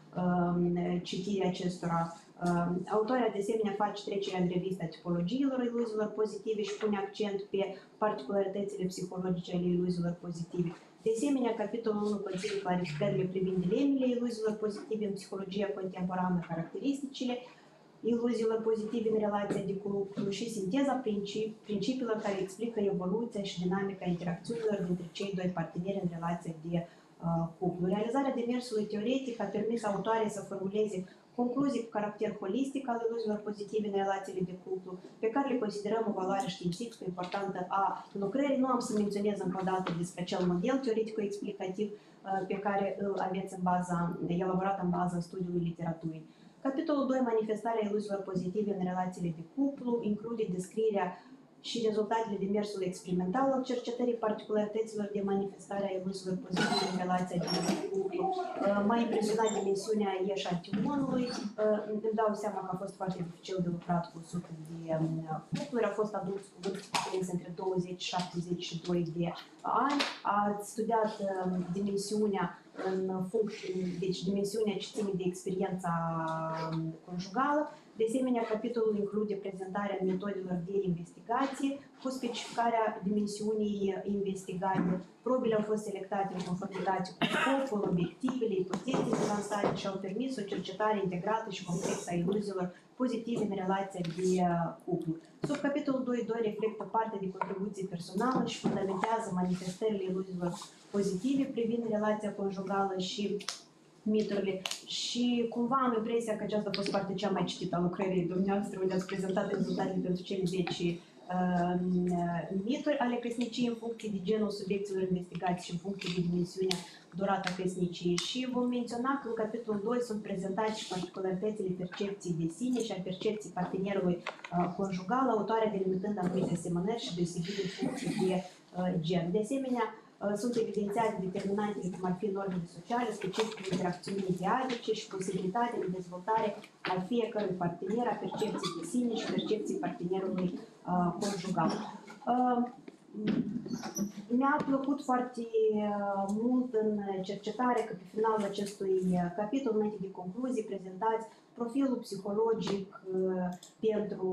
uh, citirea acestora. Uh, autoarea de asemenea face trecerea în revistă a tipologiilor iluziilor pozitive și pune accent pe particularitățile psihologice ale iluziilor pozitive. De asemenea, capitolul unu conține clarificările privind dilemele iluziilor pozitive în psihologia contemporană, caracteristicile iluziilor pozitive în relația de cuplu și sinteza principi, principiilor care explică evoluția și dinamica interacțiunilor dintre cei doi parteneri în relația de uh, cuplu. Realizarea demersului teoretic a permis autoarei să formuleze concluzii cu caracter holistic al iluziilor pozitive în relațiile de cuplu, pe care le considerăm o valoare științifică importantă a lucrării. Nu am să menționez încă o dată despre acel model teoretico-explicativ pe care îl aveți în baza, elaborat în baza studiului literaturii. Capitolul doi, manifestarea iluziilor pozitive în relațiile de cuplu, include descrierea și rezultatele demersului experimental al cercetării particularităților de manifestare a iluziilor pozitive în relația de cuplu. M-a impresionat dimensiunea eșantionului. Îmi dau seama că a fost foarte dificil de lucrat cu sute de cupluri. Au fost adulți cu vârste cuprinse între douăzeci și șaptezeci și doi de ani. Ați studiat dimensiunea în funcție, deci dimensiunea ce ține de experiența conjugală. De asemenea, capitolul include prezentarea metodelor de investigație cu specificarea dimensiunii investigate. Probele au fost selectate în conformitate cu scopul, obiectivele, ipotezele lansate și au permis o cercetare integrată și complexă a iluziilor pozitive în relația de cuplu. Sub capitolul doi punct doi reflectă parte de contribuție personală și fundamentează manifestările iluziilor pozitive privind relația conjugală și miturile și cumva am impresia că aceasta a fost partea cea mai citită a lucrării dumneavoastră, unde ați prezentat rezultatele pentru cele zece uh, mituri ale căsniciei în funcție de genul subiecților investigați și în funcție de dimensiunea, durata căsniciei. Și vom menționa că în capitolul doi sunt prezentate și particularitățile percepției de sine și a percepției partenerului uh, conjugal, autoarea delimitând anumite asemănări și deosebiri în funcție de uh, gen. De asemenea, sunt evidențiate determinantele cum ar fi normele sociale, specificele interacțiunii mediatice și posibilitatea de dezvoltare a fiecărui partener, a percepției de sine și percepției partenerului uh, conjugal. Uh, Mi-a plăcut foarte uh, mult în cercetare că pe finalul acestui capitol, înainte de concluzii, prezentați profilul psihologic uh, pentru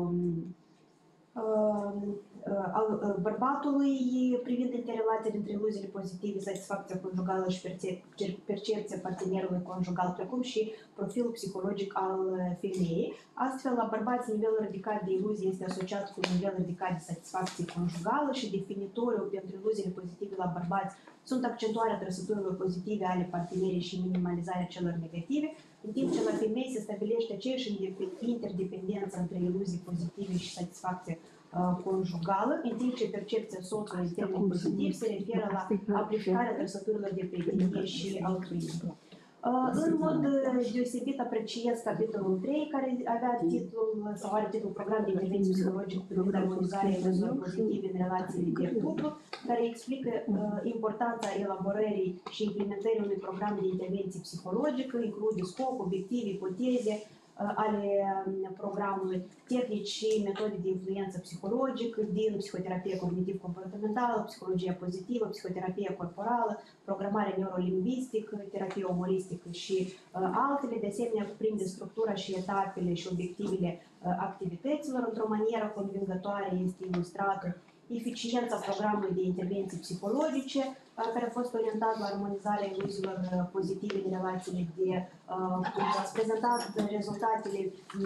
uh, al bărbatului privind interrelația dintre iluziile pozitive, satisfacția conjugală și percepția partenerului conjugal, precum și profilul psihologic al femeii. Astfel, la bărbați, nivelul ridicat de iluzie este asociat cu un nivel ridicat de satisfacție conjugală și definitoriul pentru iluziile pozitive la bărbați sunt accentuarea trăsăturilor pozitive ale partenerii și minimalizarea celor negative, în timp ce la femei se stabilește aceeași interdependență între iluzii pozitive și satisfacție conjugală, în timp ce percepția soțului în termeni pozitiv se referă la amplificarea trăsăturilor de prietenie și altruism. În mod deosebit apreciez capitolul trei, care avea titlul, sau are titlul Program de intervenție psihologică privind armonizarea iluziilor pozitive în relațiile de cuplu, care explică importanța elaborării și implementării unui program de intervenție psihologică, include scop, obiective, ipoteze ale programului, tehnici și metode de influență psihologică din psihoterapie cognitiv-comportamentală, psihologia pozitivă, psihoterapie corporală, programarea neurolingvistică, terapie umoristică și uh, altele. De asemenea, cuprinde structura și etapele și obiectivele uh, activităților. Într-o manieră convingătoare este ilustrată eficiența programului de intervenții psihologice, care a fost orientat la armonizarea iluziilor pozitive în relațiile de cuplu. Ați prezentat rezultatele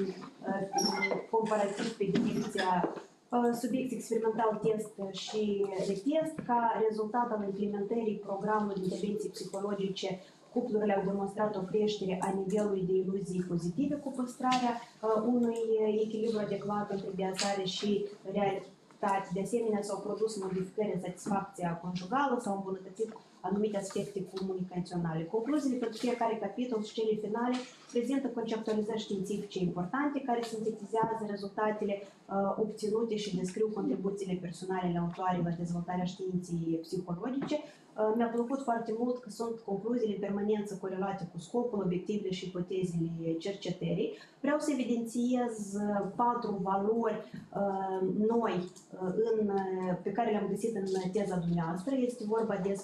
comparativ pe direcția subiect experimental, test și retest. Ca rezultat al implementării programului de intervenții psihologice, cuplurile au demonstrat o creștere a nivelului de iluzii pozitive cu păstrarea unui echilibru adecvat între biasare și realitate. De asemenea, s-au produs modificări în satisfacția conjugală, s-au îmbunătățit anumite aspecte comunicaționale. Concluziile pentru fiecare capitol și cele finale prezintă conceptualizări științifice importante care sintetizează rezultatele uh, obținute și descriu contribuțiile personale ale autoarei la dezvoltarea științei psihologice. Uh, mi-a plăcut foarte mult că sunt concluziile în permanență corelate cu scopul, obiectivele și ipotezele cercetării. Vreau să evidențiez patru valori uh, noi uh, în, pe care le-am găsit în teza dumneavoastră. Este vorba despre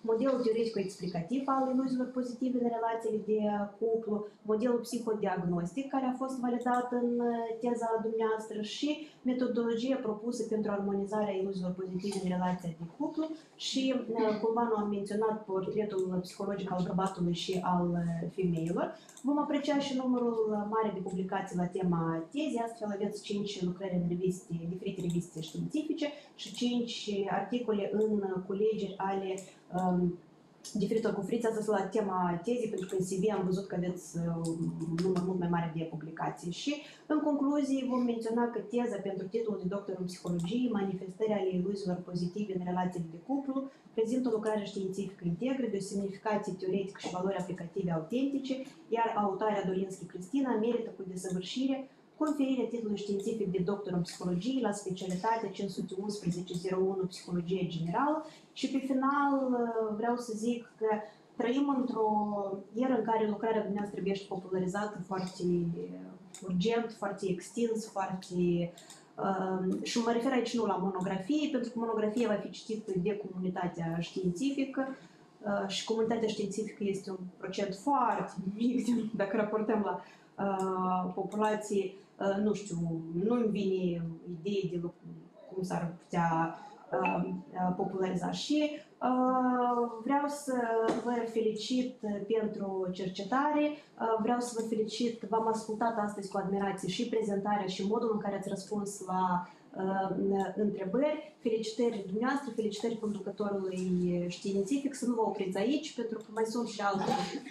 modelul teoretic-explicativ al iluziilor pozitive în relațiile de cuplu, modelul psihodiagnostic care a fost validat în teza dumneavoastră și metodologia propusă pentru armonizarea iluziilor pozitive în relația de cuplu și cumva nu am menționat portretul psihologic al bărbatului și al femeilor. Vom aprecia și numărul mare de publicații la tema tezei, astfel aveți cinci lucrări în reviste, diferite reviste științifice și cinci articole în culegeri ale um, diferitor conferințe, asta la tema tezei, pentru că în C V am văzut că aveți un număr mult mai mare de publicații. Și în concluzie vom menționa că teza pentru titlul de doctor în psihologie, manifestări ale iluziilor pozitive în relațiile de cuplu, prezintă o lucrare științifică integră de o semnificație teoretică și valori aplicative autentice, iar autoarea Dolinski Cristina merită cu desăvârșire conferirea titlului științific de doctor în psihologie la specialitatea cinci sute unsprezece zero unu Psihologie Generală și pe final vreau să zic că trăim într-o eră în care lucrarea dumneavoastră trebuie popularizată foarte urgent, foarte extins, foarte... Uh, și mă refer aici nu la monografie, pentru că monografia va fi citită de comunitatea științifică uh, și comunitatea științifică este un procent foarte mic dacă raportăm la uh, populație. Uh, nu știu, nu-mi vine idee de cum s-ar putea uh, populariza și uh, vreau să vă felicit pentru cercetare, uh, vreau să vă felicit, v-am ascultat astăzi cu admirație și prezentarea și modul în care ați răspuns la uh, întrebări. Felicitări dumneavoastră, felicitări conducătorului științific, să nu vă opriți aici, pentru că mai sunt și alte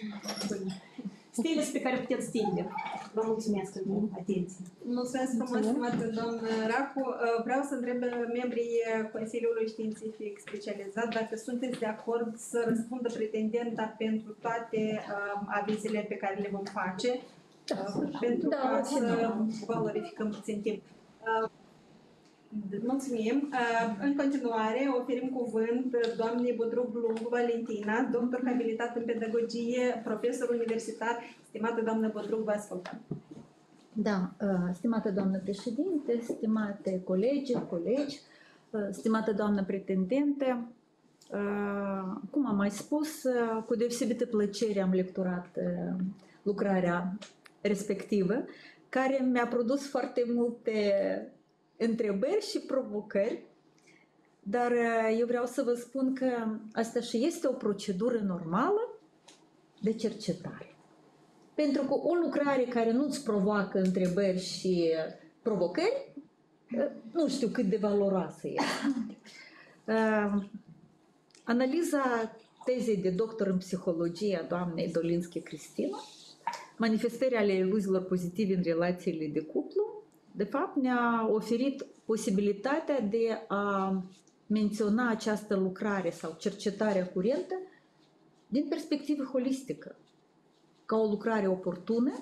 stele pe care puteți stinde. Vă mulțumesc pentru atenție. Mulțumesc frumos, stimată doamnă Racu. Vreau să întreb membrii Consiliului Științific Specializat dacă sunteți de acord să răspundă pretendenta pentru toate avizele pe care le vom face, pentru ca să valorificăm puțin timp. Mulțumim. În continuare, oferim cuvânt doamnei Bodruc Lung Valentina, doctor habilitat în pedagogie, profesor universitar. Stimată doamnă Bodruc, vă ascultăm. Da, stimată doamnă președinte, stimate colegi, colegi, stimată doamnă pretendente, cum am mai spus, cu deosebită plăcere am lecturat lucrarea respectivă, care mi-a produs foarte multe întrebări și provocări, dar eu vreau să vă spun că asta și este o procedură normală de cercetare. Pentru că o lucrare care nu-ți provoacă întrebări și provocări, nu știu cât de valoroasă este. Analiza tezei de doctor în psihologie a doamnei Dolinski Cristina, manifestări ale iluziilor pozitive în relațiile de cuplu, de fapt ne-a oferit posibilitatea de a menționa această lucrare sau cercetarea curentă din perspectivă holistică, ca o lucrare oportună,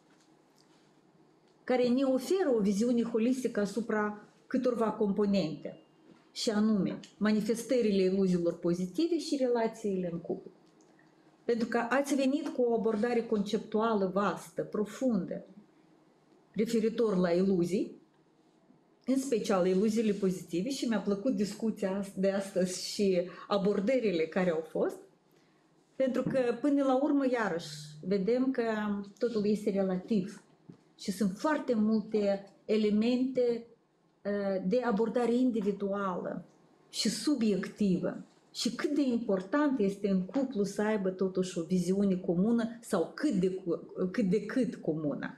care ne oferă o viziune holistică asupra câtorva componente, și anume manifestările iluziilor pozitive și relațiile în cuplu. Pentru că ați venit cu o abordare conceptuală vastă, profundă, referitor la iluzii, în special iluziile pozitive, și mi-a plăcut discuția de astăzi și abordările care au fost, pentru că până la urmă, iarăși, vedem că totul este relativ și sunt foarte multe elemente de abordare individuală și subiectivă și cât de important este în cuplu să aibă totuși o viziune comună sau cât de cât, de cât comună.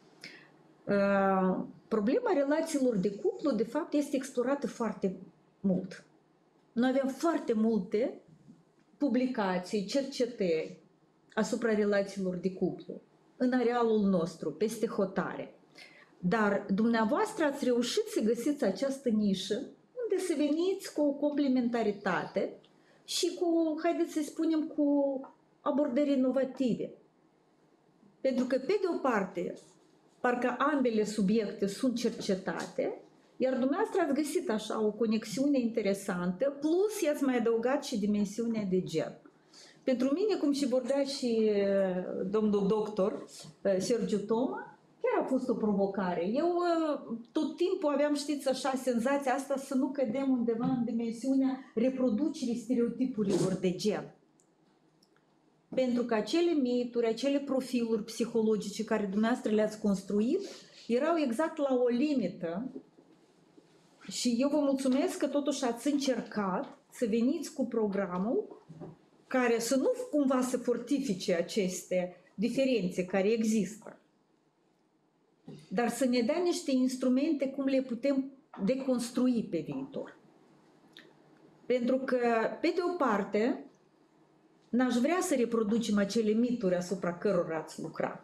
Uh, problema relațiilor de cuplu, de fapt, este explorată foarte mult. Noi avem foarte multe publicații, cercetări asupra relațiilor de cuplu în arealul nostru, peste hotare. Dar dumneavoastră ați reușit să găsiți această nișă unde să veniți cu o complementaritate și cu, haideți să spunem, cu abordări inovative. Pentru că, pe de o parte, parcă ambele subiecte sunt cercetate, iar dumneavoastră ați găsit așa o conexiune interesantă, plus i-ați mai adăugat și dimensiunea de gen. Pentru mine, cum și vorbea și domnul doctor Sergiu Toma, chiar a fost o provocare. Eu tot timpul aveam, știți, așa, senzația asta să nu cădem undeva în dimensiunea reproducerii stereotipurilor de gen. Pentru că acele mituri, acele profiluri psihologice care dumneavoastră le-ați construit, erau exact la o limită. Și eu vă mulțumesc că totuși ați încercat să veniți cu programul care să nu cumva să fortifice aceste diferențe care există, dar să ne dea niște instrumente cum le putem deconstrui pe viitor. Pentru că, pe de o parte, n-aș vrea să reproducem acele mituri asupra cărora ați lucrat.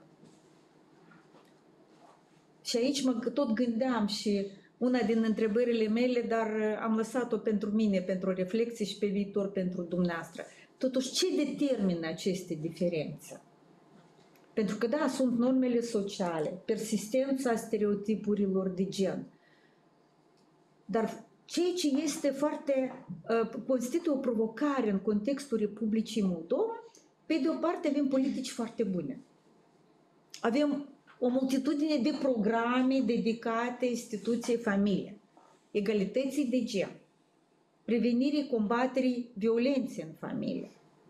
Și aici mă tot gândeam și una din întrebările mele, dar am lăsat-o pentru mine, pentru reflexie și pe viitor pentru dumneavoastră. Totuși, ce determină aceste diferențe? Pentru că, da, sunt normele sociale, persistența stereotipurilor de gen. Dar ceea ce este foarte, uh, constituie o provocare în contextul Republicii Moldova, pe de o parte avem politici foarte bune. Avem o multitudine de programe dedicate instituției familiei, egalității de gen, prevenirii, combaterii violenței în familie.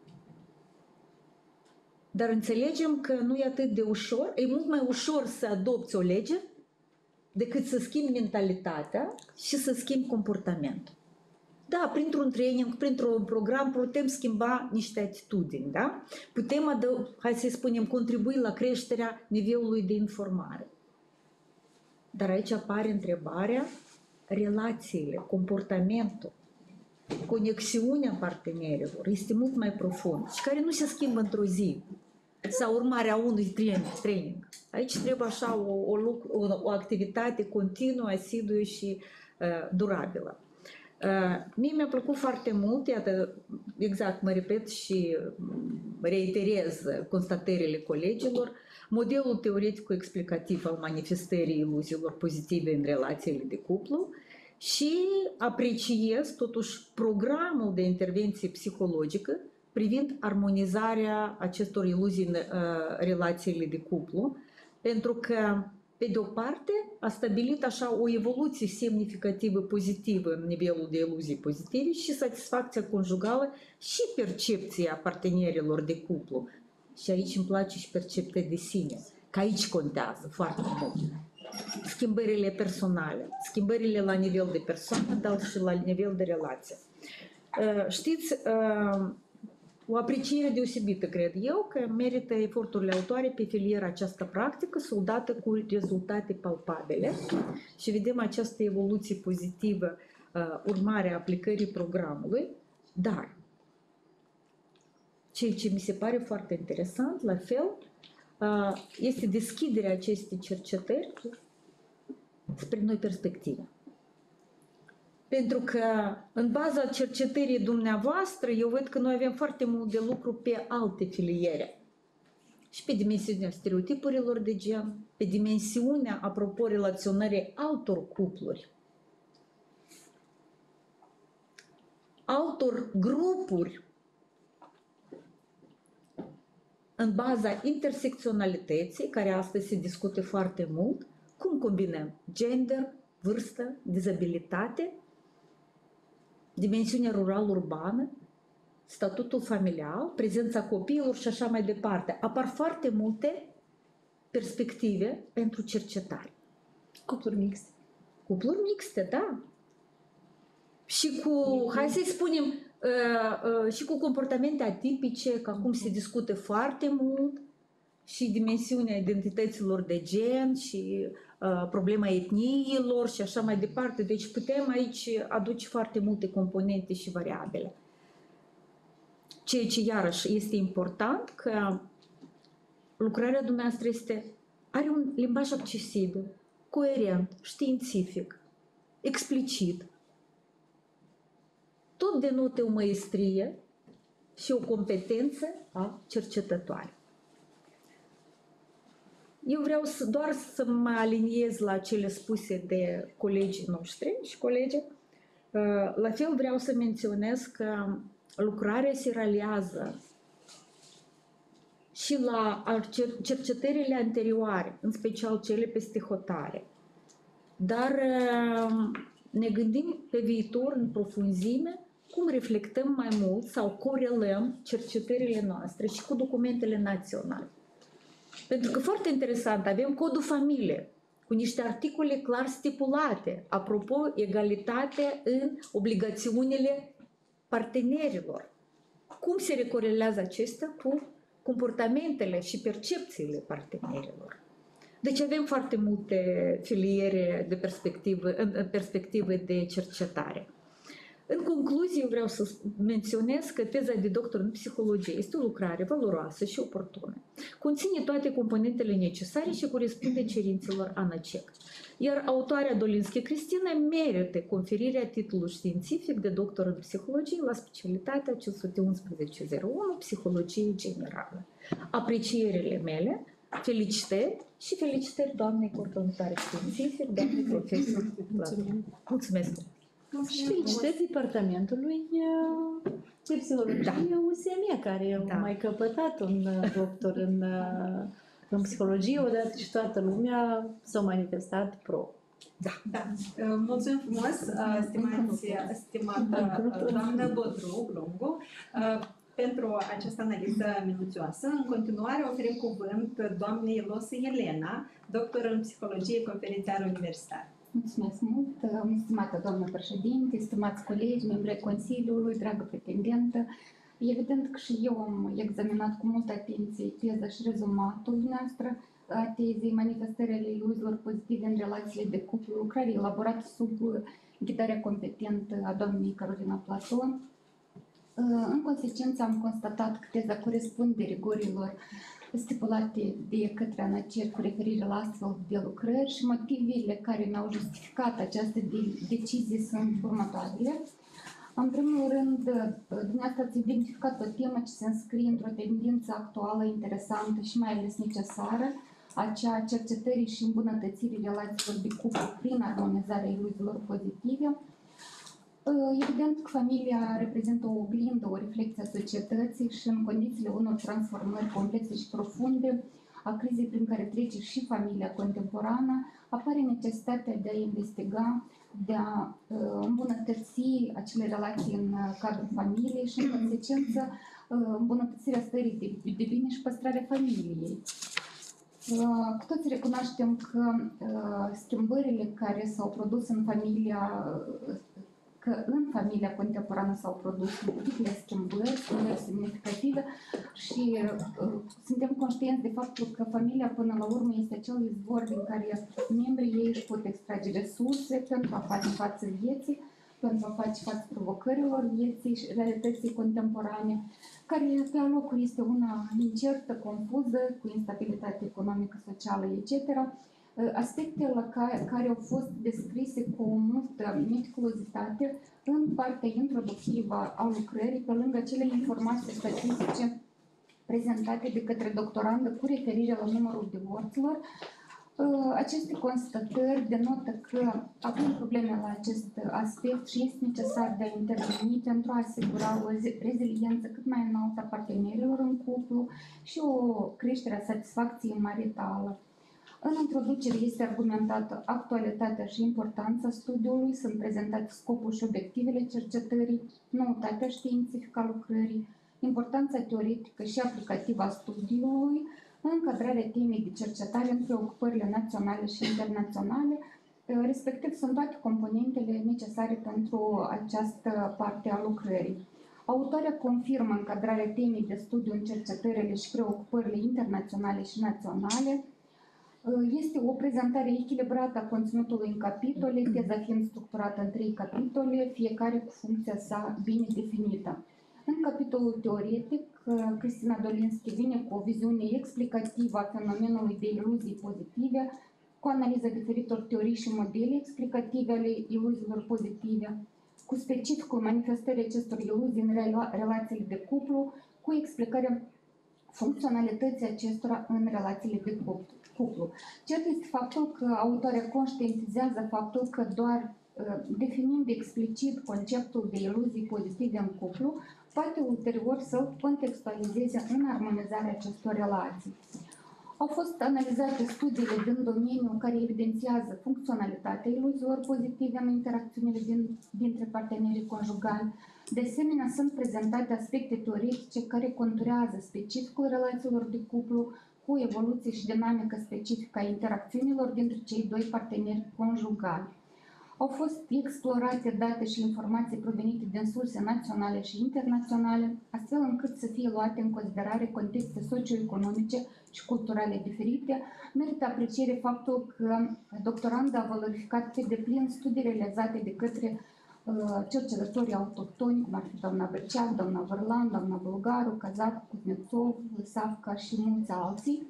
Dar înțelegem că nu e atât de ușor, e mult mai ușor să adopți o lege decât să schimbi mentalitatea și să schimbi comportamentul. Da, printr-un training, printr-un program putem schimba niște atitudini, da? Putem, adă, hai să spunem, contribui la creșterea nivelului de informare. Dar aici apare întrebarea, relațiile, comportamentul, conexiunea partenerilor este mult mai profund și care nu se schimbă într-o zi sau urmarea unui training. Aici trebuie așa o, o, o, o activitate continuă, asiduă și uh, durabilă. Uh, mie mi-a plăcut foarte mult, iată, exact, mă repet și reiterez constatările colegilor, modelul teoretico-explicativ al manifestării iluziilor pozitive în relațiile de cuplu și apreciez totuși programul de intervenție psihologică privind armonizarea acestor iluzii în uh, relațiile de cuplu, pentru că, pe de o parte, a stabilit așa o evoluție semnificativă pozitivă în nivelul de iluzii pozitive și satisfacția conjugală și percepția partenerilor de cuplu. Și aici îmi place și percepția de sine, că aici contează foarte mult. Schimbările personale, schimbările la nivel de persoană, dar și la nivel de relație. Știți, o apreciere deosebită, cred eu, că merită eforturile autoare pe filiera această practică, soldată cu rezultate palpabile și vedem această evoluție pozitivă, urmarea aplicării programului, dar ceea ce mi se pare foarte interesant, la fel, este deschiderea acestei cercetări spre noi perspective. Pentru că în baza cercetării dumneavoastră, eu văd că noi avem foarte mult de lucru pe alte filiere. Și pe dimensiunea stereotipurilor de gen, pe dimensiunea, apropo, relaționării altor cupluri, altor grupuri, în baza intersecționalității, care astăzi se discută foarte mult, cum combinăm gender, vârstă, dizabilitate, dimensiunea rural-urbană, statutul familial, prezența copiilor și așa mai departe. Apar foarte multe perspective pentru cercetare. Cupluri mixte. Cupluri mixte, da. Și cu, hai să-i spunem, uh, uh, și cu comportamente atipice, că acum se discută foarte mult, și dimensiunea identităților de gen și uh, problema etniilor și așa mai departe. Deci putem aici aduce foarte multe componente și variabile. Ceea ce iarăși este important, că lucrarea dumneavoastră este, are un limbaj accesibil, coerent, științific, explicit. Tot denotă o măestrie și o competență a cercetătoare. Eu vreau să, doar să mă aliniez la cele spuse de colegii noștri și colegi. La fel vreau să menționez că lucrarea se realizează și la cercetările anterioare, în special cele peste hotare. Dar ne gândim pe viitor în profunzime cum reflectăm mai mult sau corelăm cercetările noastre și cu documentele naționale. Pentru că foarte interesant, avem codul familie cu niște articole clar stipulate, apropo, egalitate în obligațiunile partenerilor. Cum se recorelează acestea cu comportamentele și percepțiile partenerilor? Deci avem foarte multe filiere de perspectivă, în perspectivă de cercetare. În concluzie, vreau să menționez că teza de doctor în psihologie este o lucrare valoroasă și oportună. Conține toate componentele necesare și corespunde cerințelor ANACEC. Iar autoarea Dolinski Cristina merită conferirea titlului științific de doctor în psihologie la specialitatea cinci sute unsprezece zero unu, psihologie generală. Aprecierile mele, felicitări și felicitări doamnei coordonatoare științific, doamnei profesor. Mulțumesc! Și felicitări departamentului de psihologie da. U S M E, care da. a mai căpătat un doctor în, în psihologie, odată și toată lumea s-a manifestat pro. Da. Da. Mulțumim frumos, stimați, stimată doamnă Bodru Glungu, pentru această analiză minuțioasă. În continuare oferim cuvânt doamnei Losă Elena, doctor în psihologie, conferențiar universitar. Mulțumesc mult, stimată doamnă președinte, stimați colegi, membrii Consiliului, dragă pretendentă. Evident că și eu am examinat cu multă atenție teza și rezumatul noastră a tezei manifestările iluziilor pozitive în relațiile de cuplu, lucrare elaborată sub ghidarea competentă a doamnei Carolina Platon. În consecință am constatat că teza corespunde rigorilor stipulate de către ANACEC cu referire la astfel de lucrări și motivele care mi-au justificat această decizie sunt următoarele. În primul rând, dumneavoastră ați identificat o temă ce se înscrie într-o tendință actuală, interesantă și mai ales necesară, aceea a cercetării și îmbunătățirii relațiilor de cuplu prin armonizarea iluziilor pozitive. Evident că familia reprezintă o oglindă, o reflecție a societății și în condițiile unor transformări complexe și profunde a crizei prin care trece și familia contemporană, apare necesitatea de a investiga, de a îmbunătăți acele relații în cadrul familiei și, în consecință, îmbunătățirea stării de, de bine și păstrarea familiei. Cu toți recunoaștem că schimbările care s-au produs în familia că în familia contemporană s-au produs multiple schimbări, schimbări semnificative și uh, suntem conștienți de faptul că familia până la urmă este acel izvor din care membrii ei își pot extrage resurse pentru a face față vieții, pentru a face față provocărilor vieții și realității contemporane, care pe alocuri este una incertă, confuză, cu instabilitate economică, socială, et cetera. Aspecte la care, care au fost descrise cu multă meticulozitate în partea introductivă a lucrării, pe lângă cele informații statistice prezentate de către doctorandă cu referire la numărul divorțurilor. Aceste constatări denotă că avem probleme la acest aspect și este necesar de a interveni pentru a asigura o reziliență cât mai înaltă a partenerilor în cuplu și o creștere a satisfacției maritală. În introducere este argumentată actualitatea și importanța studiului, sunt prezentate scopul și obiectivele cercetării, noutatea științifică a lucrării, importanța teoretică și aplicativă a studiului, încadrarea temei de cercetare în preocupările naționale și internaționale, respectiv sunt toate componentele necesare pentru această parte a lucrării. Autoarea confirmă încadrarea temei de studiu în cercetările și preocupările internaționale și naționale. Este o prezentare echilibrată a conținutului în capitole, teza fiind structurată în trei capitole, fiecare cu funcția sa bine definită. În capitolul teoretic, Cristina Dolinski vine cu o viziune explicativă a fenomenului de iluzii pozitive, cu analiza diferitor teorii și modele explicative ale iluziilor pozitive, cu specificul manifestării acestor iluzii în relațiile de cuplu, cu explicarea funcționalității acestora în relațiile de cuplu. Cert este faptul că autoarea conștientizează faptul că doar definind explicit conceptul de iluzii pozitive în cuplu, poate ulterior să contextualizeze în armonizarea acestor relații. Au fost analizate studiile din domeniu care evidențiază funcționalitatea iluziilor pozitive în interacțiunile din, dintre partenerii conjugali. De asemenea, sunt prezentate aspecte teoretice care conturează specificul relațiilor de cuplu cu evoluție și dinamică specifică a interacțiunilor dintre cei doi parteneri conjugali. Au fost explorate date și informații provenite din surse naționale și internaționale, astfel încât să fie luate în considerare contexte socioeconomice și culturale diferite. Merită apreciere faptul că doctoranda a valorificat pe deplin studii realizate de către uh, cercetătorii autohtoni, cum ar fi doamna Berceac, doamna Vărlan, doamna Bulgaru, Cazac, Kuznetsov, Savca și mulți alții.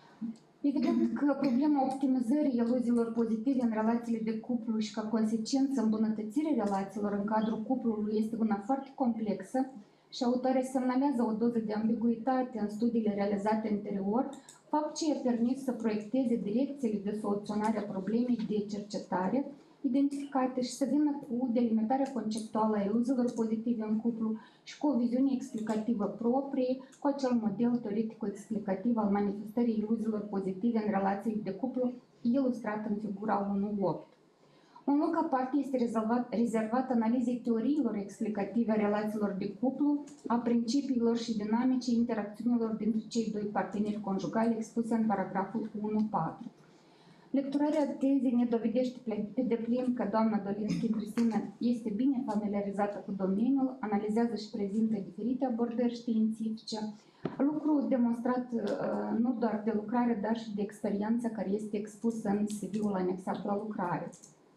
Evident că problema optimizării iluziilor pozitive în relațiile de cuplu și ca consecință îmbunătățirea relațiilor în cadrul cuplului este una foarte complexă și autorii semnalează o doză de ambiguitate în studiile realizate anterior, fapt ce i-a permis să proiecteze direcțiile de soluționare a problemei de cercetare identificate și să vină cu delimitarea conceptuală a iluziilor pozitive în cuplu și cu o viziune explicativă proprie, cu acel model teoretico-explicativ al manifestării iluziilor pozitive în relații de cuplu, ilustrat în figura unu punct opt. Un loc aparte este rezervat, rezervat analizei teoriilor explicative a relațiilor de cuplu, a principiilor și dinamicii interacțiunilor dintre cei doi parteneri conjugali expuse în paragraful unu punct patru. Lecturarea tezei ne dovedește pe deplin că doamna Dolinski Cristina este bine familiarizată cu domeniul, analizează și prezintă diferite abordări științifice, lucru demonstrat uh, nu doar de lucrare, dar și de experiență care este expusă în C V-ul anexat la lucrare.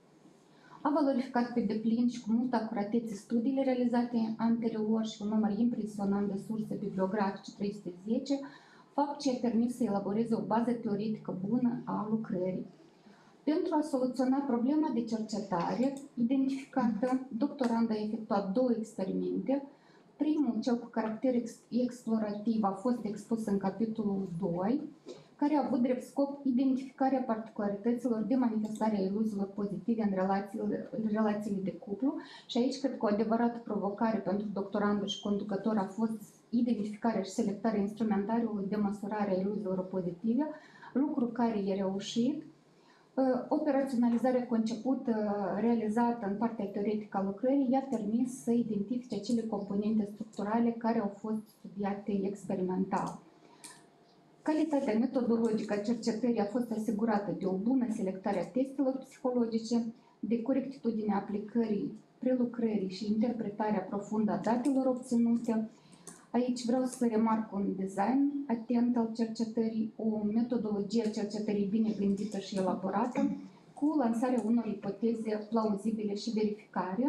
A valorificat pe deplin și cu multă acuratețe studiile realizate anterior și un număr impresionant de surse bibliografice, trei sute zece, fapt ce a permis să elaboreze o bază teoretică bună a lucrării. Pentru a soluționa problema de cercetare identificată, doctoranda a efectuat două experimente. Primul, cel cu caracter explorativ, a fost expus în capitolul doi, care a avut drept scop identificarea particularităților de manifestare a iluziilor pozitive în relațiile, în relațiile de cuplu și aici cred că o adevărată provocare pentru doctorandul și conducător a fost identificarea și selectarea instrumentariului de măsurare a iluziilor pozitive, lucru care i-a reușit. Operaționalizarea concepută, realizată în partea teoretică a lucrării, i-a permis să identifice acele componente structurale care au fost studiate experimental. Calitatea metodologică a cercetării a fost asigurată de o bună selectare a testelor psihologice, de corectitudinea aplicării, prelucrării și interpretarea profundă a datelor obținute. Aici vreau să remarc un design atent al cercetării, o metodologie a cercetării bine gândită și elaborată, cu lansarea unor ipoteze plauzibile și verificare.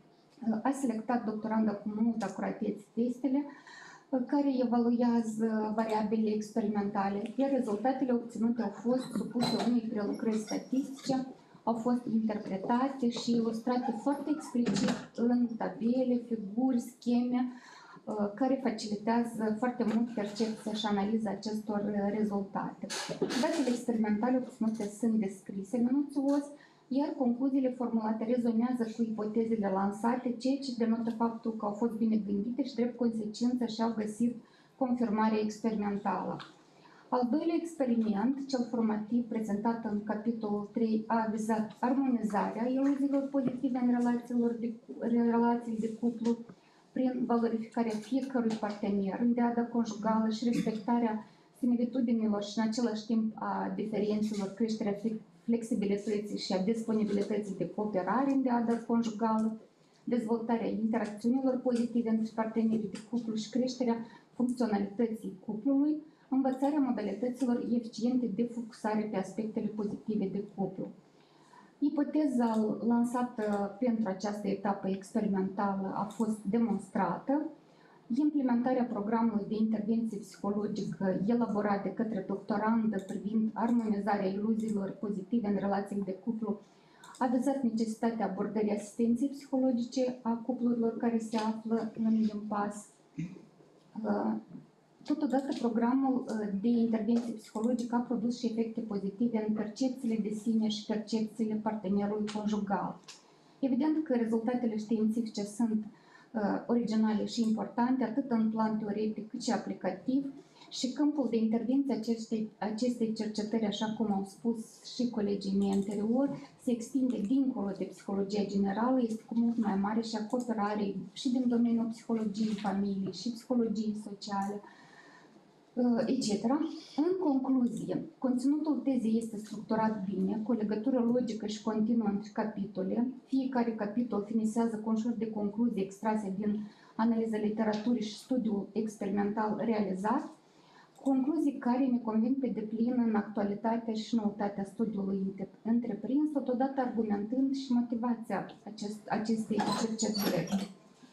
A selectat doctoranda cu multă acuratețe testele, care evaluează variabile experimentale, iar rezultatele obținute au fost supuse unei prelucrări statistice, au fost interpretate și ilustrate foarte explicit în tabele, figuri, scheme, care facilitează foarte mult percepția și analiza acestor rezultate. Datele experimentale obținute sunt descrise minuțios, iar concluziile formulate rezonează cu ipotezele lansate, ceea ce denotă faptul că au fost bine gândite și drept consecință și-au găsit confirmarea experimentală. Al doilea experiment, cel formativ prezentat în capitolul trei, a vizat armonizarea iluziilor pozitive în relațiilor de, relații de cuplu prin valorificarea fiecărui partener în deada conjugală și respectarea similitudinilor și în același timp a diferențelor, creșterea flexibilității și a disponibilității de cooperare în deada conjugală, dezvoltarea interacțiunilor pozitive între partenerii de cuplu și creșterea funcționalității cuplului, învățarea modalităților eficiente de focusare pe aspectele pozitive de cuplu. Ipoteza lansată pentru această etapă experimentală a fost demonstrată. Implementarea programului de intervenție psihologică elaborat de către doctorandă privind armonizarea iluziilor pozitive în relații de cuplu a vizat necesitatea abordării asistenței psihologice a cuplurilor care se află în impas. Totodată, programul de intervenție psihologică a produs și efecte pozitive în percepțiile de sine și percepțiile partenerului conjugal. Evident că rezultatele științifice sunt originale și importante, atât în plan teoretic cât și aplicativ, și câmpul de intervenție acestei, acestei cercetări, așa cum au spus și colegii mei anterior, se extinde dincolo de psihologia generală, este cu mult mai mare și acoperă are și din domeniul psihologiei familiei și psihologiei sociale, et cetera. În concluzie, conținutul tezei este structurat bine, cu o legătură logică și continuă între capitole. Fiecare capitol finisează cu un șir de concluzii extrase din analiza literaturii și studiul experimental realizat, concluzii care ne convin pe deplin în actualitatea și noutatea studiului întreprins, totodată argumentând și motivația acest, acestei cercetări.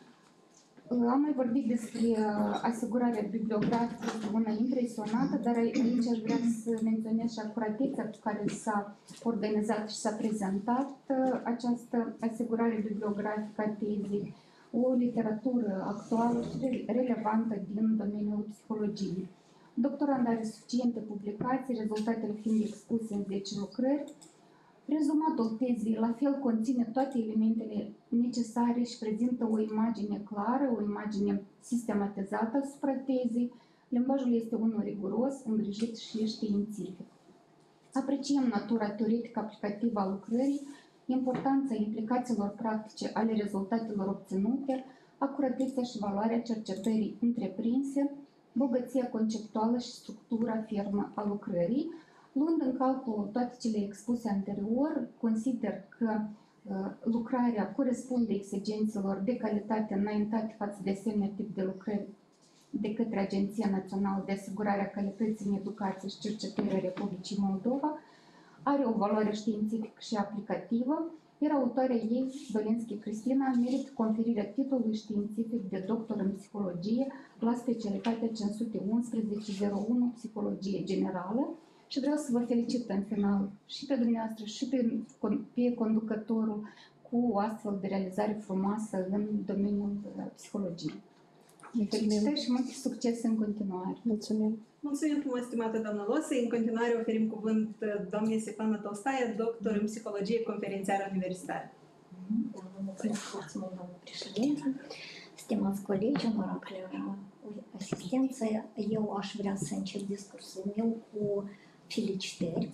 Am mai vorbit despre asigurarea bibliografică, una impresionată, dar aici aș vrea să menționez și acuratețea cu care s-a organizat și s-a prezentat această asigurare bibliografică a tezei, o literatură actuală și relevantă din domeniul psihologiei. Doctorand are suficiente publicații, rezultatele fiind expuse în zece lucrări. Rezumatul tezei la fel conține toate elementele necesare și prezintă o imagine clară, o imagine sistematizată asupra tezei. Limbajul este unul riguros, îngrijit și științific. Apreciem natura teoretică aplicativă a lucrării, importanța implicațiilor practice ale rezultatelor obținute, acuratețea și valoarea cercetării întreprinse, bogăția conceptuală și structura fermă a lucrării. Luând în calcul toate cele expuse anterior, consider că uh, lucrarea corespunde exigențelor de calitate înaintate față de asemenea tip de lucrări de către Agenția Națională de Asigurare a Calității în Educație și Cercetare a Republicii Moldova, are o valoare științifică și aplicativă, iar autoarea ei, Dolinski Cristina, merită conferirea titlului științific de doctor în psihologie la specialitatea cinci sute unsprezece zero unu Psihologie Generală. Și vreau să vă felicit în final și pe dumneavoastră și pe, pe conducătorul cu o astfel de realizare frumoasă în domeniul psihologiei. Felicitări și mult succes în continuare. Mulțumim! Mulțumim frumos, stimată doamnă Losă. În continuare oferim cuvânt doamnei Svetlana Tolstaia, doctor în psihologie conferențiară universitară. Da, vă mulțumesc foarte mult, doamnă președinte. Stimați colegi, onorabile asistență, eu aș vrea să încep discursul meu cu felicitări.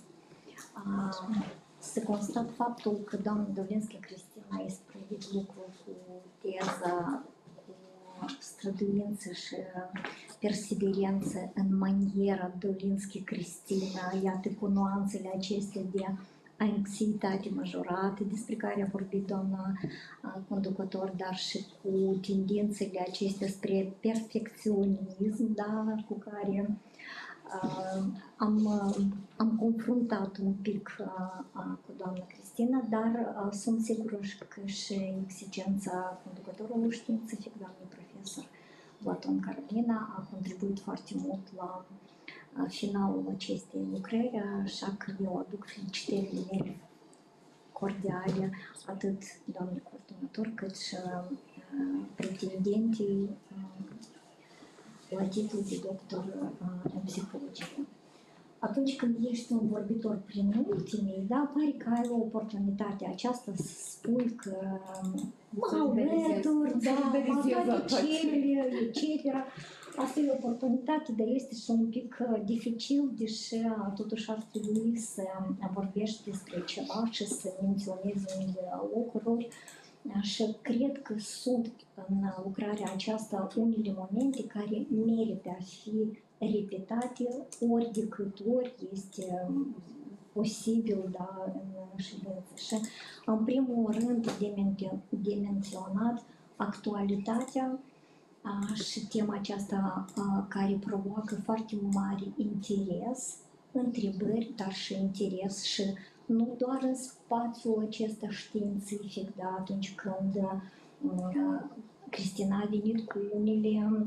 Să constat faptul că doamna Dolinski Cristina a isprăvit lucrul cu teza, cu străduință și perseverență în maniera Dolinski Cristina, iată cu nuanțele acestea de anxietate majorată, despre care a vorbit doamna conducător, dar și cu tendințele acestea spre perfecționism, da, cu care uh, am, am confruntat un pic uh, cu doamna Cristina, dar uh, sunt sigură că și exigența conducătorului științific, doamnei profesor Platon Carolina, a contribuit foarte mult la finalul acestei lucrări, așa că eu aduc felicitările mele cordiale atât doamnei coordonator cât și uh, pretendentii uh, la titlul de doctor uh, în psihologie. Atunci când ești un vorbitor prin ultimii, da, pare că ai o oportunitate aceasta să spui că mă alături, da, mă toate cerele, et cetera. Asta e o oportunitate, dar este și un pic dificil, deși totuși ar trebui să vorbești despre ceva și să menționezi unele lucruri. Și cred că sunt în lucrarea aceasta unele momente care merită a fi repetate ori de câte ori este posibil, da, în ședință. Și în primul rând de menționat actualitatea și tema aceasta care provoacă foarte mare interes, întrebări, dar și interes și nu doar în spațiul acesta științific, da, atunci când uh, Cristina a venit cu unele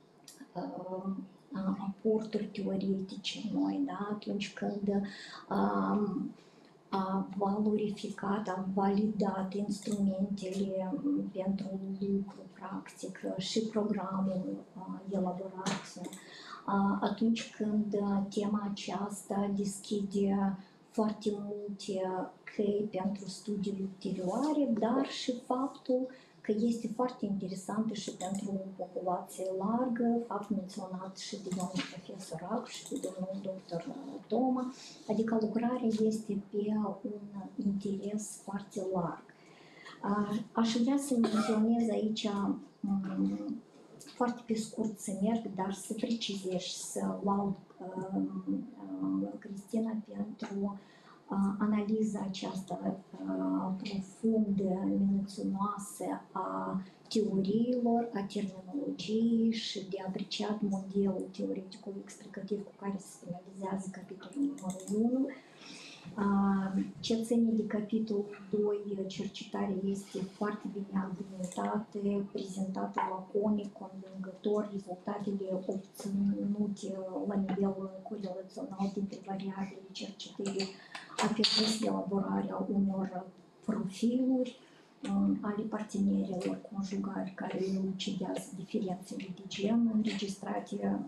uh, aporturi teoretice noi, da, atunci când uh, a valorificat, a validat instrumentele pentru lucru practic și programul elaborat. Atunci când tema aceasta deschide foarte multe căi pentru studii ulterioare, dar și faptul că este foarte interesantă și pentru o populație largă, fapt menționat și de domnul profesor Rac și de domnul doctor Toma, adică lucrarea este pe un interes foarte larg. Aș vrea să menționez aici foarte pe scurt să merg, dar să precizez și să laud Cristina pentru analiza aceasta profundă, minuțioasă a teoriilor, a terminologiei și de apreciat modelul teoretico-explicativ cu care se finalizează capitolul numărul unu. Ce ține de capitolul doi, cercetarea este foarte bine argumentată, prezentată laconic, convingător, rezultatele obținute la nivel corelațional dintre variabile cercetării a permis elaborarea unor profiluri ale partenerilor conjugali care elucidează diferențele de gen înregistrate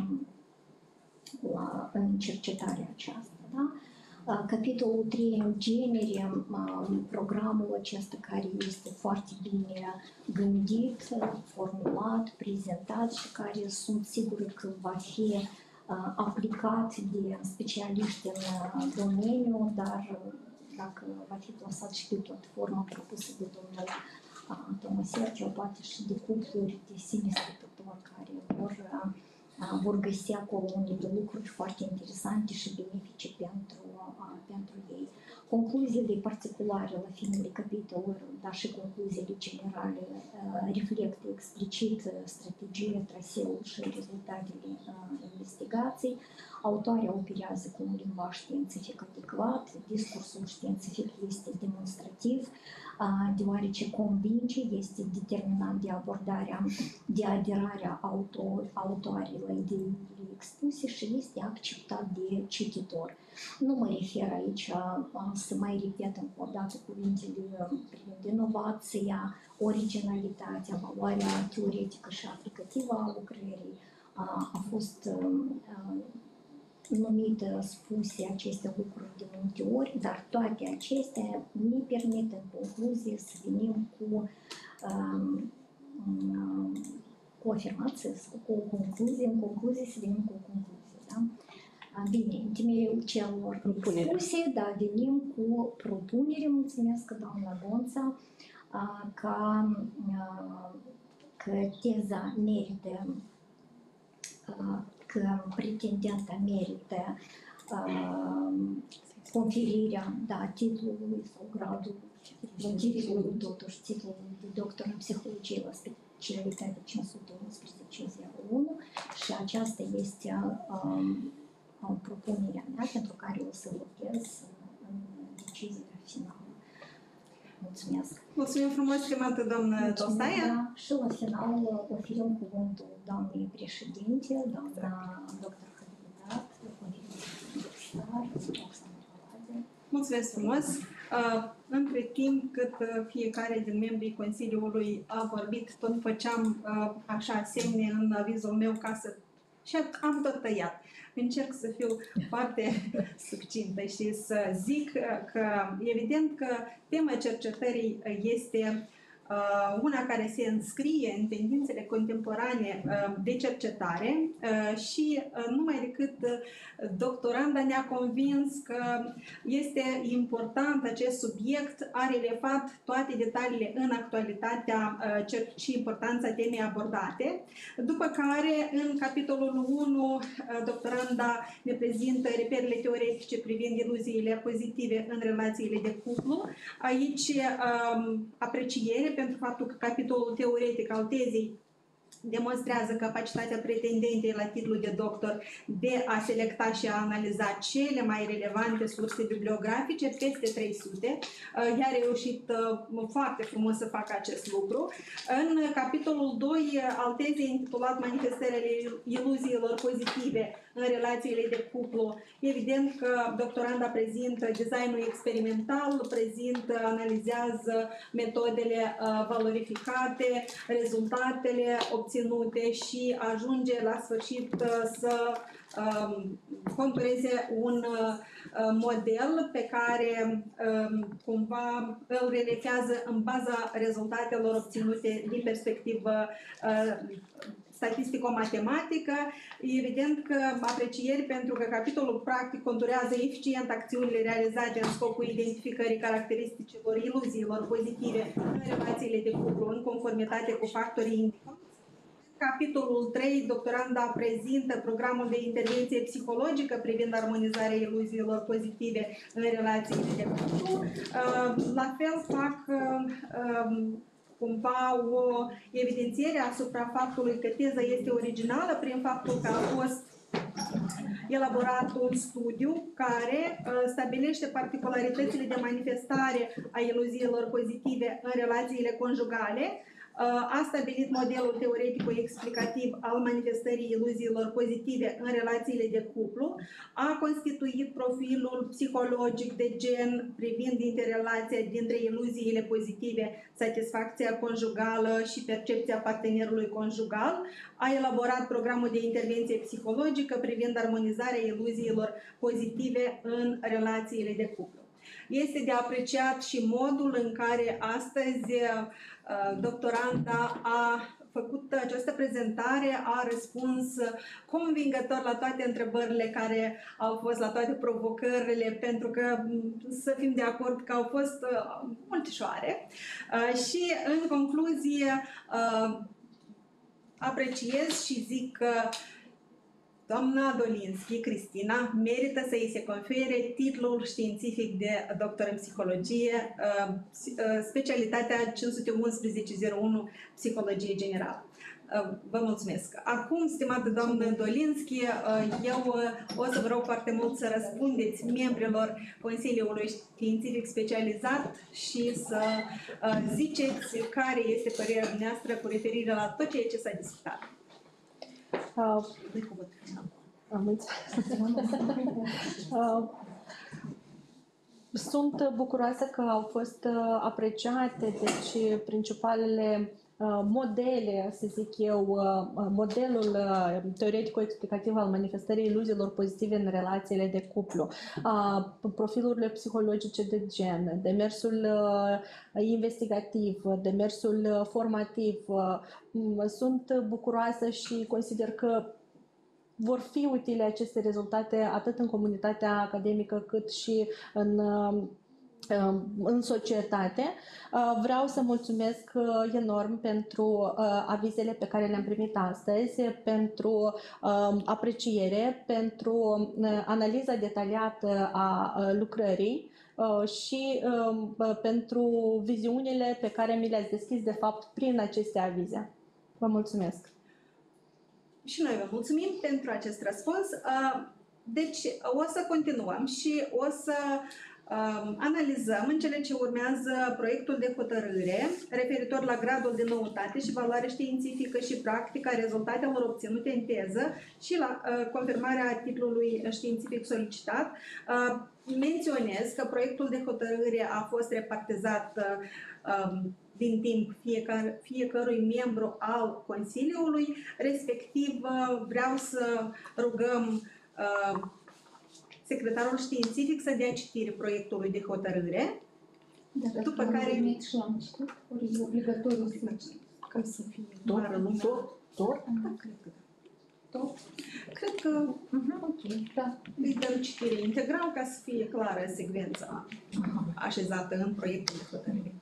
la, în cercetarea aceasta. Da? Capitolul trei, în genere, programul acesta care este foarte bine gândit, formulat, prezentat și care sunt sigură că va fi aplicat de specialiști în domeniu, dar dacă va fi plasat și pe platforma propusă de domnul Toma Sergiu, poate și de cupluri de sine stătători care vor, vor găsi acolo unele lucruri foarte interesante și benefice pentru, pentru ei. Concluziile particulare la finele capitolului, dar și concluziile generale reflectă explicit strategia, traseul și rezultatele investigației. Autoarea operează cu un limbaj științific adecvat, discursul științific este demonstrativ, deoarece convinge, este determinant de abordarea, de aderarea autor, autoarei la ideile expuse și este acceptat de cititor. Nu mă refer aici să mai repet încă o dată cuvintele privind inovația, originalitatea, valoarea teoretică și aplicativă a lucrării. A fost numite, spuse aceste lucruri de multe ori, dar toate acestea ne permit în concluzie să venim cu, um, um, cu o afirmație sau cu o concluzie, în concluzie să venim cu o concluzie. Da? Bine, în temeiul celor spuse, da, venim cu propunere, mulțumesc doamna Gonța, ca, că teza merită, că pretendenta merită conferirea, da, titlului sau gradul, titlului, totuși, titlul de doctor în psihologie la specialitatea cinci sute unsprezece zero unu și aceasta este um, propunerea mea pentru care o să votez în decizia finală. Mulțumesc! Mulțumim frumos, stimată doamnă Tostaia! Da, și la final oferim cuvântul doamnei președinte, doamna doctor candidat, mulțumesc frumos! Între timp cât fiecare din membrii Consiliului a vorbit, tot făceam așa semne în avizul meu ca să... și am tot tăiat. Încerc să fiu foarte succintă și să zic că evident că tema cercetării este una care se înscrie în tendințele contemporane de cercetare și numai decât doctoranda ne-a convins că este important acest subiect, a relevat toate detaliile în actualitatea și importanța temei abordate, după care în capitolul unu doctoranda ne prezintă reperele teoretice privind iluziile pozitive în relațiile de cuplu. Aici apreciere pentru faptul că capitolul teoretic al tezei demonstrează capacitatea pretendentei la titlul de doctor de a selecta și a analiza cele mai relevante surse bibliografice, peste trei sute. Ea a reușit foarte frumos să facă acest lucru. În capitolul doi al tezei, intitulat Manifestările iluziilor pozitive în relațiile de cuplu, evident că doctoranda prezintă designul experimental, prezintă, analizează metodele valorificate, rezultatele obținute și ajunge la sfârșit să contureze un model pe care cumva îl relefează în baza rezultatelor obținute din perspectivă statistico-matematică. Evident că aprecieri pentru că capitolul practic conturează eficient acțiunile realizate în scopul identificării caracteristicilor iluziilor pozitive în relațiile de cuplu în conformitate cu factorii indicați. Capitolul trei, doctoranda prezintă programul de intervenție psihologică privind armonizarea iluziilor pozitive în relațiile de cuplu. La fel fac cumva o evidențiere asupra faptului că teza este originală prin faptul că a fost elaborat un studiu care uh, stabilește particularitățile de manifestare a iluziilor pozitive în relațiile conjugale, a stabilit modelul teoretico-explicativ al manifestării iluziilor pozitive în relațiile de cuplu, a constituit profilul psihologic de gen privind interrelația dintre iluziile pozitive, satisfacția conjugală și percepția partenerului conjugal, a elaborat programul de intervenție psihologică privind armonizarea iluziilor pozitive în relațiile de cuplu. Este de apreciat și modul în care astăzi doctoranda a făcut această prezentare, a răspuns convingător la toate întrebările care au fost, la toate provocările, pentru că să fim de acord că au fost multișoare. Și în concluzie apreciez și zic că doamna Dolinski, Cristina, merită să îi se confere titlul științific de doctor în psihologie, specialitatea cinci sute unsprezece zero unu, psihologie generală. Vă mulțumesc. Acum, stimată doamnă Dolinski, eu o să vă rog foarte mult să răspundeți membrilor Consiliului Științific Specializat și să ziceți care este părerea dumneavoastră cu referire la tot ceea ce s-a discutat. Uh, am uh, Sunt bucuroasă că au fost apreciate, deci, principalele modele, să zic eu, modelul teoretico-explicativ al manifestării iluziilor pozitive în relațiile de cuplu, profilurile psihologice de gen, demersul investigativ, demersul formativ. Sunt bucuroasă și consider că vor fi utile aceste rezultate atât în comunitatea academică cât și în în societate. Vreau să mulțumesc enorm pentru avizele pe care le-am primit astăzi, pentru apreciere, pentru analiza detaliată a lucrării și pentru viziunile pe care mi le-ați deschis de fapt prin aceste avize. Vă mulțumesc! Și noi vă mulțumim pentru acest răspuns. Deci o să continuăm și o să analizăm în cele ce urmează proiectul de hotărâre referitor la gradul de noutate și valoare științifică și practică a rezultatelor obținute în teză și la confirmarea titlului științific solicitat. Menționez că proiectul de hotărâre a fost repartizat din timp fiecare, fiecărui membru al Consiliului, respectiv vreau să rugăm secretarul științific să dea citire proiectului de hotărâre, da, după care... Și l-am citit, ori e obligatoriu să citit, ca să fie doar lumea. Tot? Tot? Da, cred că da. Tot? Cred că... Uh-huh. Ok, da. Îi dăm citire integral ca să fie clară secvența uh-huh. așezată în proiectul de hotărâre.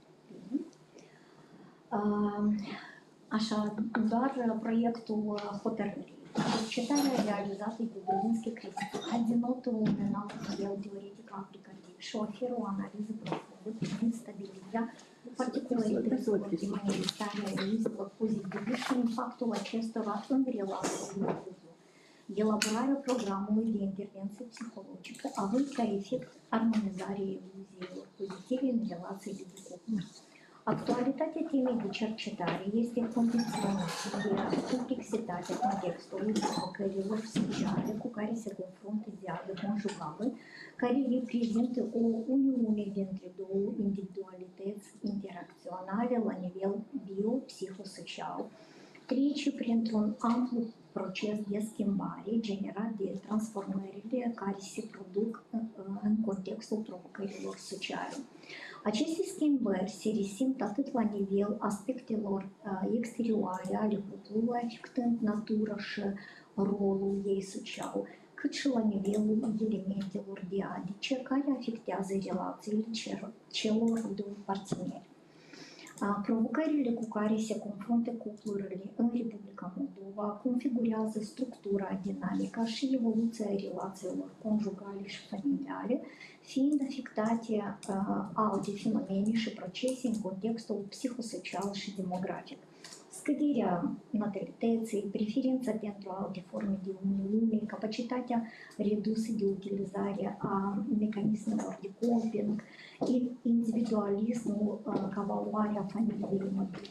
Uh, așa, doar proiectul hotărârii. Cercetarea realizată de Dolinski Cristina denotă un înalt nivel teoretic aplicativ și oferă o analiză profundă privind stabilirea particularităților de manifestare a iluziilor pozitive și impactul acestora în relațiile cu cuplu. Elaborarea programului de intervenție psihologică având ca efect armonizarea iluziilor pozitive în relațiile de cuplu. Actualitatea temei de cercetare este condiționată de complexitatea contextului provocărilor speciale cu care se confruntă viața conjugală, care reprezintă o uniune dintre două individualități interacționale la nivel bio-psihosocial, trece printr-un amplu proces de schimbare generat de transformările care se produc în contextul provocărilor sociale. Aceste schimbări se resimt atât la nivel aspectelor exterioare ale cuplului, afectând natura și rolul ei social, cât și la nivelul elementelor diadice care afectează relațiile celor doi parteneri. Provocările cu care se confruntă cuplurile în Republica Moldova configurează structura, dinamica și evoluția relațiilor conjugale și familiale, fiind afectate uh, alte fenomene și procese în contextul psihosocial și demografic. Scăderea natalității, preferința pentru alte forme de uniune, capacitatea redusă de utilizare a mecanismelor de coping, individualismul ca valoare a familiei.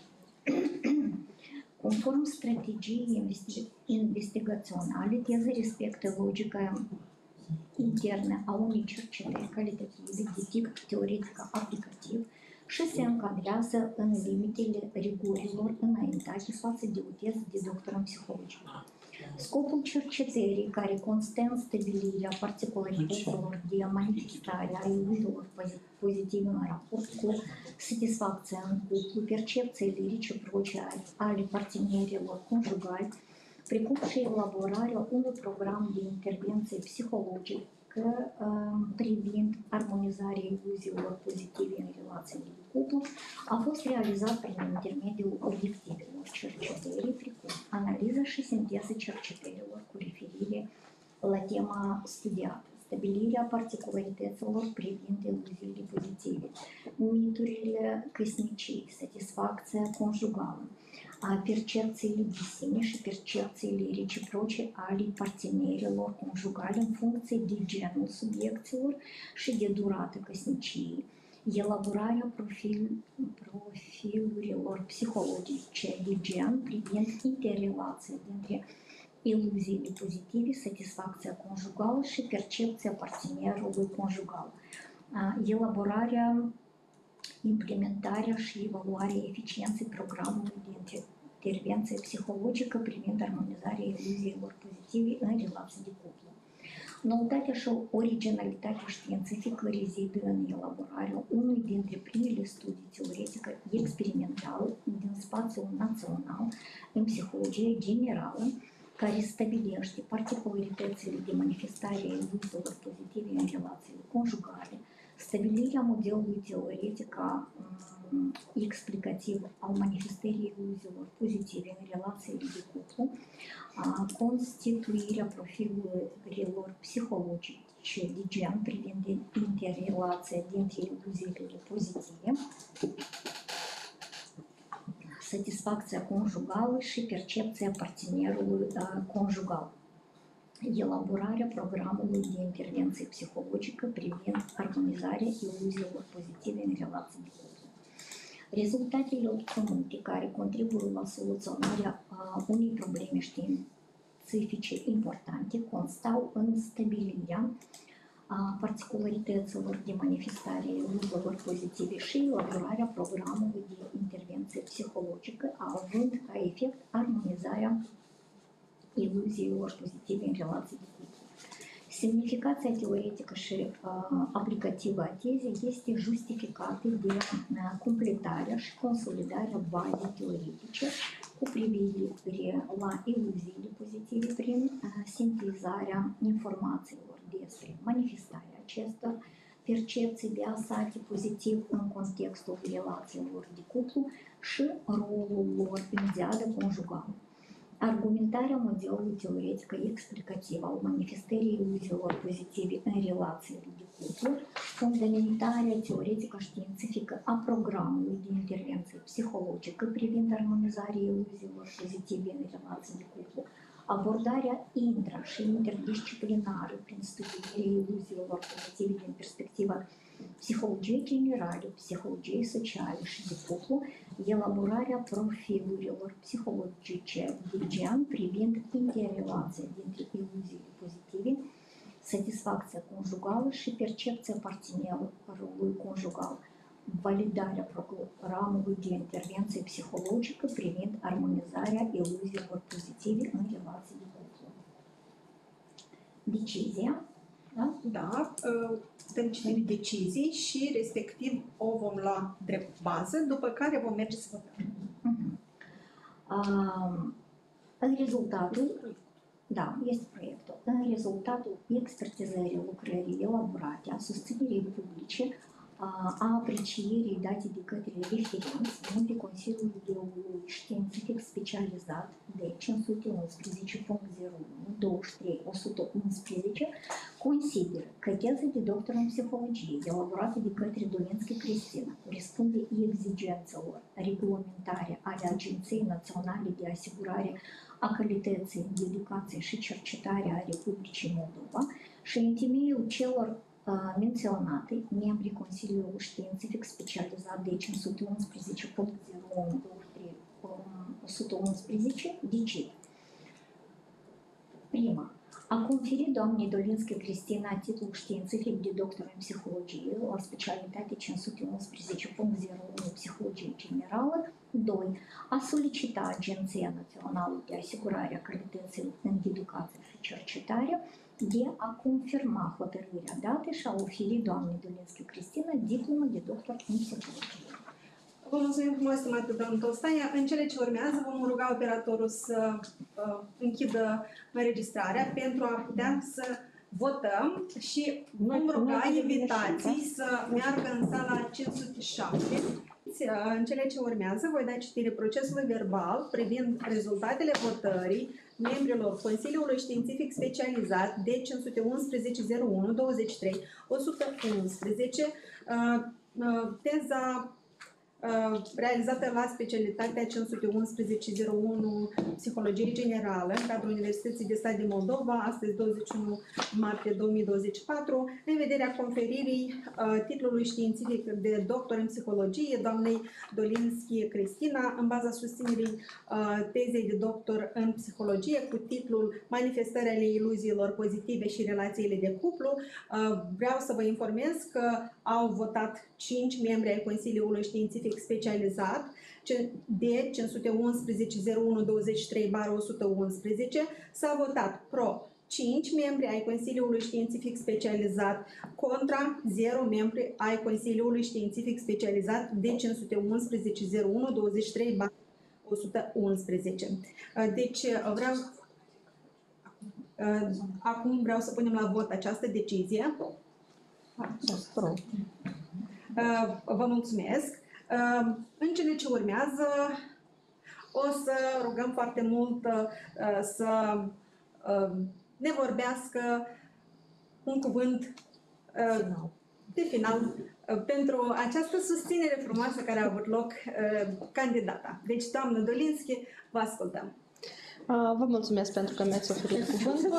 Conform strategiei investigaționale, teza respectă logica internă a unei cercetări calitative de tip teoretic-aplicativ și se încadrează în limitele rigurilor înaintate față de o teză de doctor în psihologie. Scopul cercetării, care constă în stabilirea particularităților de manifestare a iluzilor pozitive în raport cu satisfacția în cuplu, percepțiile reciproce ale partenerilor conjugali, precum și elaborarea unui program de intervenție psihologică privind armonizarea iluziilor pozitive în relațiile de cuplu, a fost realizat prin intermediul obiectivelor cercetării, precum analiza și sinteza cercetărilor cu referire la tema studiată, stabilirea particularităților privind iluziile pozitive, miturile căsnicii, satisfacția conjugală, a percepțiile de sine și percepțiile reciproce ale partenerilor conjugale în funcție de genul subiecților și de durată căsniciei, elaborarea profil, profilurilor psihologice de gen privind interrelația dintre iluziile pozitive, satisfacția conjugală și percepția partenerului conjugal, elaborarea, implementarea și evaluarea eficienței programului de intervenție psihologică privind armonizarea iluziilor pozitive în relații de cuplu. Noutatea și originalitatea științifică rezidă în elaborarea unui dintre primele studii teoretice experimentale din spațiul național în psihologie generală, care stabilește particularitățile de manifestare a iluziilor pozitive în relațiile conjugale, stabilirea modelului teoretic um, explicativ al manifestării iluziilor pozitive în relațiile de cuplu, a constituirea profilurilor psihologice de gen privind interrelația dintre iluziile pozitive, satisfacția conjugală și percepția partenerului conjugal, elaborarea programului de intervenție psihologică privind armonizarea iluziilor pozitive în relații de cuplu. Rezultatele obținute care contribuie la soluționarea unei probleme științifice importante constau în stabilirea a particularităților de manifestare a iluziilor pozitive și elaborarea programului de intervenție psihologică, având ca efect armonizarea iluziilor pozitive în relații de cuplu. Semnificația teoretică și uh, aplicativă a tezei este justificată de uh, completarea și consolidarea bazei teoretice cu privire la iluziile pozitive prin uh, sintezarea informațiilor despre manifestarea acestor percepții de asate pozitiv în contextul relațiilor de cuplu și rolul lor în viața conjugală. Argumentarea modelului teoretic explicativ al manifestării iluziilor pozitive în relațiile de cuplu, fundamentarea teoretică științifică a programului de intervenție psihologică privind armonizarea iluziilor pozitive în relații de cuplu, abordarea intra- și interdisciplinară prin studierea iluziilor pozitive din perspectiva psihologiei generale, psihologiei sociale și de cuplu, elaborarea profilurilor psihologice de gen privind interrelația dintre iluziile pozitive, satisfacția conjugală și percepția partenerului conjugal, validarea programului de intervenție psihologică privind armonizarea iluziilor pozitive în relații de cuplu. Decizia, da? Da, putem citi decizii și respectiv o vom lua drept bază, după care vom merge să votăm. Uh-huh. Uh, în rezultatul, da, este proiectul. În rezultatul expertizării lucrării elaborate, a susținerii publice, a aprecierii date de către referenți, membrii Consiliului Științific Specializat de cinci sute unsprezece punct zero unu douăzeci și trei o sută unsprezece, consideră că teza de doctor în psihologie elaborată de către Dolinski Cristina corespunde exigențelor reglementare ale Agenției Naționale de Asigurare a Calității în Educație și Cercetare a Republicii Moldova și în temeiul celor menționate, membrii Consiliului Științific Specializat de cinci sute unsprezece punct zero unu douăzeci și trei o sută unsprezece, decid. Prima. A conferit doamnei Dolinski Cristina titlul științific de doctor în psihologie la specialitate cinci sute unsprezece punct zero unu Psihologie Generală. doi. A solicita Agenția Națională de Asigurare a Calității în Educație și Cercetare de a confirma hotărârea dată și a oferi doamnei Dolinski Cristina diplomă de doctor în psihologie. Vă mulțumim frumos, stimată doamnă Tolstaia. În cele ce urmează vom ruga operatorul să uh, închidă înregistrarea pentru a putea să votăm și vom ruga invitații să meargă în sala cinci sute șapte. În cele ce urmează voi da citire procesului verbal privind rezultatele votării membrilor Consiliului Științific Specializat D cinci sute unsprezece zero unu douăzeci și trei o sută unsprezece, teza realizată la specialitatea cinci sute unsprezece zero unu Psihologie Generală în cadrul Universității de Stat din Moldova, astăzi douăzeci și unu martie două mii douăzeci și patru, în vederea conferirii uh, titlului științific de doctor în psihologie doamnei Dolinski Cristina în baza susținerii uh, tezei de doctor în psihologie cu titlul Manifestări ale iluziilor pozitive și relațiile de cuplu. Uh, vreau să vă informez că au votat cinci membri ai Consiliului Științific Specializat D cinci sute unsprezece zero unu douăzeci și trei o sută unsprezece. S-a votat pro cinci membri ai Consiliului Științific Specializat, contra zero membri ai Consiliului Științific Specializat D cinci sute unsprezece zero unu douăzeci și trei o sută unsprezece. Deci vreau acum vreau să punem la vot această decizie. Vă mulțumesc. În cele ce urmează o să rugăm foarte mult să ne vorbească un cuvânt de final pentru această susținere frumoasă care a avut loc candidata. Deci, doamnă Dolinski, vă ascultăm. Vă mulțumesc pentru că mi-ați oferit cuvântul.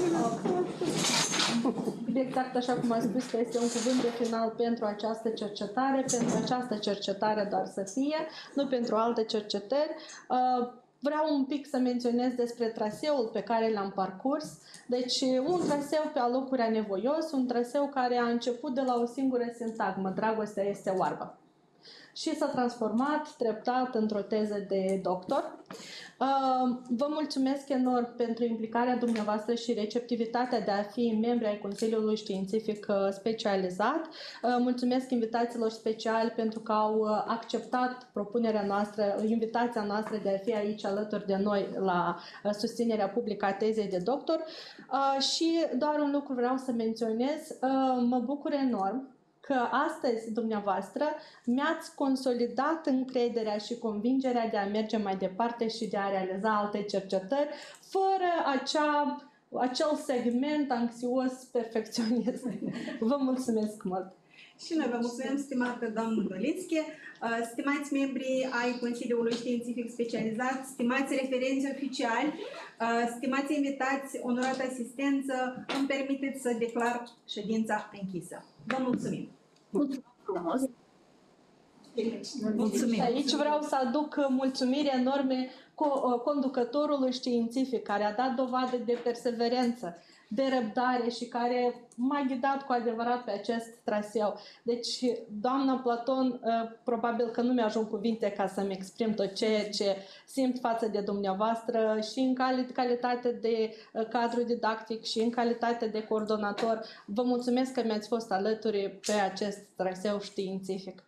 Exact așa cum am spus că este un cuvânt de final pentru această cercetare, pentru această cercetare doar să fie, nu pentru alte cercetări. Vreau un pic să menționez despre traseul pe care l-am parcurs. Deci un traseu pe alocuri anevoios, un traseu care a început de la o singură sintagmă, dragostea este oarbă. Și s-a transformat treptat într-o teză de doctor. Vă mulțumesc enorm pentru implicarea dumneavoastră și receptivitatea de a fi membri ai Consiliului Științific Specializat. Mulțumesc invitațiilor speciali pentru că au acceptat propunerea noastră, invitația noastră de a fi aici alături de noi la susținerea publică a tezei de doctor. Și doar un lucru vreau să menționez, mă bucur enorm că astăzi dumneavoastră mi-ați consolidat încrederea și convingerea de a merge mai departe și de a realiza alte cercetări fără acea, acel segment anxios perfecționist. Vă mulțumesc mult! Și noi vă mulțumim, stimată doamnă Dolinski, stimați membri ai Consiliului Științific Specializat, stimați referenți oficiali, stimați invitați, onorată asistență, îmi permiteți să declar ședința închisă. Vă mulțumim! Mulțumesc! Mulțumim. Aici vreau să aduc mulțumiri enorme conducătorului științific care a dat dovadă de perseverență, de răbdare și care m-a ghidat cu adevărat pe acest traseu. Deci, doamna Platon, probabil că nu mi-ajung cuvinte ca să-mi exprim tot ceea ce simt față de dumneavoastră și în calitate de cadru didactic și în calitate de coordonator. Vă mulțumesc că mi-ați fost alături pe acest traseu științific.